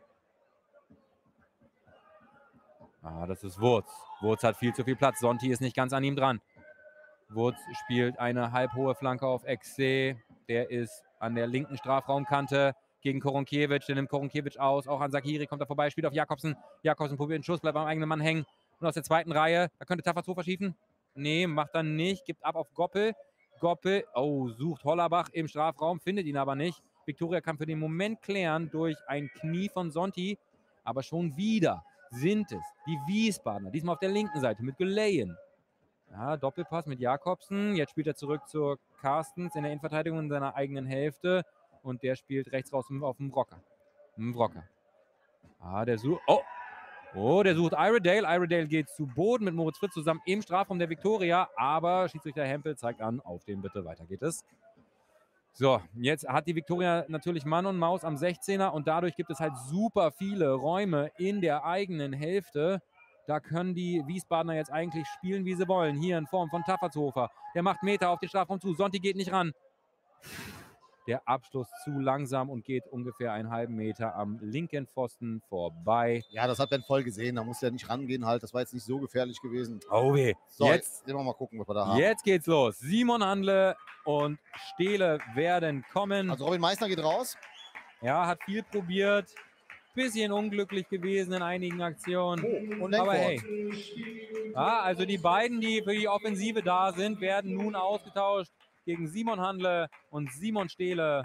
Speaker 3: Ah, das ist Wurz. Wurz hat viel zu viel Platz. Sonti ist nicht ganz an ihm dran. Wurz spielt eine halbhohe Flanke auf Exe. Der ist an der linken Strafraumkante gegen Koronkiewicz. Der nimmt Koronkiewicz aus. Auch an Sagiri kommt er vorbei. Spielt auf Jakobsen. Jakobsen probiert den Schuss, bleibt am eigenen Mann hängen. Und aus der zweiten Reihe, da könnte Taffertshofer schießen. Nee, macht er nicht. Gibt ab auf Goppel. Goppel, oh, sucht Hollerbach im Strafraum, findet ihn aber nicht. Viktoria kann für den Moment klären durch ein Knie von Sonti. Aber schon wieder sind es die Wiesbadener. Diesmal auf der linken Seite mit Gulayen. Ja, Doppelpass mit Jakobsen. Jetzt spielt er zurück zur Carstens in der Innenverteidigung in seiner eigenen Hälfte. Und der spielt rechts raus auf dem Rocker. Mbrocker. Ah, der sucht. Oh! Oh, der sucht Iredale. Iredale geht zu Boden mit Moritz Fritz zusammen im Strafraum der Viktoria. Aber Schiedsrichter Hempel zeigt an, auf den bitte, weiter geht es. So, jetzt hat die Viktoria natürlich Mann und Maus am sechzehner und dadurch gibt es halt super viele Räume in der eigenen Hälfte. Da können die Wiesbadener jetzt eigentlich spielen, wie sie wollen. Hier in Form von Taffertshofer. Der macht Meter auf den Strafraum zu. Sonti geht nicht ran. Der Abschluss zu langsam und geht ungefähr einen halben Meter am linken Pfosten vorbei.
Speaker 2: Ja, das hat Ben voll gesehen. Da muss er nicht rangehen halt. Das war jetzt nicht so gefährlich gewesen.
Speaker 3: Oh weh.
Speaker 2: So,
Speaker 3: jetzt,
Speaker 2: jetzt wir mal gucken, was wir da haben.
Speaker 3: jetzt geht's los. Simon Handle und Stehle werden kommen.
Speaker 2: Also Robin Meißner geht raus.
Speaker 3: Ja, hat viel probiert. Bisschen unglücklich gewesen in einigen Aktionen.
Speaker 2: Oh, und
Speaker 3: Aber
Speaker 2: Lenkford.
Speaker 3: hey. Ja, also die beiden, die für die Offensive da sind, werden nun ausgetauscht gegen Simon Handle und Simon Stehle.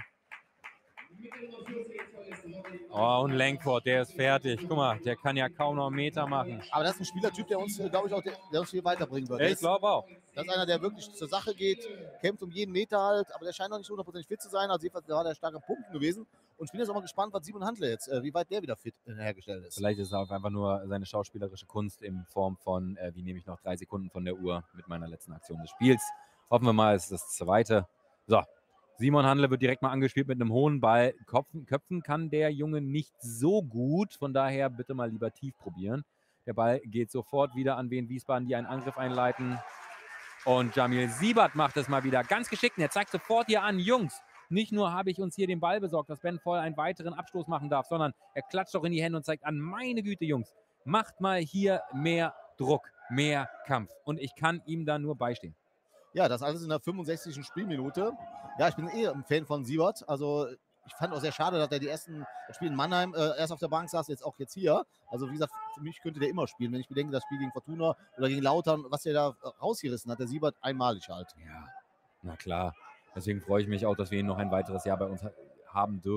Speaker 3: Oh, und Lenkford, der ist fertig. Guck mal, der kann ja kaum noch einen Meter machen.
Speaker 2: Aber das ist ein Spielertyp, der uns, glaube ich, auch der, der uns viel weiterbringen wird. Der
Speaker 3: Ich
Speaker 2: ist-
Speaker 3: glaube auch.
Speaker 2: Das ist einer, der wirklich zur Sache geht, kämpft um jeden Meter halt, aber der scheint noch nicht hundertprozentig fit zu sein. Also jedenfalls war der stark am Pumpen gewesen. Und ich bin jetzt auch mal gespannt, was Simon Handle jetzt, äh, wie weit der wieder fit äh, hergestellt ist.
Speaker 3: Vielleicht ist es auch einfach nur seine schauspielerische Kunst in Form von, äh, wie nehme ich noch drei Sekunden von der Uhr mit meiner letzten Aktion des Spiels. Hoffen wir mal, es ist das zweite. So, Simon Handle wird direkt mal angespielt mit einem hohen Ball. Köpfen, köpfen kann der Junge nicht so gut, von daher bitte mal lieber tief probieren. Der Ball geht sofort wieder an Wien Wiesbaden, die einen Angriff einleiten. Und Jamil Siebert macht es mal wieder ganz geschickt. Und er zeigt sofort hier an, Jungs, nicht nur habe ich uns hier den Ball besorgt, dass Ben Voll einen weiteren Abstoß machen darf, sondern er klatscht auch in die Hände und zeigt an, meine Güte, Jungs, macht mal hier mehr Druck, mehr Kampf. Und ich kann ihm da nur beistehen.
Speaker 2: Ja, das alles in der fünfundsechzigsten Spielminute. Ja, ich bin eh ein Fan von Siebert. Also ich fand auch sehr schade, dass er die ersten Spiele in Mannheim äh, erst auf der Bank saß, jetzt auch jetzt hier. Also wie gesagt, für mich könnte der immer spielen. Wenn ich bedenke, das Spiel gegen Fortuna oder gegen Lautern, was der da äh, rausgerissen hat, der Siebert einmalig halt.
Speaker 3: Ja, na klar. Deswegen freue ich mich auch, dass wir ihn noch ein weiteres Jahr bei uns ha- haben dürfen.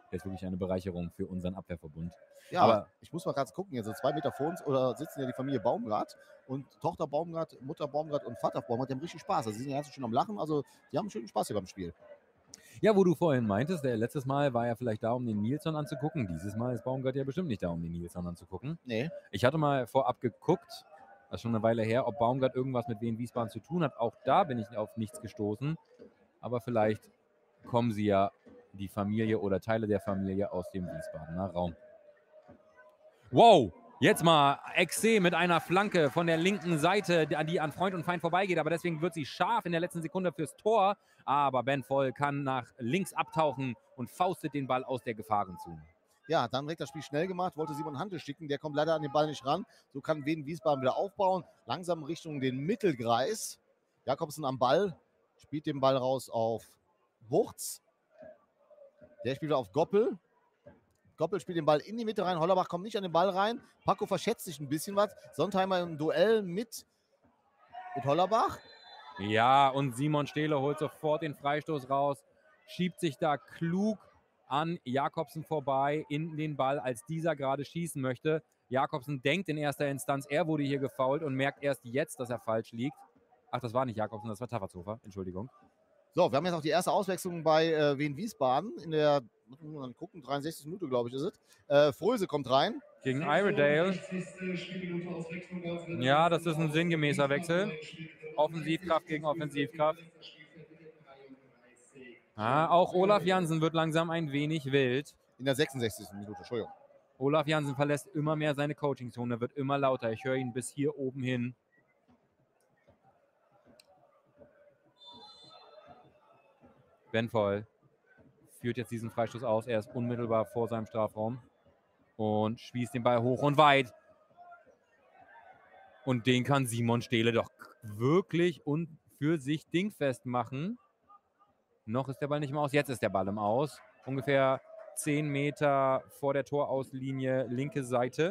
Speaker 3: Der ist wirklich eine Bereicherung für unseren Abwehrverbund.
Speaker 2: Ja,
Speaker 3: Aber
Speaker 2: ich muss mal ganz gucken, hier so zwei Meter vor uns oder sitzen ja die Familie Baumgart und Tochter Baumgart, Mutter Baumgart und Vater Baumgart, die haben richtig Spaß. Also sie sind ja ganz schön am Lachen, also die haben schönen Spaß hier beim Spiel.
Speaker 3: ja, wo du vorhin meintest, der letztes Mal war er vielleicht da, um den Nilsson anzugucken. Dieses Mal ist Baumgart ja bestimmt nicht da, um den Nilsson anzugucken.
Speaker 2: Nee.
Speaker 3: Ich hatte mal vorab geguckt, das ist schon eine Weile her, ob Baumgart irgendwas mit Wien Wiesbaden zu tun hat. Auch da bin ich auf nichts gestoßen. Aber vielleicht kommen sie ja, die Familie oder Teile der Familie, aus dem Wiesbadener Raum. Wow, jetzt mal Exe mit einer Flanke von der linken Seite, die an Freund und Feind vorbeigeht. Aber deswegen wird sie scharf in der letzten Sekunde fürs Tor. Aber Ben Voll kann nach links abtauchen und faustet den Ball aus der Gefahrenzone.
Speaker 2: Ja, dann direkt das Spiel schnell gemacht, wollte Simon Hantel schicken, der kommt leider an den Ball nicht ran. So kann Wien Wiesbaden wieder aufbauen, langsam Richtung den Mittelkreis. Jakobsen am Ball, spielt den Ball raus auf Wurz. Der spielt auf Goppel. Goppel spielt den Ball in die Mitte rein, Hollerbach kommt nicht an den Ball rein. Paco verschätzt sich ein bisschen was. Sontheimer im Duell mit, mit Hollerbach.
Speaker 3: Ja, und Simon Stehle holt sofort den Freistoß raus, schiebt sich da klug an Jakobsen vorbei in den Ball, als dieser gerade schießen möchte. Jakobsen denkt in erster Instanz, er wurde hier gefoult und merkt erst jetzt, dass er falsch liegt. Ach, das war nicht Jakobsen, das war Taffertshofer, Entschuldigung.
Speaker 2: So, wir haben jetzt auch die erste Auswechslung bei äh, Wien Wiesbaden in der, mal gucken, dreiundsechzig Minute, glaube ich, ist es. Äh, Fröse kommt rein.
Speaker 3: Gegen Iredale. Ja, das ist ein sinngemäßer Wechsel. Offensivkraft gegen Offensivkraft. Ah, auch Olaf Jansen wird langsam ein wenig wild.
Speaker 2: In der sechsundsechzigsten Minute, Entschuldigung.
Speaker 3: Olaf Jansen verlässt immer mehr seine Coachingzone, wird immer lauter. Ich höre ihn bis hier oben hin. Ben Voll führt jetzt diesen Freistoß aus. Er ist unmittelbar vor seinem Strafraum und schießt den Ball hoch und weit. Und den kann Simon Stehle doch wirklich und für sich dingfest machen. Noch ist der Ball nicht im Aus. Jetzt ist der Ball im Aus. Ungefähr zehn Meter vor der Torauslinie, linke Seite.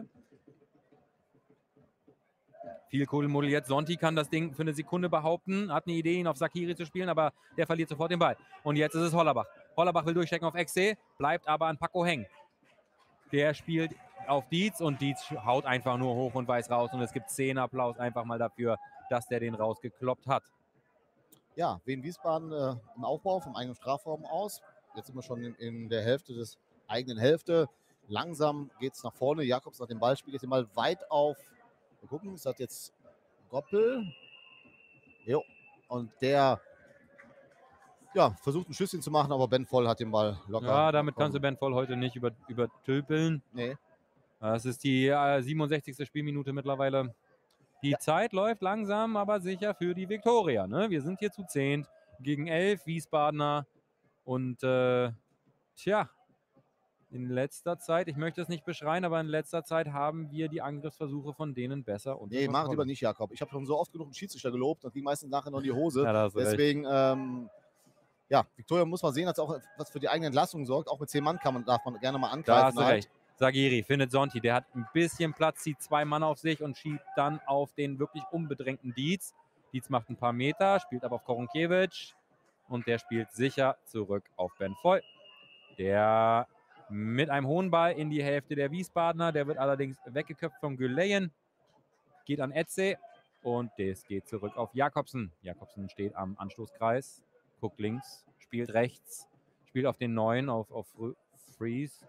Speaker 3: Viel Kuddelmuddel jetzt. Sonti kann das Ding für eine Sekunde behaupten, hat eine Idee, ihn auf Sakiri zu spielen, aber der verliert sofort den Ball. Und jetzt ist es Hollerbach. Hollerbach will durchstecken auf Exe, bleibt aber an Paco hängen. Der spielt auf Dietz und Dietz haut einfach nur hoch und weiß raus. Und es gibt zehn Applaus einfach mal dafür, dass der den rausgekloppt hat.
Speaker 2: Ja, Wien Wiesbaden äh, im Aufbau vom eigenen Strafraum aus. Jetzt sind wir schon in, in der Hälfte des eigenen Hälfte. Langsam geht es nach vorne. Jakobs nach dem Ball, spielt jetzt den Ball weit auf. Wir gucken, es hat jetzt Goppel. Jo. Und der ja, versucht ein Schüsschen zu machen, aber Ben Voll hat den Ball locker.
Speaker 3: Ja, damit
Speaker 2: bekommen.
Speaker 3: kannst du Ben Voll heute nicht über, übertülpeln.
Speaker 2: Nee.
Speaker 3: Das ist die äh, siebenundsechzigste Spielminute mittlerweile. Die
Speaker 2: Ja.
Speaker 3: Zeit läuft langsam, aber sicher für die Viktoria. Ne? Wir sind hier zu zehnt gegen elf Wiesbadener. Und äh, tja, in letzter Zeit, ich möchte es nicht beschreien, aber in letzter Zeit haben wir die Angriffsversuche von denen besser unter
Speaker 2: Nee, mach
Speaker 3: Kontrolle.
Speaker 2: lieber nicht, Jakob. Ich habe schon so oft genug einen Schiedsrichter gelobt und ging meistens nachher noch in die Hose.
Speaker 3: Ja, da hast du recht.
Speaker 2: Deswegen, ähm, ja, Viktoria muss mal sehen, dass auch was für die eigene Entlassung sorgt. Auch mit zehn Mann kann man, darf man gerne mal angreifen.
Speaker 3: Da hast du
Speaker 2: halt.
Speaker 3: recht. Sagiri findet Sonti, der hat ein bisschen Platz, zieht zwei Mann auf sich und schiebt dann auf den wirklich unbedrängten Dietz. Dietz macht ein paar Meter, spielt aber auf Koronkiewicz und der spielt sicher zurück auf Ben Voll. Der mit einem hohen Ball in die Hälfte der Wiesbadener, der wird allerdings weggeköpft von Güleyen, geht an Etze und das geht zurück auf Jakobsen. Jakobsen steht am Anstoßkreis, guckt links, spielt rechts, spielt auf den neuen, auf, auf Freeze.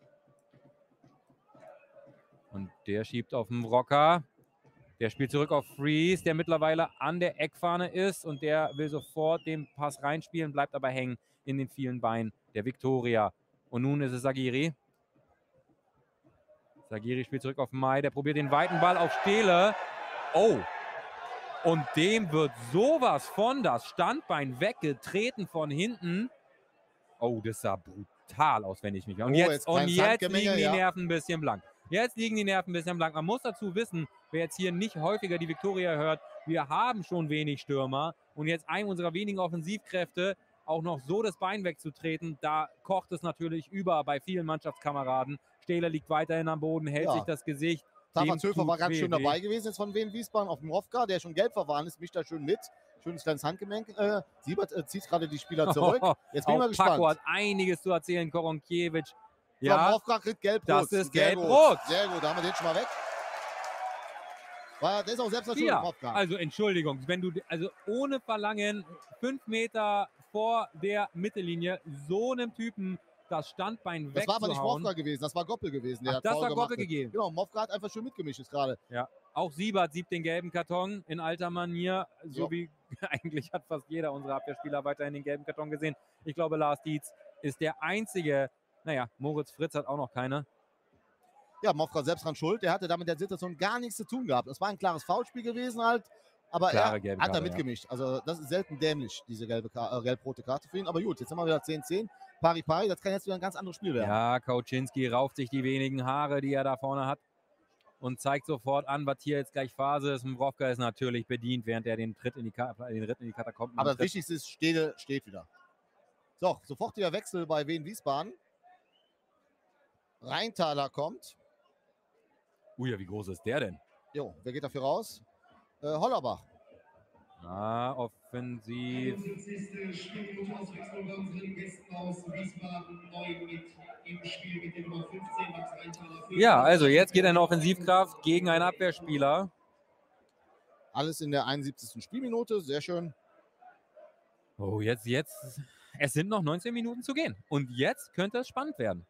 Speaker 3: Und der schiebt auf den Rocker. Der spielt zurück auf Freeze, der mittlerweile an der Eckfahne ist. Und der will sofort den Pass reinspielen, bleibt aber hängen in den vielen Beinen der Viktoria. Und nun ist es Sagiri. Sagiri spielt zurück auf Mai. Der probiert den weiten Ball auf Stehle. Oh! Und dem wird sowas von das Standbein weggetreten von hinten. Oh, das sah brutal aus, wenn ich mich... Und
Speaker 2: Oh,
Speaker 3: jetzt,
Speaker 2: jetzt
Speaker 3: und
Speaker 2: kleines
Speaker 3: jetzt
Speaker 2: Handgemenge,
Speaker 3: liegen die
Speaker 2: ja.
Speaker 3: Nerven ein bisschen blank. Jetzt liegen die Nerven ein bisschen blank. Man muss dazu wissen, wer jetzt hier nicht häufiger die Viktoria hört, wir haben schon wenig Stürmer. Und jetzt einen unserer wenigen Offensivkräfte auch noch so das Bein wegzutreten, da kocht es natürlich über bei vielen Mannschaftskameraden. Stehler liegt weiterhin am Boden, hält
Speaker 2: Ja.
Speaker 3: sich das Gesicht
Speaker 2: Tafa
Speaker 3: dem
Speaker 2: Zöfer war
Speaker 3: tut's
Speaker 2: ganz
Speaker 3: weh,
Speaker 2: schön
Speaker 3: weh.
Speaker 2: dabei gewesen jetzt von Wien Wiesbaden auf dem Rovka, der schon gelb verfahren ist, mischt da schön mit. Schönes kleines Handgelenk. Äh, Siebert äh, zieht gerade die Spieler zurück. Jetzt bin ich mal
Speaker 3: Auch Paco hat
Speaker 2: gespannt.
Speaker 3: einiges zu erzählen, Koronkiewicz.
Speaker 2: So,
Speaker 3: Ja,
Speaker 2: Rovka kriegt gelb-rot.
Speaker 3: das ist
Speaker 2: Sehr
Speaker 3: gelb-rot.
Speaker 2: gut. Sehr gut, da haben wir den schon mal weg. War, der ist auch selbst schuld,
Speaker 3: ja,
Speaker 2: Rovka.
Speaker 3: also Entschuldigung, wenn du, also ohne Verlangen, fünf Meter vor der Mittellinie, so einem Typen das Standbein
Speaker 2: Das war aber nicht
Speaker 3: wegzuhauen.
Speaker 2: Mofka gewesen, das war Goppel gewesen. Der
Speaker 3: Ach,
Speaker 2: hat
Speaker 3: das
Speaker 2: faul
Speaker 3: war
Speaker 2: gemacht.
Speaker 3: Goppel gegeben.
Speaker 2: Genau, Mofka hat einfach schön mitgemischt jetzt gerade.
Speaker 3: Ja, auch Siebert siebt den gelben Karton in alter Manier, so
Speaker 2: Jo.
Speaker 3: wie eigentlich hat fast jeder unserer Abwehrspieler weiterhin den gelben Karton gesehen. Ich glaube, Lars Dietz ist der einzige, naja, Moritz Fritz hat auch noch keine.
Speaker 2: Ja, Mofka selbst dran schuld. Der hatte damit der Situation gar nichts zu tun gehabt. Es war ein klares Foulspiel gewesen halt. Aber
Speaker 3: Klare
Speaker 2: er
Speaker 3: gelbe
Speaker 2: hat da
Speaker 3: Karte,
Speaker 2: mitgemischt. Also das ist selten dämlich, diese gelbe, Ka- äh, gelb-rote Karte für ihn. Aber gut, jetzt haben wir wieder zehn zehn. Pari Pari, das kann jetzt wieder ein ganz anderes Spiel werden.
Speaker 3: Ja, Kauczynski rauft sich die wenigen Haare, die er da vorne hat und zeigt sofort an, was hier jetzt gleich Phase ist. Mrowka ist natürlich bedient, während er den Tritt in die, Ka den Ritt in die Katakomben
Speaker 2: Aber das
Speaker 3: antritt.
Speaker 2: Wichtigste ist, Stede steht wieder. So, sofortiger Wechsel bei Wien Wiesbaden. Rheintaler kommt.
Speaker 3: Ui, ja, wie groß ist der denn?
Speaker 2: Jo, wer geht dafür raus? Äh, Hollerbach.
Speaker 3: Ah, offensiv.
Speaker 1: einundsiebzigste Spielminute Auswechslung bei unseren Gästen aus Wiesbaden, neu mit im Spiel mit der Nummer fünfzehn, Max Rheintaler.
Speaker 3: Ja, also jetzt geht eine Offensivkraft gegen einen Abwehrspieler.
Speaker 2: Alles in der einundsiebzigsten Spielminute, sehr schön.
Speaker 3: Oh, jetzt, jetzt. Es sind noch neunzehn Minuten zu gehen. Und jetzt könnte es spannend werden.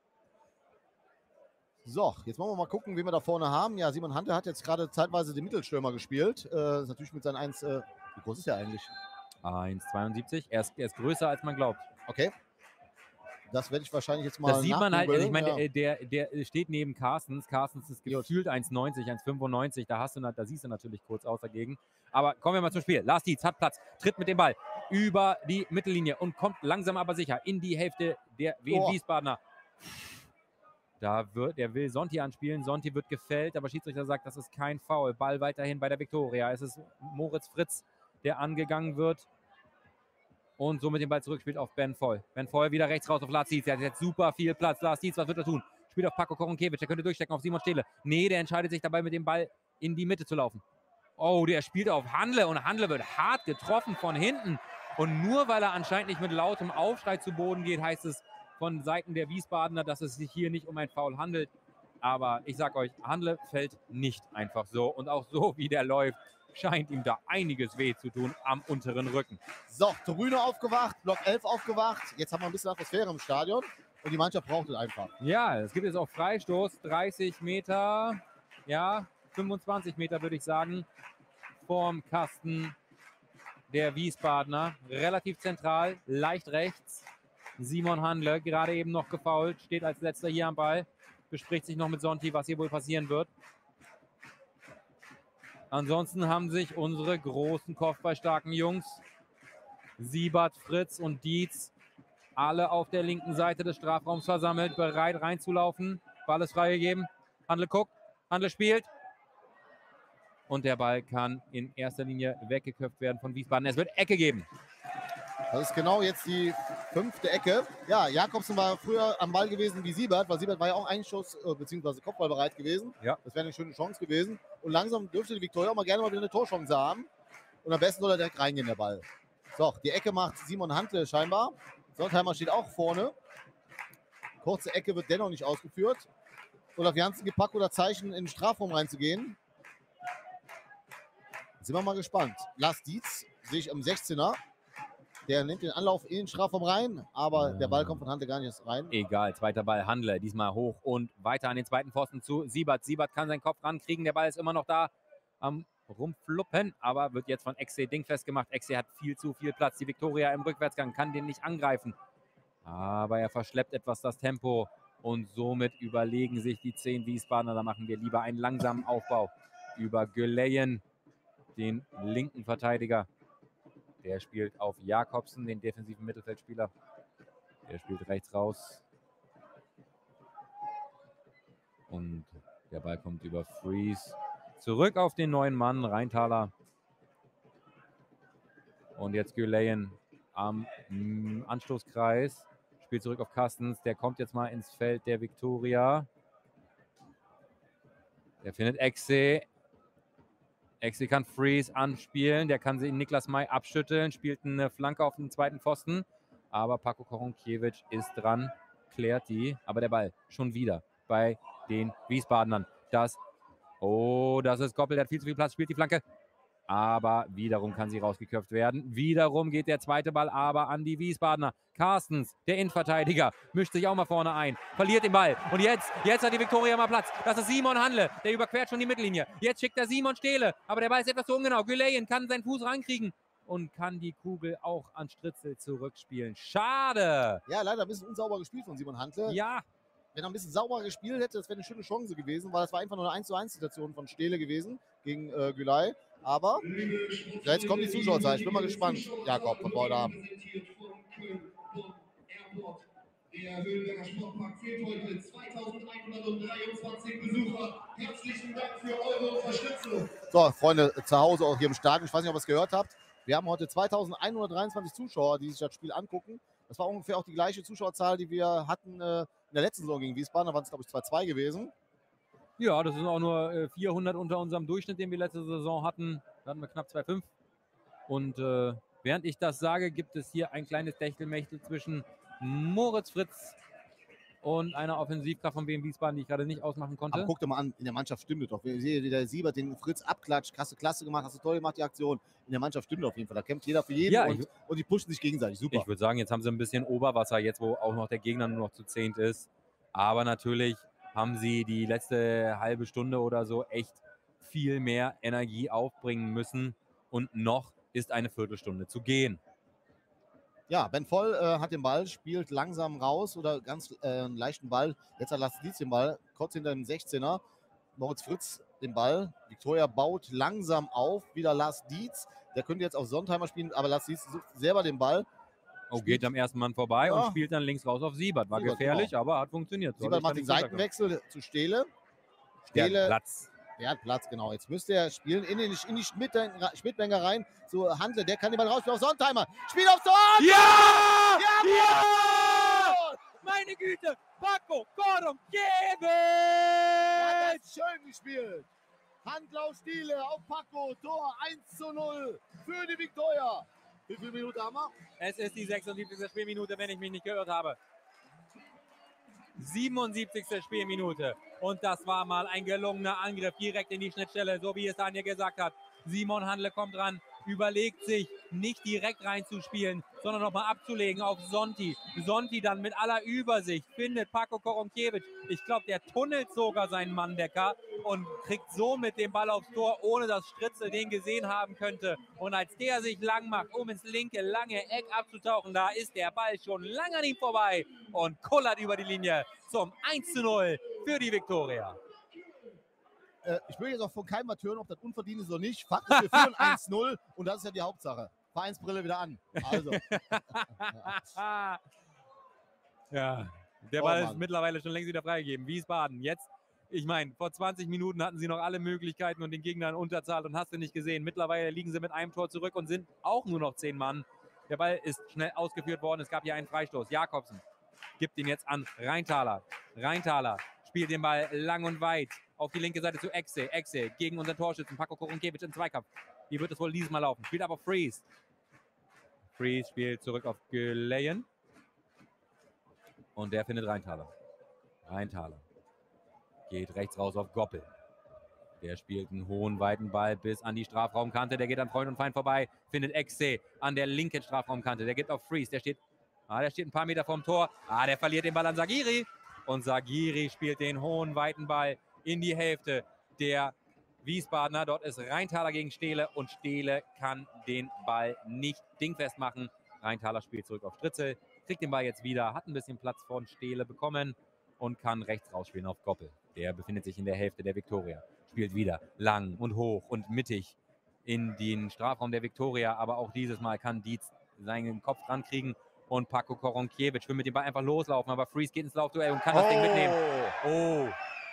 Speaker 2: So, jetzt wollen wir mal gucken, wen wir da vorne haben. Ja, Simon Hunter hat jetzt gerade zeitweise den Mittelstürmer gespielt. Äh, ist natürlich mit seinen eins. Äh, wie groß ist er eigentlich?
Speaker 3: eins Komma zweiundsiebzig. Er ist, er ist größer, als man glaubt.
Speaker 2: Okay. Das werde ich wahrscheinlich jetzt mal
Speaker 3: Das sieht man halt, also ich
Speaker 2: nachgoogeln,
Speaker 3: meine,
Speaker 2: ja.
Speaker 3: der, der, der steht neben Carstens. Carstens ist gefühlt eins Komma neunzig, eins Komma fünfundneunzig. Da, hast du, da siehst du natürlich kurz aus dagegen. Aber kommen wir mal zum Spiel. Lars Dietz hat Platz, tritt mit dem Ball über die Mittellinie und kommt langsam aber sicher in die Hälfte der Wien
Speaker 2: Oh.
Speaker 3: Wiesbadener. Da wird, der will Sonti anspielen. Sonti wird gefällt, aber Schiedsrichter sagt, das ist kein Foul. Ball weiterhin bei der Viktoria. Es ist Moritz Fritz, der angegangen wird. Und somit den Ball zurückspielt auf Ben Voll. Ben Voll wieder rechts raus auf Lars Dietz. Der hat jetzt super viel Platz. Lars Dietz, was wird er tun? Spielt auf Paco Koronkiewicz. Der könnte durchstecken auf Simon Stehle. Nee, der entscheidet sich dabei, mit dem Ball in die Mitte zu laufen. Oh, der spielt auf Handle und Handle wird hart getroffen von hinten. Und nur weil er anscheinend nicht mit lautem Aufschrei zu Boden geht, heißt es von Seiten der Wiesbadener, dass es sich hier nicht um ein Foul handelt. Aber ich sag euch, Handle fällt nicht einfach so. Und auch so, wie der läuft, scheint ihm da einiges weh zu tun am unteren Rücken.
Speaker 2: So, Tribüne aufgewacht, Block elf aufgewacht. Jetzt haben wir ein bisschen Atmosphäre im Stadion. Und die Mannschaft braucht es einfach.
Speaker 3: Ja, es gibt jetzt auch Freistoß, dreißig Meter, ja, fünfundzwanzig Meter würde ich sagen, vorm Kasten der Wiesbadener. Relativ zentral, leicht rechts. Simon Handle, gerade eben noch gefoult, steht als letzter hier am Ball, bespricht sich noch mit Sonti, was hier wohl passieren wird. Ansonsten haben sich unsere großen kopfballstarken Jungs, Siebert, Fritz und Dietz, alle auf der linken Seite des Strafraums versammelt, bereit reinzulaufen. Ball ist freigegeben. Handle guckt, Handle spielt. Und der Ball kann in erster Linie weggeköpft werden von Wiesbaden. Es wird Ecke geben.
Speaker 2: Das ist genau jetzt die fünfte Ecke. Ja, Jakobsen war früher am Ball gewesen wie Siebert, weil Siebert war ja auch Einschuss- äh, bzw. Kopfballbereit gewesen.
Speaker 3: Ja.
Speaker 2: Das wäre eine schöne Chance gewesen. Und langsam dürfte die Viktoria auch mal gerne mal wieder eine Torchance haben. Und am besten soll er direkt reingehen, der Ball. So, die Ecke macht Simon Handle scheinbar. Sontheimer steht auch vorne. Kurze Ecke wird dennoch nicht ausgeführt. Olaf Janssen gibt Pack oder Zeichen, in den Strafraum reinzugehen. Jetzt sind wir mal gespannt. Lars Dietz sehe ich am sechzehner. Der nimmt den Anlauf in den Strafraum rein, aber der Ball kommt von Handle gar nicht erst rein.
Speaker 3: Egal, zweiter Ball, Handle, diesmal hoch und weiter an den zweiten Pfosten zu Siebert. Siebert kann seinen Kopf rankriegen, der Ball ist immer noch da am Rumfluppen, aber wird jetzt von Exe dingfest gemacht. Exe hat viel zu viel Platz. Die Viktoria im Rückwärtsgang kann den nicht angreifen. Aber er verschleppt etwas das Tempo und somit überlegen sich die zehn Wiesbadener. Da machen wir lieber einen langsamen Aufbau über Güleyen, den linken Verteidiger. Der spielt auf Jakobsen, den defensiven Mittelfeldspieler. Der spielt rechts raus. Und der Ball kommt über Freeze. Zurück auf den neuen Mann, Rheintaler. Und jetzt Güleyen am mm, Anstoßkreis. Spielt zurück auf Carstens. Der kommt jetzt mal ins Feld der Viktoria. Der findet Exe. Exe kann Freeze anspielen. Der kann sie in Niklas May abschütteln. Spielt eine Flanke auf den zweiten Pfosten. Aber Paco Koronkiewicz ist dran. Klärt die. Aber der Ball schon wieder bei den Wiesbadenern. Das, oh, das ist Goppel. Der hat viel zu viel Platz. Spielt die Flanke. Aber wiederum kann sie rausgeköpft werden. Wiederum geht der zweite Ball aber an die Wiesbadener. Carstens, der Innenverteidiger, mischt sich auch mal vorne ein. Verliert den Ball. Und jetzt, jetzt hat die Viktoria mal Platz. Das ist Simon Handle. Der überquert schon die Mittellinie. Jetzt schickt er Simon Stehle. Aber der Ball ist etwas zu ungenau. Güleyen kann seinen Fuß rankriegen. Und kann die Kugel auch an Stritzel zurückspielen. Schade.
Speaker 2: Ja, leider ein bisschen unsauber gespielt von Simon Handle.
Speaker 3: Ja.
Speaker 2: Wenn er ein bisschen sauberer gespielt hätte, das wäre eine schöne Chance gewesen, weil das war einfach nur eine eins zu eins Situation von Stehle gewesen gegen äh, Gülay. Aber ja, jetzt kommt die Zuschauerzahl. Ich bin mal gespannt, Jakob, von heute Abend.
Speaker 1: Der Höhenberger Sportpark zählt heute zweitausendeinhundertdreiundzwanzig Besucher. Herzlichen Dank für eure Unterstützung.
Speaker 2: So, Freunde, zu Hause auch hier im Stadion. Ich weiß nicht, ob ihr es gehört habt. Wir haben heute zweitausendeinhundertdreiundzwanzig Zuschauer, die sich das Spiel angucken. Das war ungefähr auch die gleiche Zuschauerzahl, die wir hatten äh, in der letzten Saison gegen Wiesbaden. Da waren es, glaube ich, zwei zwei gewesen.
Speaker 3: Ja, das sind auch nur äh, vierhundert unter unserem Durchschnitt, den wir letzte Saison hatten. Da hatten wir knapp zwei Komma fünf. Und äh, während ich das sage, gibt es hier ein kleines Techtelmechtel zwischen Moritz Fritz und einer Offensivkraft von W M Wiesbaden, die ich gerade nicht ausmachen konnte.
Speaker 2: Aber guck dir mal an, in der Mannschaft stimmt es doch. Wir sehen, wie der Siebert den Fritz abklatscht. Hast du klasse gemacht, hast du toll gemacht, die Aktion. In der Mannschaft stimmt auf jeden Fall. Da kämpft jeder für jeden
Speaker 3: Ja,
Speaker 2: und, und die pushen sich gegenseitig. Super.
Speaker 3: Ich würde sagen, jetzt haben sie ein bisschen Oberwasser, jetzt wo auch noch der Gegner nur noch zu zehnt ist. Aber natürlich haben sie die letzte halbe Stunde oder so echt viel mehr Energie aufbringen müssen. Und noch ist eine Viertelstunde zu gehen.
Speaker 2: Ja, Ben Voll äh, hat den Ball, spielt langsam raus oder ganz äh, einen leichten Ball. Jetzt hat Lars Dietz den Ball, kurz hinter dem sechzehner. Moritz Fritz den Ball. Viktoria baut langsam auf. Wieder Lars Dietz. Der könnte jetzt auf Sontheimer spielen, aber Lars Dietz sucht selber den Ball.
Speaker 3: Oh, geht am ersten Mann vorbei
Speaker 2: Ja.
Speaker 3: und spielt dann links raus auf Siebert. War
Speaker 2: Siebert,
Speaker 3: gefährlich,
Speaker 2: genau.
Speaker 3: aber hat funktioniert. Soll
Speaker 2: Siebert
Speaker 3: ich
Speaker 2: macht
Speaker 3: da
Speaker 2: den
Speaker 3: nicht runterkommen.
Speaker 2: Seitenwechsel zu Stehle.
Speaker 3: Der
Speaker 2: Stehle,
Speaker 3: hat Platz.
Speaker 2: der hat Platz, genau. Jetzt müsste er spielen in, den, in die Schmidt- Schmidtbänger rein. So Handle, der kann den Ball rausspielen auf Sontheimer. Spiel aufs Tor!
Speaker 3: Ja!
Speaker 2: Jawohl!
Speaker 3: Ja! Meine Güte! Paco Koronkiewicz!
Speaker 2: Hat das schön gespielt. Handlauf Stiele auf Paco. Tor eins zu null für die Viktoria. Wie viele Minuten haben wir?
Speaker 3: Es ist die sechsundsiebzigste Spielminute, wenn ich mich nicht gehört habe. siebenundsiebzigste Spielminute. Und das war mal ein gelungener Angriff direkt in die Schnittstelle, so wie es Daniel gesagt hat. Simon Handle kommt ran, überlegt sich, nicht direkt reinzuspielen, sondern nochmal abzulegen auf Sonti. Sonti dann mit aller Übersicht findet Paco Koronkiewicz. Ich glaube, der tunnelt sogar seinen Manndecker und kriegt somit den Ball aufs Tor, ohne dass Stritzel den gesehen haben könnte. Und als der sich lang macht, um ins linke, lange Eck abzutauchen, da ist der Ball schon lang an ihm vorbei und kullert über die Linie zum eins zu null für die Viktoria.
Speaker 2: Äh, ich will jetzt auch von keinem mal hören, ob das unverdient ist oder nicht. Fakt ist, wir führen eins null und das ist ja die Hauptsache. Vereinsbrille wieder an. Also.
Speaker 3: Ja, der
Speaker 2: Oh,
Speaker 3: Ball ist
Speaker 2: Mann.
Speaker 3: mittlerweile schon längst wieder freigegeben. Wiesbaden, jetzt, ich meine, vor zwanzig Minuten hatten sie noch alle Möglichkeiten und den Gegner in Unterzahl und hast du nicht gesehen. Mittlerweile liegen sie mit einem Tor zurück und sind auch nur noch zehn Mann. Der Ball ist schnell ausgeführt worden. Es gab hier einen Freistoß. Jakobsen gibt ihn jetzt an Rheintaler. Rheintaler spielt den Ball lang und weit auf die linke Seite zu Exe. Exe gegen unseren Torschützen Paco Koronkiewicz im Zweikampf. Wie wird es wohl dieses Mal laufen? Spielt aber Freeze. Freeze spielt zurück auf Güleyen. Und der findet Rheintaler. Rheintaler geht rechts raus auf Goppel. Der spielt einen hohen, weiten Ball bis an die Strafraumkante. Der geht an Freund und Feind vorbei. Findet Exe an der linken Strafraumkante. Der gibt auf Freeze. Der steht, ah, der steht ein paar Meter vom Tor. Ah, der verliert den Ball an Sagiri. Und Sagiri spielt den hohen, weiten Ball in die Hälfte der Wiesbadener. Dort ist Rheintaler gegen Stehle und Stehle kann den Ball nicht dingfest machen. Rheintaler spielt zurück auf Stritzel, kriegt den Ball jetzt wieder, hat ein bisschen Platz von Stehle bekommen und kann rechts rausspielen auf Goppel. Der befindet sich in der Hälfte der Viktoria. Spielt wieder lang und hoch und mittig in den Strafraum der Viktoria. Aber auch dieses Mal kann Dietz seinen Kopf rankriegen und Paco Koronkiewicz will mit dem Ball einfach loslaufen. Aber Freeze geht ins Laufduell und kann das Ding mitnehmen. Oh.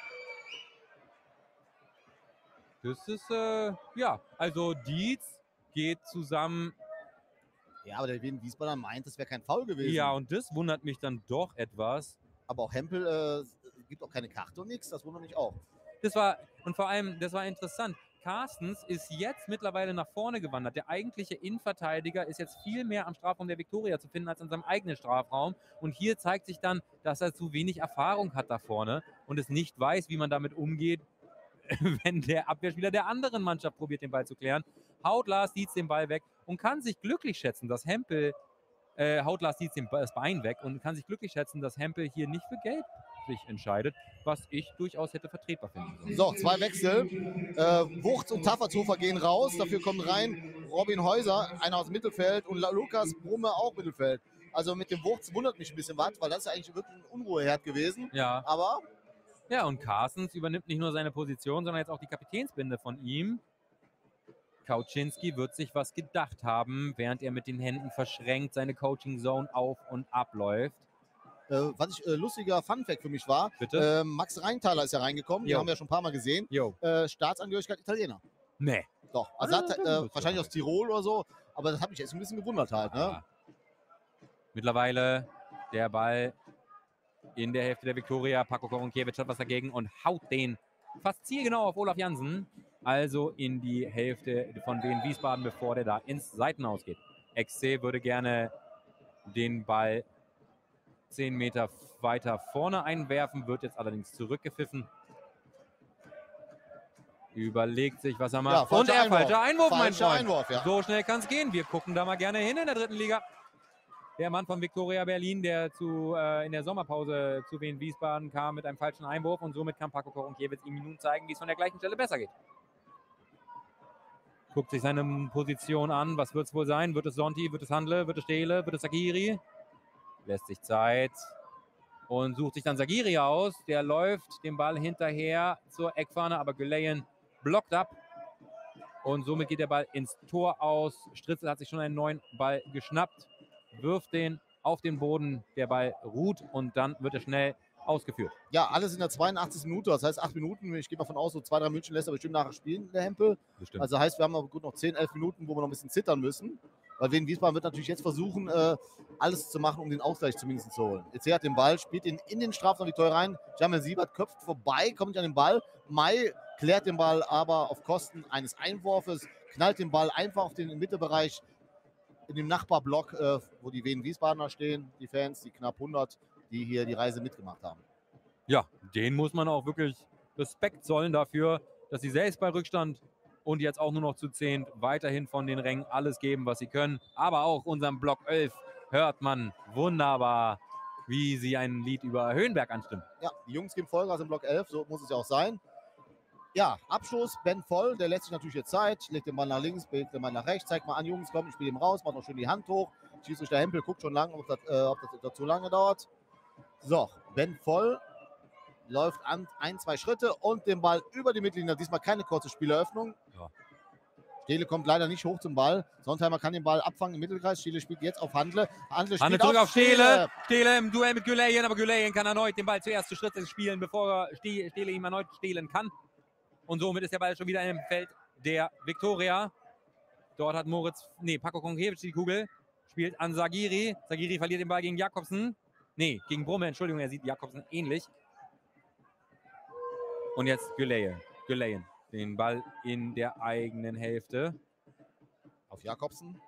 Speaker 3: Das ist, äh, ja, also Dietz geht zusammen.
Speaker 2: Ja, aber der Wien Wiesbadener meint, das wäre kein Foul gewesen.
Speaker 3: Ja, und das wundert mich dann doch etwas.
Speaker 2: Aber auch Hempel äh, gibt auch keine Karte und nichts, das wundert mich auch.
Speaker 3: das war, und vor allem, das war interessant. Carstens ist jetzt mittlerweile nach vorne gewandert. Der eigentliche Innenverteidiger ist jetzt viel mehr am Strafraum der Viktoria zu finden als in seinem eigenen Strafraum. Und hier zeigt sich dann, dass er zu wenig Erfahrung hat da vorne und es nicht weiß, wie man damit umgeht, wenn der Abwehrspieler der anderen Mannschaft probiert, den Ball zu klären. Haut Lars Dietz den Ball weg und kann sich glücklich schätzen, dass Hempel, äh, haut Lars Dietz den, das Bein weg und kann sich glücklich schätzen, dass Hempel hier nicht für Gelb sich entscheidet, was ich durchaus hätte vertretbar finden sollen.
Speaker 2: So, zwei Wechsel. Äh, Wucht und Taffertshofer gehen raus. Dafür kommt rein Robin Häuser, einer aus dem Mittelfeld, und La- Lukas Brumme auch Mittelfeld. Also mit dem Wucht wundert mich ein bisschen was, weil das ist ja eigentlich wirklich ein Unruheherd gewesen.
Speaker 3: Ja.
Speaker 2: Aber
Speaker 3: Ja, und Carstens übernimmt nicht nur seine Position, sondern jetzt auch die Kapitänsbinde von ihm. Kauczynski wird sich was gedacht haben, während er mit den Händen verschränkt seine Coaching-Zone auf und abläuft.
Speaker 2: äh, was ich äh, lustiger Funfact für mich war,
Speaker 3: Bitte?
Speaker 2: äh, Max Reintaler ist ja reingekommen, den
Speaker 3: Jo.
Speaker 2: haben wir ja schon ein paar Mal gesehen.
Speaker 3: Jo.
Speaker 2: Äh, Staatsangehörigkeit Italiener.
Speaker 3: Nee.
Speaker 2: Doch, also
Speaker 3: Ah,
Speaker 2: hat,
Speaker 3: das
Speaker 2: äh,
Speaker 3: wusste ich
Speaker 2: wahrscheinlich
Speaker 3: nicht.
Speaker 2: aus Tirol oder so, aber das hat mich jetzt ein bisschen gewundert halt. Ne?
Speaker 3: Ja. Mittlerweile der Ball in der Hälfte der Viktoria. Paco Korunkiewicz hat was dagegen und haut den fast zielgenau auf Olaf Jansen. Also in die Hälfte von Wien Wiesbaden, bevor der da ins Seitenaus geht. X C würde gerne den Ball zehn Meter weiter vorne einwerfen, wird jetzt allerdings zurückgepfiffen. Überlegt sich, was er macht.
Speaker 2: Ja,
Speaker 3: und
Speaker 2: falscher
Speaker 3: der
Speaker 2: Einwurf.
Speaker 3: falsche Einwurf, mein
Speaker 2: Falscher
Speaker 3: Freund.
Speaker 2: Einwurf, ja.
Speaker 3: So schnell kann es gehen. Wir gucken da mal gerne hin in der dritten Liga. Der Mann von Viktoria Berlin, der zu, äh, in der Sommerpause zu Wien Wiesbaden kam mit einem falschen Einwurf, und somit kann Paco Korunkiewicz ihm nun zeigen, wie es von der gleichen Stelle besser geht. Guckt sich seine Position an. Was wird es wohl sein? Wird es Sonti? Wird es Handle? Wird es Stehle? Wird es Sagiri? Lässt sich Zeit und sucht sich dann Sagiri aus. Der läuft dem Ball hinterher zur Eckfahne, aber Güleyen blockt ab. Und somit geht der Ball ins Tor aus. Stritzel hat sich schon einen neuen Ball geschnappt, wirft den auf den Boden. Der Ball ruht und dann wird er schnell ausgeführt.
Speaker 2: Ja, alles in der zweiundachtzigsten Minute, das heißt acht Minuten. Ich gehe mal von aus, so zwei, drei Minuten lässt er bestimmt nachher spielen, der Hempel.
Speaker 3: Bestimmt.
Speaker 2: Also heißt, wir haben noch gut noch zehn, elf Minuten, wo wir noch ein bisschen zittern müssen. Weil Wien Wiesbaden wird natürlich jetzt versuchen, äh, alles zu machen, um den Ausgleich zumindest zu holen. Jetzt hat den Ball, spielt ihn in den Strafraum die Tor rein. Jamel Siebert köpft vorbei, kommt nicht an den Ball. Mai klärt den Ball aber auf Kosten eines Einwurfes, knallt den Ball einfach auf den Mittelbereich in dem Nachbarblock, äh, wo die Wien Wiesbadener stehen, die Fans, die knapp hundert, die hier die Reise mitgemacht haben.
Speaker 3: Ja, denen muss man auch wirklich Respekt zollen dafür, dass sie selbst bei Rückstand und jetzt auch nur noch zu zehn weiterhin von den Rängen alles geben, was sie können. Aber auch unserem Block elf hört man wunderbar, wie sie ein Lied über Höhenberg anstimmen.
Speaker 2: Ja, die Jungs geben Vollgas im Block elf, so muss es ja auch sein. Ja, Abschluss, Ben Voll, der lässt sich natürlich jetzt Zeit, legt den Ball nach links, legt den Ball nach rechts, zeigt mal an, Jungs, komm, ich spiele ihn raus, macht noch schön die Hand hoch, schießt durch der Hempel, guckt schon lang, ob das, äh, ob das, das zu lange dauert. So, Ben Voll läuft an, ein, zwei Schritte und den Ball über die Mittellinie, diesmal keine kurze Spieleröffnung.
Speaker 3: Ja.
Speaker 2: Stehle kommt leider nicht hoch zum Ball. Sontheimer kann den Ball abfangen im Mittelkreis. Stehle spielt jetzt auf Handle. Handle spielt
Speaker 3: Handel zurück
Speaker 2: auf
Speaker 3: auf Stehle. Stehle im Duell mit Güleyen, aber Güleyen kann erneut den Ball zuerst zu Schritte spielen, bevor Ste- Stehle ihm erneut stehlen kann. Und somit ist der Ball schon wieder im Feld der Viktoria. Dort hat Moritz, nee, Paco Korunkiewicz die Kugel, spielt an Sagiri. Sagiri verliert den Ball gegen Jakobsen. Nee, gegen Brumme, Entschuldigung, er sieht Jakobsen ähnlich. Und jetzt Güleyen. Güleyen. Den Ball in der eigenen Hälfte.
Speaker 2: Auf Jakobsen.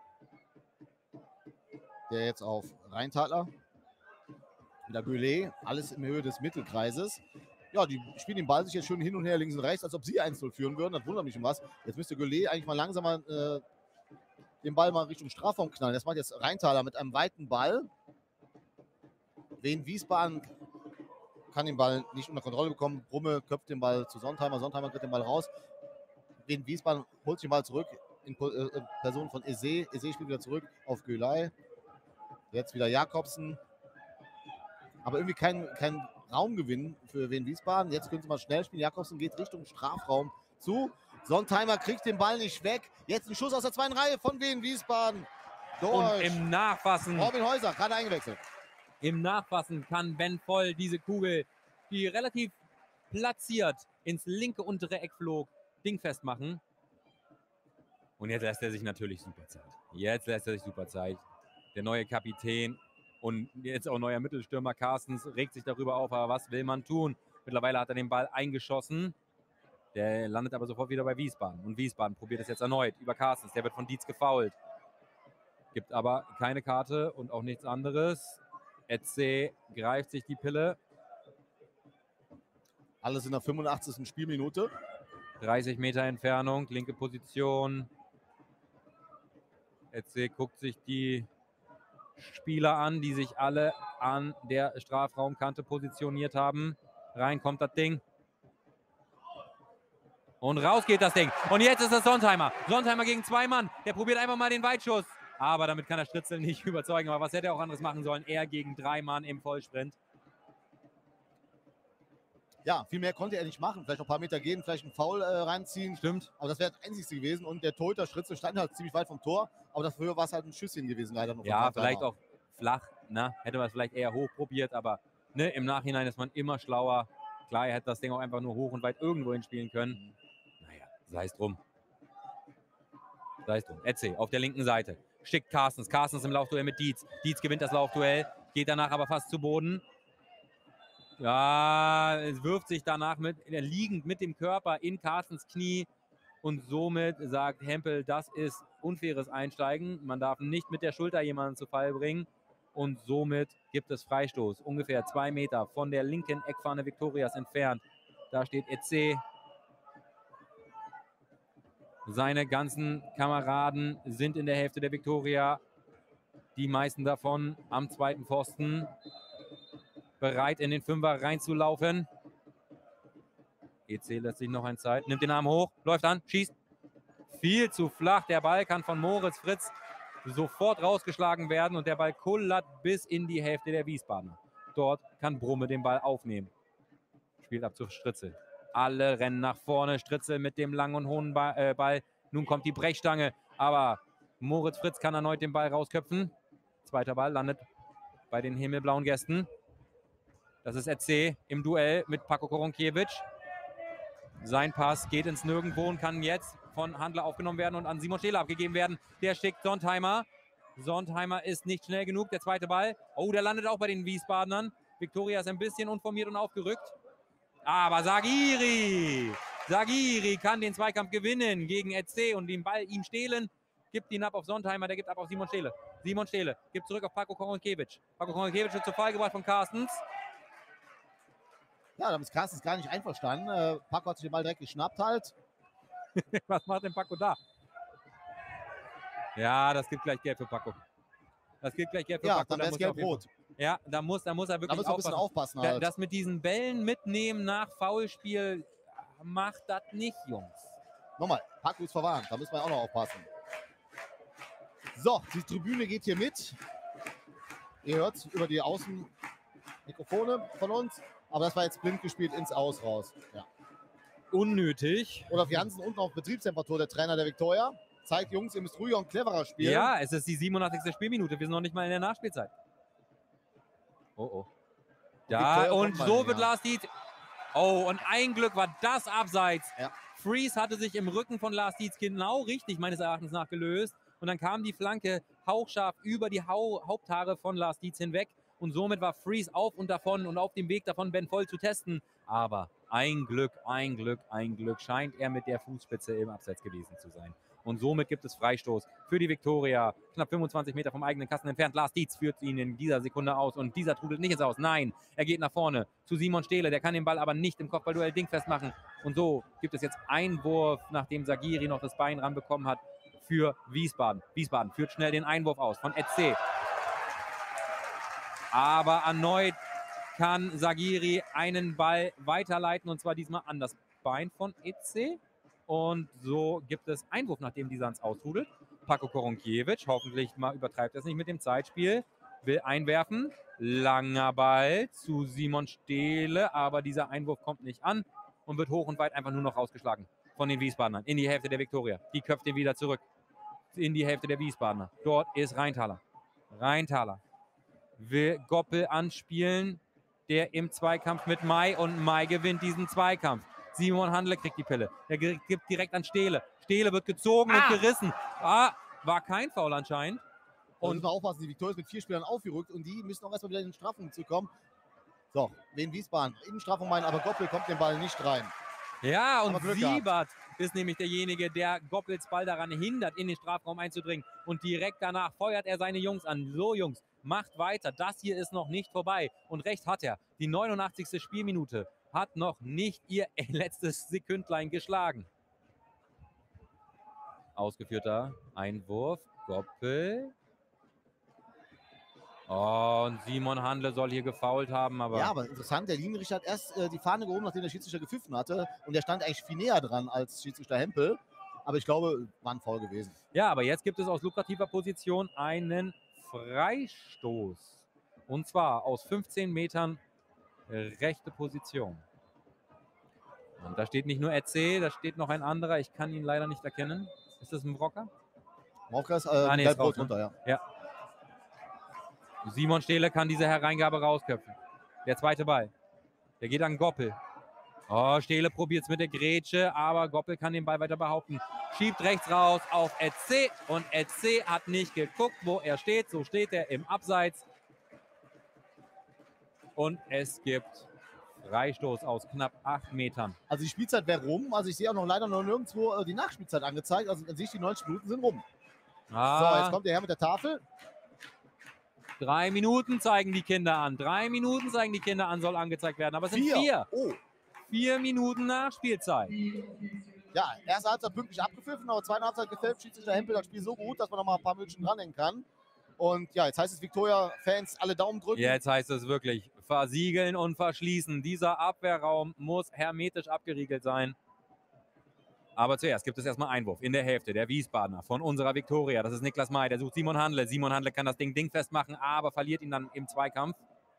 Speaker 2: Der jetzt auf Rheintaler. Wieder Güle. Alles in Höhe des Mittelkreises. Ja, die spielen den Ball sich jetzt schön hin und her links und rechts, als ob sie eins null führen würden. Das wundert mich um was. Jetzt müsste Güle eigentlich mal langsamer äh, den Ball mal Richtung Strafraum knallen. Das macht jetzt Rheintaler mit einem weiten Ball. Wien Wiesbaden kann den Ball nicht unter Kontrolle bekommen. Brumme köpft den Ball zu Sontheimer. Sontheimer kriegt den Ball raus. Wien Wiesbaden holt sich den Ball zurück in äh, Person von Eze. Eze spielt wieder zurück auf Gülay. Jetzt wieder Jakobsen. Aber irgendwie kein, kein Raumgewinn für Wien Wiesbaden. Jetzt können sie mal schnell spielen. Jakobsen geht Richtung Strafraum zu. Sontheimer kriegt den Ball nicht weg. Jetzt ein Schuss aus der zweiten Reihe von Wien Wiesbaden.
Speaker 3: Und
Speaker 2: Durch.
Speaker 3: im Nachfassen.
Speaker 2: Robin Häuser, gerade eingewechselt.
Speaker 3: Im Nachfassen kann Ben Voll diese Kugel, die relativ platziert ins linke untere Eck flog, dingfest machen. Und jetzt lässt er sich natürlich super Zeit. Jetzt lässt er sich super Zeit. Der neue Kapitän und jetzt auch neuer Mittelstürmer Carstens regt sich darüber auf, aber was will man tun? Mittlerweile hat er den Ball eingeschossen. Der landet aber sofort wieder bei Wiesbaden. Und Wiesbaden probiert es jetzt erneut über Carstens. Der wird von Dietz gefoult. Gibt aber keine Karte und auch nichts anderes. Etze greift sich die Pille.
Speaker 2: Alles in der fünfundachtzigsten Spielminute.
Speaker 3: dreißig Meter Entfernung, linke Position. Etze guckt sich die Spieler an, die sich alle an der Strafraumkante positioniert haben. Rein kommt das Ding. Und raus geht das Ding. Und jetzt ist es Sontheimer. Sontheimer gegen zwei Mann. Der probiert einfach mal den Weitschuss. Aber damit kann der Stritzel nicht überzeugen. Aber was hätte er auch anderes machen sollen? Er gegen drei Mann im Vollsprint.
Speaker 2: Ja, viel mehr konnte er nicht machen. Vielleicht noch ein paar Meter gehen, vielleicht einen Foul äh, reinziehen.
Speaker 3: Stimmt.
Speaker 2: Aber das wäre das Einzigste gewesen. Und der Torhüter Stritzel stand halt ziemlich weit vom Tor. Aber dafür war es halt ein Schüsschen gewesen, leider noch.
Speaker 3: Ja, vielleicht auch flach. Ne? Hätte man es vielleicht eher hoch probiert. Aber ne, im Nachhinein ist man immer schlauer. Klar, er hätte das Ding auch einfach nur hoch und weit irgendwo hinspielen können. Naja, sei es drum. Sei es drum. Etze auf der linken Seite. Schickt Carstens. Carstens im Laufduell mit Dietz. Dietz gewinnt das Laufduell. Geht danach aber fast zu Boden. Ja, es wirft sich danach mit, liegend mit dem Körper in Carstens Knie. Und somit sagt Hempel, das ist unfaires Einsteigen. Man darf nicht mit der Schulter jemanden zu Fall bringen. Und somit gibt es Freistoß. Ungefähr zwei Meter von der linken Eckfahne Viktorias entfernt. Da steht Etze. Seine ganzen Kameraden sind in der Hälfte der Viktoria. Die meisten davon am zweiten Pfosten. Bereit in den Fünfer reinzulaufen. Etze lässt sich noch ein Zeit. Nimmt den Arm hoch, läuft an, schießt. Viel zu flach. Der Ball kann von Moritz Fritz sofort rausgeschlagen werden. Und der Ball kullert bis in die Hälfte der Wiesbadener. Dort kann Brumme den Ball aufnehmen. Spielt ab zu Stritzel. Alle rennen nach vorne. Stritzel mit dem langen und hohen Ball. Nun kommt die Brechstange. Aber Moritz Fritz kann erneut den Ball rausköpfen. Zweiter Ball landet bei den himmelblauen Gästen. Das ist Etze im Duell mit Paco Koronkiewicz. Sein Pass geht ins Nirgendwo und kann jetzt von Handler aufgenommen werden und an Simon Stehle abgegeben werden. Der schickt Sontheimer. Sontheimer ist nicht schnell genug. Der zweite Ball. Oh, der landet auch bei den Wiesbadenern. Viktoria ist ein bisschen unformiert und aufgerückt. Aber Sagiri. Sagiri kann den Zweikampf gewinnen gegen Etze und den Ball ihm stehlen. Gibt ihn ab auf Sontheimer, der gibt ab auf Simon Stehle. Simon Stehle gibt zurück auf Paco Koronkiewicz. Paco Koronkiewicz wird zu Fall gebracht von Carstens.
Speaker 2: Ja, damit ist Carstens gar nicht einverstanden. Äh, Paco hat sich den Ball direkt geschnappt halt.
Speaker 3: Was macht denn Paco da? Ja, das gibt gleich Gelb für Paco. Das gibt gleich Gelb für
Speaker 2: ja,
Speaker 3: Paco.
Speaker 2: dann wäre es gelb-rot.
Speaker 3: Ja, da muss, da muss er wirklich
Speaker 2: da muss er ein bisschen aufpassen.
Speaker 3: Da,
Speaker 2: halt.
Speaker 3: das mit diesen Bällen mitnehmen nach Foulspiel macht das nicht, Jungs.
Speaker 2: Nochmal, Paco ist verwarnt. Da müssen wir auch noch aufpassen. So, die Tribüne geht hier mit. Ihr hört es über die Außenmikrofone von uns. Aber das war jetzt blind gespielt ins Aus raus. Ja.
Speaker 3: Unnötig.
Speaker 2: Olaf Jansen unten auf Betriebstemperatur, der Trainer der Viktoria. Zeigt, Jungs, ihr müsst ruhiger und cleverer spielen.
Speaker 3: Ja, es ist die siebenundachtzigste Spielminute. Wir sind noch nicht mal in der Nachspielzeit. Oh, oh. Da, und so wird Lars Dietz. Oh, und ein Glück war das abseits.
Speaker 2: Ja.
Speaker 3: Freeze hatte sich im Rücken von Lars Dietz genau richtig, meines Erachtens nach, gelöst. Und dann kam die Flanke hauchscharf über die Hau Haupthaare von Lars Dietz hinweg. Und somit war Freeze auf und davon und auf dem Weg davon, Ben Voll zu testen. Aber ein Glück, ein Glück, ein Glück scheint er mit der Fußspitze im Abseits gewesen zu sein. Und somit gibt es Freistoß für die Viktoria. Knapp fünfundzwanzig Meter vom eigenen Kasten entfernt. Lars Dietz führt ihn in dieser Sekunde aus. Und dieser trudelt nicht ins Aus. Nein, er geht nach vorne zu Simon Stehle. Der kann den Ball aber nicht im Kopfballduell dingfest machen. Und so gibt es jetzt Einwurf, nachdem Sagiri noch das Bein ranbekommen hat, für Wiesbaden. Wiesbaden führt schnell den Einwurf aus von Etze. Aber erneut kann Sagiri einen Ball weiterleiten. Und zwar diesmal an das Bein von Etze. Und so gibt es Einwurf, nachdem dieser ans Ausrudelt. Paco Koronkiewicz, hoffentlich mal übertreibt er es nicht mit dem Zeitspiel, will einwerfen. Langer Ball zu Simon Stehle, aber dieser Einwurf kommt nicht an und wird hoch und weit einfach nur noch rausgeschlagen von den Wiesbadenern in die Hälfte der Viktoria. Die köpft ihn wieder zurück in die Hälfte der Wiesbadener. Dort ist Rheintaler. Rheintaler will Goppel anspielen, der im Zweikampf mit Mai, und Mai gewinnt diesen Zweikampf. Simon Handle kriegt die Pille. Der gibt direkt an Stehle. Stehle wird gezogen ah. und gerissen. Ah, war kein Foul anscheinend.
Speaker 2: Und da müssen wir aufpassen, die Viktoria ist mit vier Spielern aufgerückt und die müssen auch erstmal wieder in den Strafraum zu kommen. So, Wien Wiesbaden in den Strafraum meinen, aber Goppel kommt den Ball nicht rein.
Speaker 3: Ja, und
Speaker 2: Aber Glück gehabt.
Speaker 3: Siebert ist nämlich derjenige, der Goppels Ball daran hindert, in den Strafraum einzudringen. Und direkt danach feuert er seine Jungs an. So, Jungs, macht weiter. Das hier ist noch nicht vorbei. Und recht hat er. Die neunundachtzigste Spielminute hat noch nicht ihr letztes Sekündlein geschlagen. Ausgeführter Einwurf. Goppel. Oh, und Simon Handle soll hier gefoult haben, aber...
Speaker 2: Ja, aber interessant, der Linienrichter hat erst äh, die Fahne gehoben, nachdem der Schiedsrichter gepfiffen hatte. Und der stand eigentlich viel näher dran als Schiedsrichter Hempel. Aber ich glaube, war ein Foul gewesen.
Speaker 3: Ja, aber jetzt gibt es aus lukrativer Position einen Freistoß. Und zwar aus fünfzehn Metern rechte Position. Und da steht nicht nur R C, da steht noch ein anderer. Ich kann ihn leider nicht erkennen. Ist das ein Brocker?
Speaker 2: Brocker ist äh,
Speaker 3: Ah, nee, ist raus,
Speaker 2: gelb-rot
Speaker 3: ne?
Speaker 2: runter, ja.
Speaker 3: Ja. Simon Stehle kann diese Hereingabe rausköpfen. Der zweite Ball. Der geht an Goppel. Oh, Stehle probiert es mit der Grätsche, aber Goppel kann den Ball weiter behaupten. Schiebt rechts raus auf R C und R C hat nicht geguckt, wo er steht. So steht er im Abseits. Und es gibt Freistoß aus knapp acht Metern.
Speaker 2: Also die Spielzeit wäre rum. Also ich sehe auch noch leider noch nirgendwo äh, die Nachspielzeit angezeigt. Also an sich die neunzig Minuten sind rum.
Speaker 3: Ah,
Speaker 2: So, jetzt kommt der Herr mit der Tafel.
Speaker 3: Drei Minuten zeigen die Kinder an. Drei Minuten zeigen die Kinder an, soll angezeigt werden. Aber es sind vier.
Speaker 2: Oh,
Speaker 3: Vier Minuten Nachspielzeit.
Speaker 2: ja, erste Halbzeit pünktlich abgepfiffen, aber zweite Halbzeit gefällt Schiedsrichter Hempel das Spiel so gut, dass man noch mal ein paar Minuten dranhängen kann. Und ja, jetzt heißt es Viktoria-Fans alle Daumen drücken.
Speaker 3: Jetzt heißt es wirklich versiegeln und verschließen. Dieser Abwehrraum muss hermetisch abgeriegelt sein. Aber zuerst gibt es erstmal Einwurf in der Hälfte der Wiesbadener von unserer Viktoria. Das ist Niklas May, der sucht Simon Handle. Simon Handle kann das Ding dingfest machen, aber verliert ihn dann im Zweikampf.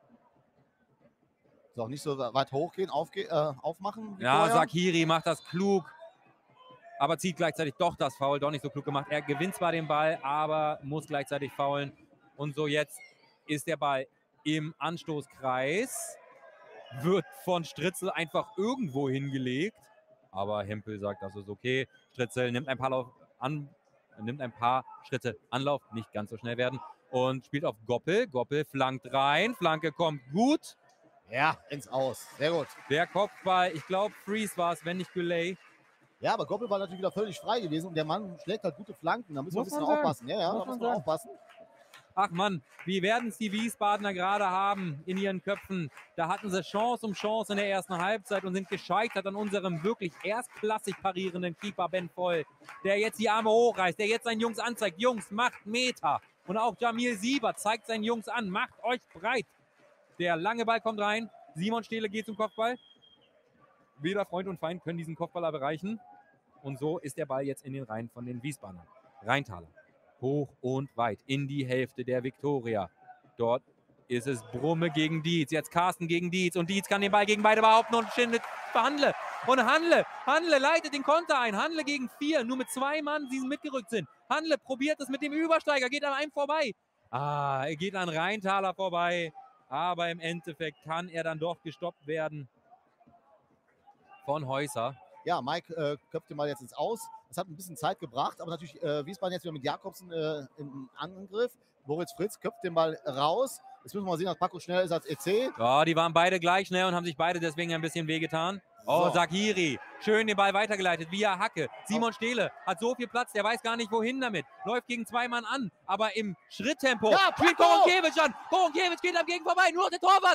Speaker 2: So, nicht so weit hochgehen, aufge äh, aufmachen.
Speaker 3: Ja,
Speaker 2: Viktoria.
Speaker 3: Sakiri macht das klug, aber zieht gleichzeitig doch das Foul, doch nicht so klug gemacht. Er gewinnt zwar den Ball, aber muss gleichzeitig foulen. Und so jetzt ist der Ball im Anstoßkreis, wird von Stritzel einfach irgendwo hingelegt. Aber Hempel sagt, das ist okay. Stritzel nimmt ein paar, Lauf an, nimmt ein paar Schritte Anlauf, nicht ganz so schnell werden. Und spielt auf Goppel. Goppel flankt rein, Flanke kommt gut.
Speaker 2: Ja, ins Aus. Sehr gut.
Speaker 3: Der Kopfball, ich glaube, Freeze war es, wenn nicht Goulet.
Speaker 2: Ja, aber Goppel war natürlich wieder völlig frei gewesen und der Mann schlägt halt gute Flanken. Da müssen wir ein
Speaker 3: Muss
Speaker 2: bisschen
Speaker 3: man sagen.
Speaker 2: aufpassen. Ja, ja,
Speaker 3: Muss
Speaker 2: da
Speaker 3: man
Speaker 2: müssen wir
Speaker 3: sagen.
Speaker 2: aufpassen.
Speaker 3: Ach Mann, wie werden es die Wiesbadener gerade haben in ihren Köpfen? Da hatten sie Chance um Chance in der ersten Halbzeit und sind gescheitert an unserem wirklich erstklassig parierenden Keeper Ben Voll, der jetzt die Arme hochreißt, der jetzt seinen Jungs anzeigt. Jungs, macht Meter. Und auch Jamil Siebert zeigt seinen Jungs an, macht euch breit. Der lange Ball kommt rein. Simon Stehle geht zum Kopfball. Weder Freund und Feind können diesen Kopfball erreichen. Und so ist der Ball jetzt in den Reihen von den Wiesbadenern. Rheintaler. Hoch und weit in die Hälfte der Viktoria. Dort ist es Brumme gegen Dietz. Jetzt Carsten gegen Dietz. Und Dietz kann den Ball gegen beide behaupten und schindet für Handle. Und Handle, Handle leitet den Konter ein. Handle gegen vier. Nur mit zwei Mann, die mitgerückt sind. Handle probiert es mit dem Übersteiger. Geht an einem vorbei. Ah, er geht an Rheintaler vorbei. Aber im Endeffekt kann er dann doch gestoppt werden von Häuser.
Speaker 2: Ja, Mike äh, köpft den Ball jetzt ins Aus. Das hat ein bisschen Zeit gebracht, aber natürlich äh, Wiesbaden jetzt wieder mit Jakobsen äh, im Angriff. Moritz Fritz köpft den Ball raus. Jetzt müssen wir mal sehen, dass Paco schneller ist als E C.
Speaker 3: Ja, die waren beide gleich schnell und haben sich beide deswegen ein bisschen wehgetan. Oh,
Speaker 2: So.
Speaker 3: Sakiri, schön den Ball weitergeleitet, via Hacke. Simon Stehle hat so viel Platz, der weiß gar nicht, wohin damit. Läuft gegen zwei Mann an, aber im Schritttempo.
Speaker 2: Ja,
Speaker 3: Spielt
Speaker 2: Paco!
Speaker 3: Koronkiewicz an. Koronkiewicz geht am Gegen vorbei, nur noch der Torwart.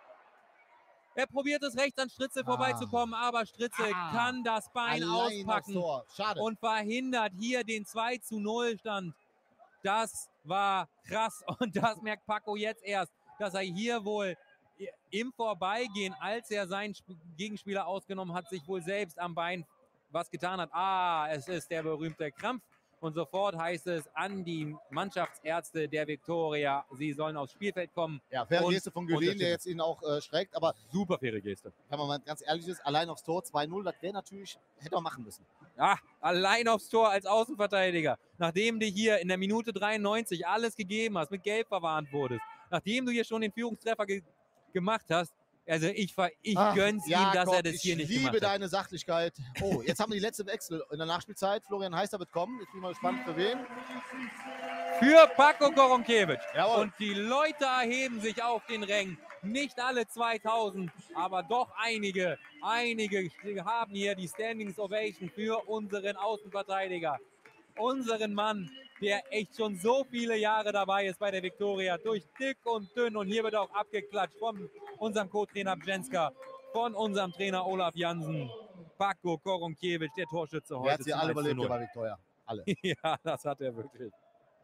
Speaker 3: Er probiert es rechts an Stritzel
Speaker 2: Ah.
Speaker 3: vorbeizukommen, aber Stritzel
Speaker 2: Ah.
Speaker 3: kann das Bein
Speaker 2: Allein aufs
Speaker 3: auspacken
Speaker 2: Tor. Schade.
Speaker 3: und verhindert hier den zwei zu null Stand. Das war krass und das merkt Paco jetzt erst, dass er hier wohl im Vorbeigehen, als er seinen Sp- Gegenspieler ausgenommen hat, sich wohl selbst am Bein was getan hat. Ah, es ist der berühmte Krampf. Und sofort heißt es an die Mannschaftsärzte der Viktoria, sie sollen aufs Spielfeld kommen.
Speaker 2: Ja, faire
Speaker 3: und
Speaker 2: Geste von Gülen, der
Speaker 3: unterstützen.
Speaker 2: jetzt ihn auch äh, schreckt. Aber
Speaker 3: Super faire Geste.
Speaker 2: wenn man mal ganz ehrlich ist, allein aufs Tor zwei null, das wäre natürlich, hätte man machen müssen.
Speaker 3: Ja, allein aufs Tor als Außenverteidiger. Nachdem du hier in der Minute dreiundneunzig alles gegeben hast, mit Gelb verwarnt wurdest, nachdem du hier schon den Führungstreffer ge gemacht hast, also ich, ver- ich
Speaker 2: Ach,
Speaker 3: gönn's ihm,
Speaker 2: Jakob,
Speaker 3: dass er das hier nicht
Speaker 2: Ich
Speaker 3: gemacht
Speaker 2: liebe
Speaker 3: hat.
Speaker 2: deine Sachlichkeit. Oh, jetzt haben wir die letzte Wechsel in der Nachspielzeit. Florian Heister wird kommen. Jetzt bin ich mal gespannt, für wen.
Speaker 3: Für Paco Koronkiewicz.
Speaker 2: Jawohl.
Speaker 3: Und die Leute erheben sich auf den Rängen. Nicht alle zweitausend, aber doch einige. Einige haben hier die Standings Ovation für unseren Außenverteidiger. Unseren Mann, der echt schon so viele Jahre dabei ist bei der Viktoria, durch dick und dünn. Und hier wird auch abgeklatscht von unserem Co-Trainer Bjenska, von unserem Trainer Olaf Jansen. Paco Koronkiewicz, der Torschütze heute.
Speaker 2: Er hat sie
Speaker 3: zum
Speaker 2: alle
Speaker 3: eins zu
Speaker 2: überlebt
Speaker 3: null.
Speaker 2: bei Viktoria. Alle.
Speaker 3: Ja, das hat er wirklich.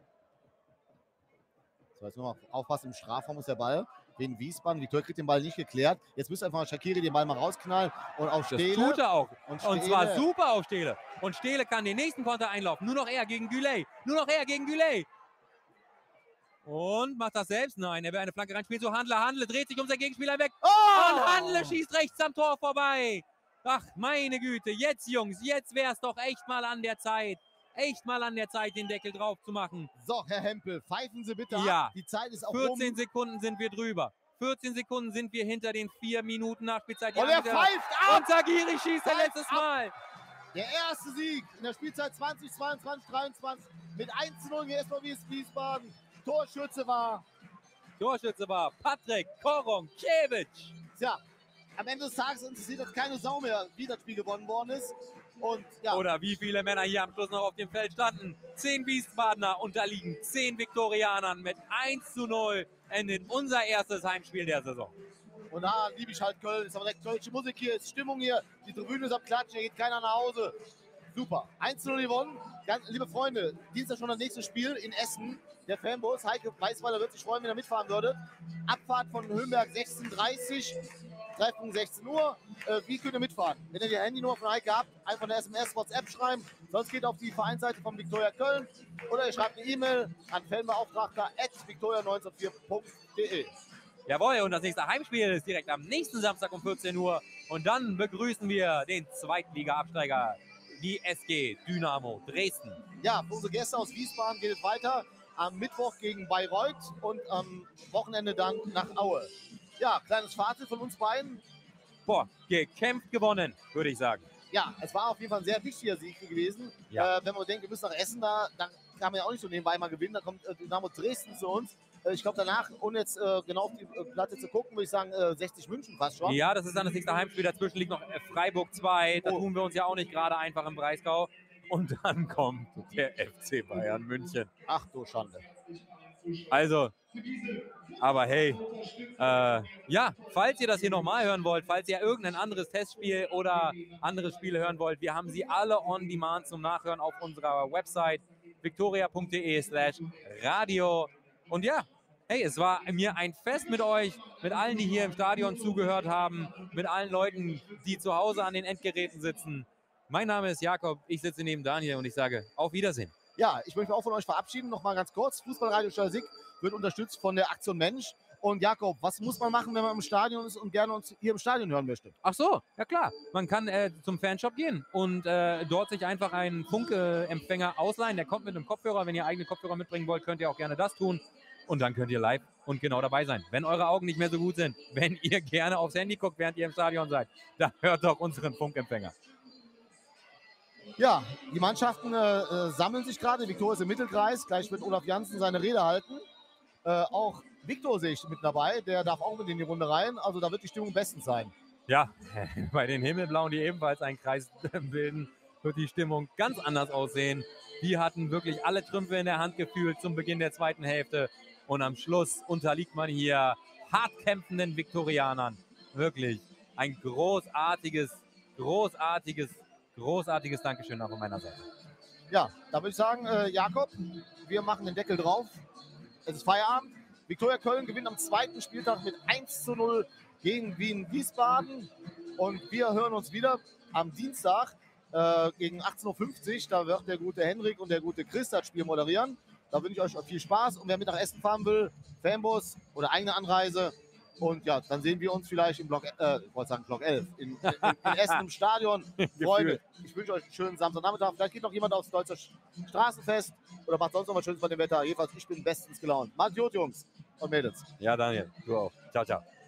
Speaker 2: So, jetzt nur mal aufpassen, im Strafraum ist der Ball. Wien Wiesbaden, Viktoria kriegt den Ball nicht geklärt. Jetzt müsste einfach mal Shaqiri den Ball mal rausknallen und auf
Speaker 3: Das
Speaker 2: Stehle.
Speaker 3: tut er auch.
Speaker 2: Und
Speaker 3: Und, zwar
Speaker 2: Steele.
Speaker 3: super auf Steele. Und Steele kann den nächsten Konter einlaufen. Nur noch er gegen Güley. Nur noch er gegen Güley. Und macht das selbst? Nein, er will eine Flanke reinspielen. So Handler, Handle dreht sich um seinen Gegenspieler weg.
Speaker 2: Oh!
Speaker 3: Und Handle schießt rechts am Tor vorbei. Ach, meine Güte. Jetzt, Jungs, jetzt wäre es doch echt mal an der Zeit. Echt mal an der Zeit, den Deckel drauf zu machen.
Speaker 2: So, Herr Hempel, pfeifen Sie bitte
Speaker 3: Ja.
Speaker 2: ab. Die Zeit ist auch
Speaker 3: vierzehn
Speaker 2: rum.
Speaker 3: Sekunden sind wir drüber. vierzehn Sekunden sind wir hinter den vier Minuten Nachspielzeit. Die
Speaker 2: Und er
Speaker 3: angedacht.
Speaker 2: pfeift ab.
Speaker 3: Und Sagiri schießt ein
Speaker 2: Pfeift
Speaker 3: letztes
Speaker 2: ab.
Speaker 3: Mal.
Speaker 2: Der erste Sieg in der Spielzeit zwanzig zweiundzwanzig dreiundzwanzig mit eins zu null gegen S V Wiesbaden. Torschütze war,
Speaker 3: Torschütze war Patrick Koronkiewicz.
Speaker 2: tja, am Ende des Tages interessiert das keine Sau mehr, wie das Spiel gewonnen worden ist. Und ja,
Speaker 3: Oder wie viele Männer hier am Schluss noch auf dem Feld standen. Zehn Wiesbadener unterliegen zehn Viktorianern. Mit eins zu null endet unser erstes Heimspiel der Saison.
Speaker 2: und da liebe ich halt Köln. Ist aber direkt kölsche Musik hier, ist Stimmung hier. Die Tribüne ist am Klatschen, hier geht keiner nach Hause. Super. eins zu null gewonnen. Ganz, liebe Freunde, Dienstag schon das nächste Spiel in Essen. Der Fanbus, Heike Weißweiler wird sich freuen, wenn er mitfahren würde. Abfahrt von Höhenberg sechzehn Uhr dreißig, Treffpunkt sechzehn Uhr. Äh, wie könnt ihr mitfahren? Wenn ihr die Handynummer von Heike habt, einfach eine S M S, WhatsApp schreiben. Sonst geht auf die Vereinsseite von Viktoria Köln oder ihr schreibt eine E-Mail an fanbeauftragter at viktoria neunhundertvier punkt de.
Speaker 3: Jawohl, und das nächste Heimspiel ist direkt am nächsten Samstag um vierzehn Uhr. Und dann begrüßen wir den Zweitliga-Absteiger, die S G Dynamo Dresden.
Speaker 2: Ja, für unsere Gäste aus Wiesbaden geht es weiter. Am Mittwoch gegen Bayreuth und am Wochenende dann nach Aue. Ja, kleines Fazit von uns beiden.
Speaker 3: Boah, gekämpft gewonnen, würde ich sagen.
Speaker 2: Ja, es war auf jeden Fall ein sehr wichtiger Sieg gewesen.
Speaker 3: Ja.
Speaker 2: Äh, wenn man denkt, wir müssen nach Essen, da, dann kann man ja auch nicht so nebenbei mal gewinnen. Da kommt äh, Dynamo Dresden zu uns. Äh, ich glaube danach, ohne jetzt äh, genau auf die äh, Platte zu gucken, würde ich sagen äh, sechzig München fast schon.
Speaker 3: Ja, das ist dann das nächste Heimspiel. Dazwischen liegt noch äh, Freiburg zwei. Da
Speaker 2: Oh.
Speaker 3: tun wir uns ja auch nicht gerade einfach im Breisgau. Und dann kommt der F C Bayern München.
Speaker 2: Ach du Schande.
Speaker 3: Also, aber hey, äh, ja, falls ihr das hier nochmal hören wollt, falls ihr irgendein anderes Testspiel oder andere Spiele hören wollt, wir haben sie alle on demand zum Nachhören auf unserer Website viktoria.de slash radio. Und ja, hey, es war mir ein Fest mit euch, mit allen, die hier im Stadion zugehört haben, mit allen Leuten, die zu Hause an den Endgeräten sitzen. Mein Name ist Jakob, ich sitze neben Daniel und ich sage auf Wiedersehen.
Speaker 2: Ja, ich möchte mich auch von euch verabschieden. Noch mal ganz kurz. Fußballradio Stalsig wird unterstützt von der Aktion Mensch. Und Jakob, was muss man machen, wenn man im Stadion ist und gerne uns hier im Stadion hören möchte?
Speaker 3: Ach so, ja klar. Man kann äh, zum Fanshop gehen und äh, dort sich einfach einen Funkempfänger ausleihen. Der kommt mit einem Kopfhörer. Wenn ihr eigene Kopfhörer mitbringen wollt, könnt ihr auch gerne das tun. Und dann könnt ihr live und genau dabei sein. Wenn eure Augen nicht mehr so gut sind, wenn ihr gerne aufs Handy guckt, während ihr im Stadion seid, dann hört doch unseren Funkempfänger.
Speaker 2: Ja, die Mannschaften äh, äh, sammeln sich gerade. Viktor ist im Mittelkreis. Gleich wird Olaf Janssen seine Rede halten. Äh, auch Viktor sehe ich mit dabei. Der darf auch mit in die Runde rein. Also da wird die Stimmung bestens sein.
Speaker 3: Ja, bei den Himmelblauen, die ebenfalls einen Kreis bilden, wird die Stimmung ganz anders aussehen. Die hatten wirklich alle Trümpfe in der Hand gefühlt zum Beginn der zweiten Hälfte. Und am Schluss unterliegt man hier hart kämpfenden Viktorianern. Wirklich ein großartiges, großartiges, großartiges Dankeschön auch von meiner Seite.
Speaker 2: Ja, da würde ich sagen, äh, Jakob, wir machen den Deckel drauf. Es ist Feierabend. Viktoria Köln gewinnt am zweiten Spieltag mit eins zu null gegen Wien Wiesbaden. Und wir hören uns wieder am Dienstag äh, gegen achtzehn Uhr fünfzig. Da wird der gute Henrik und der gute Chris das Spiel moderieren. Da wünsche ich euch viel Spaß. Und wer mit nach Essen fahren will, Fanbus oder eigene Anreise. Und ja, dann sehen wir uns vielleicht im Block, äh, ich wollte sagen Block elf, in, in, in Essen im Stadion. Freunde, ich wünsche euch einen schönen Samstagnachmittag. Vielleicht geht noch jemand aufs Deutsche Straßenfest oder macht sonst noch was Schönes bei dem Wetter. Jedenfalls, ich bin bestens gelaunt. Macht's gut, Jungs und Mädels.
Speaker 3: Ja, Daniel, du auch. Ciao, ciao.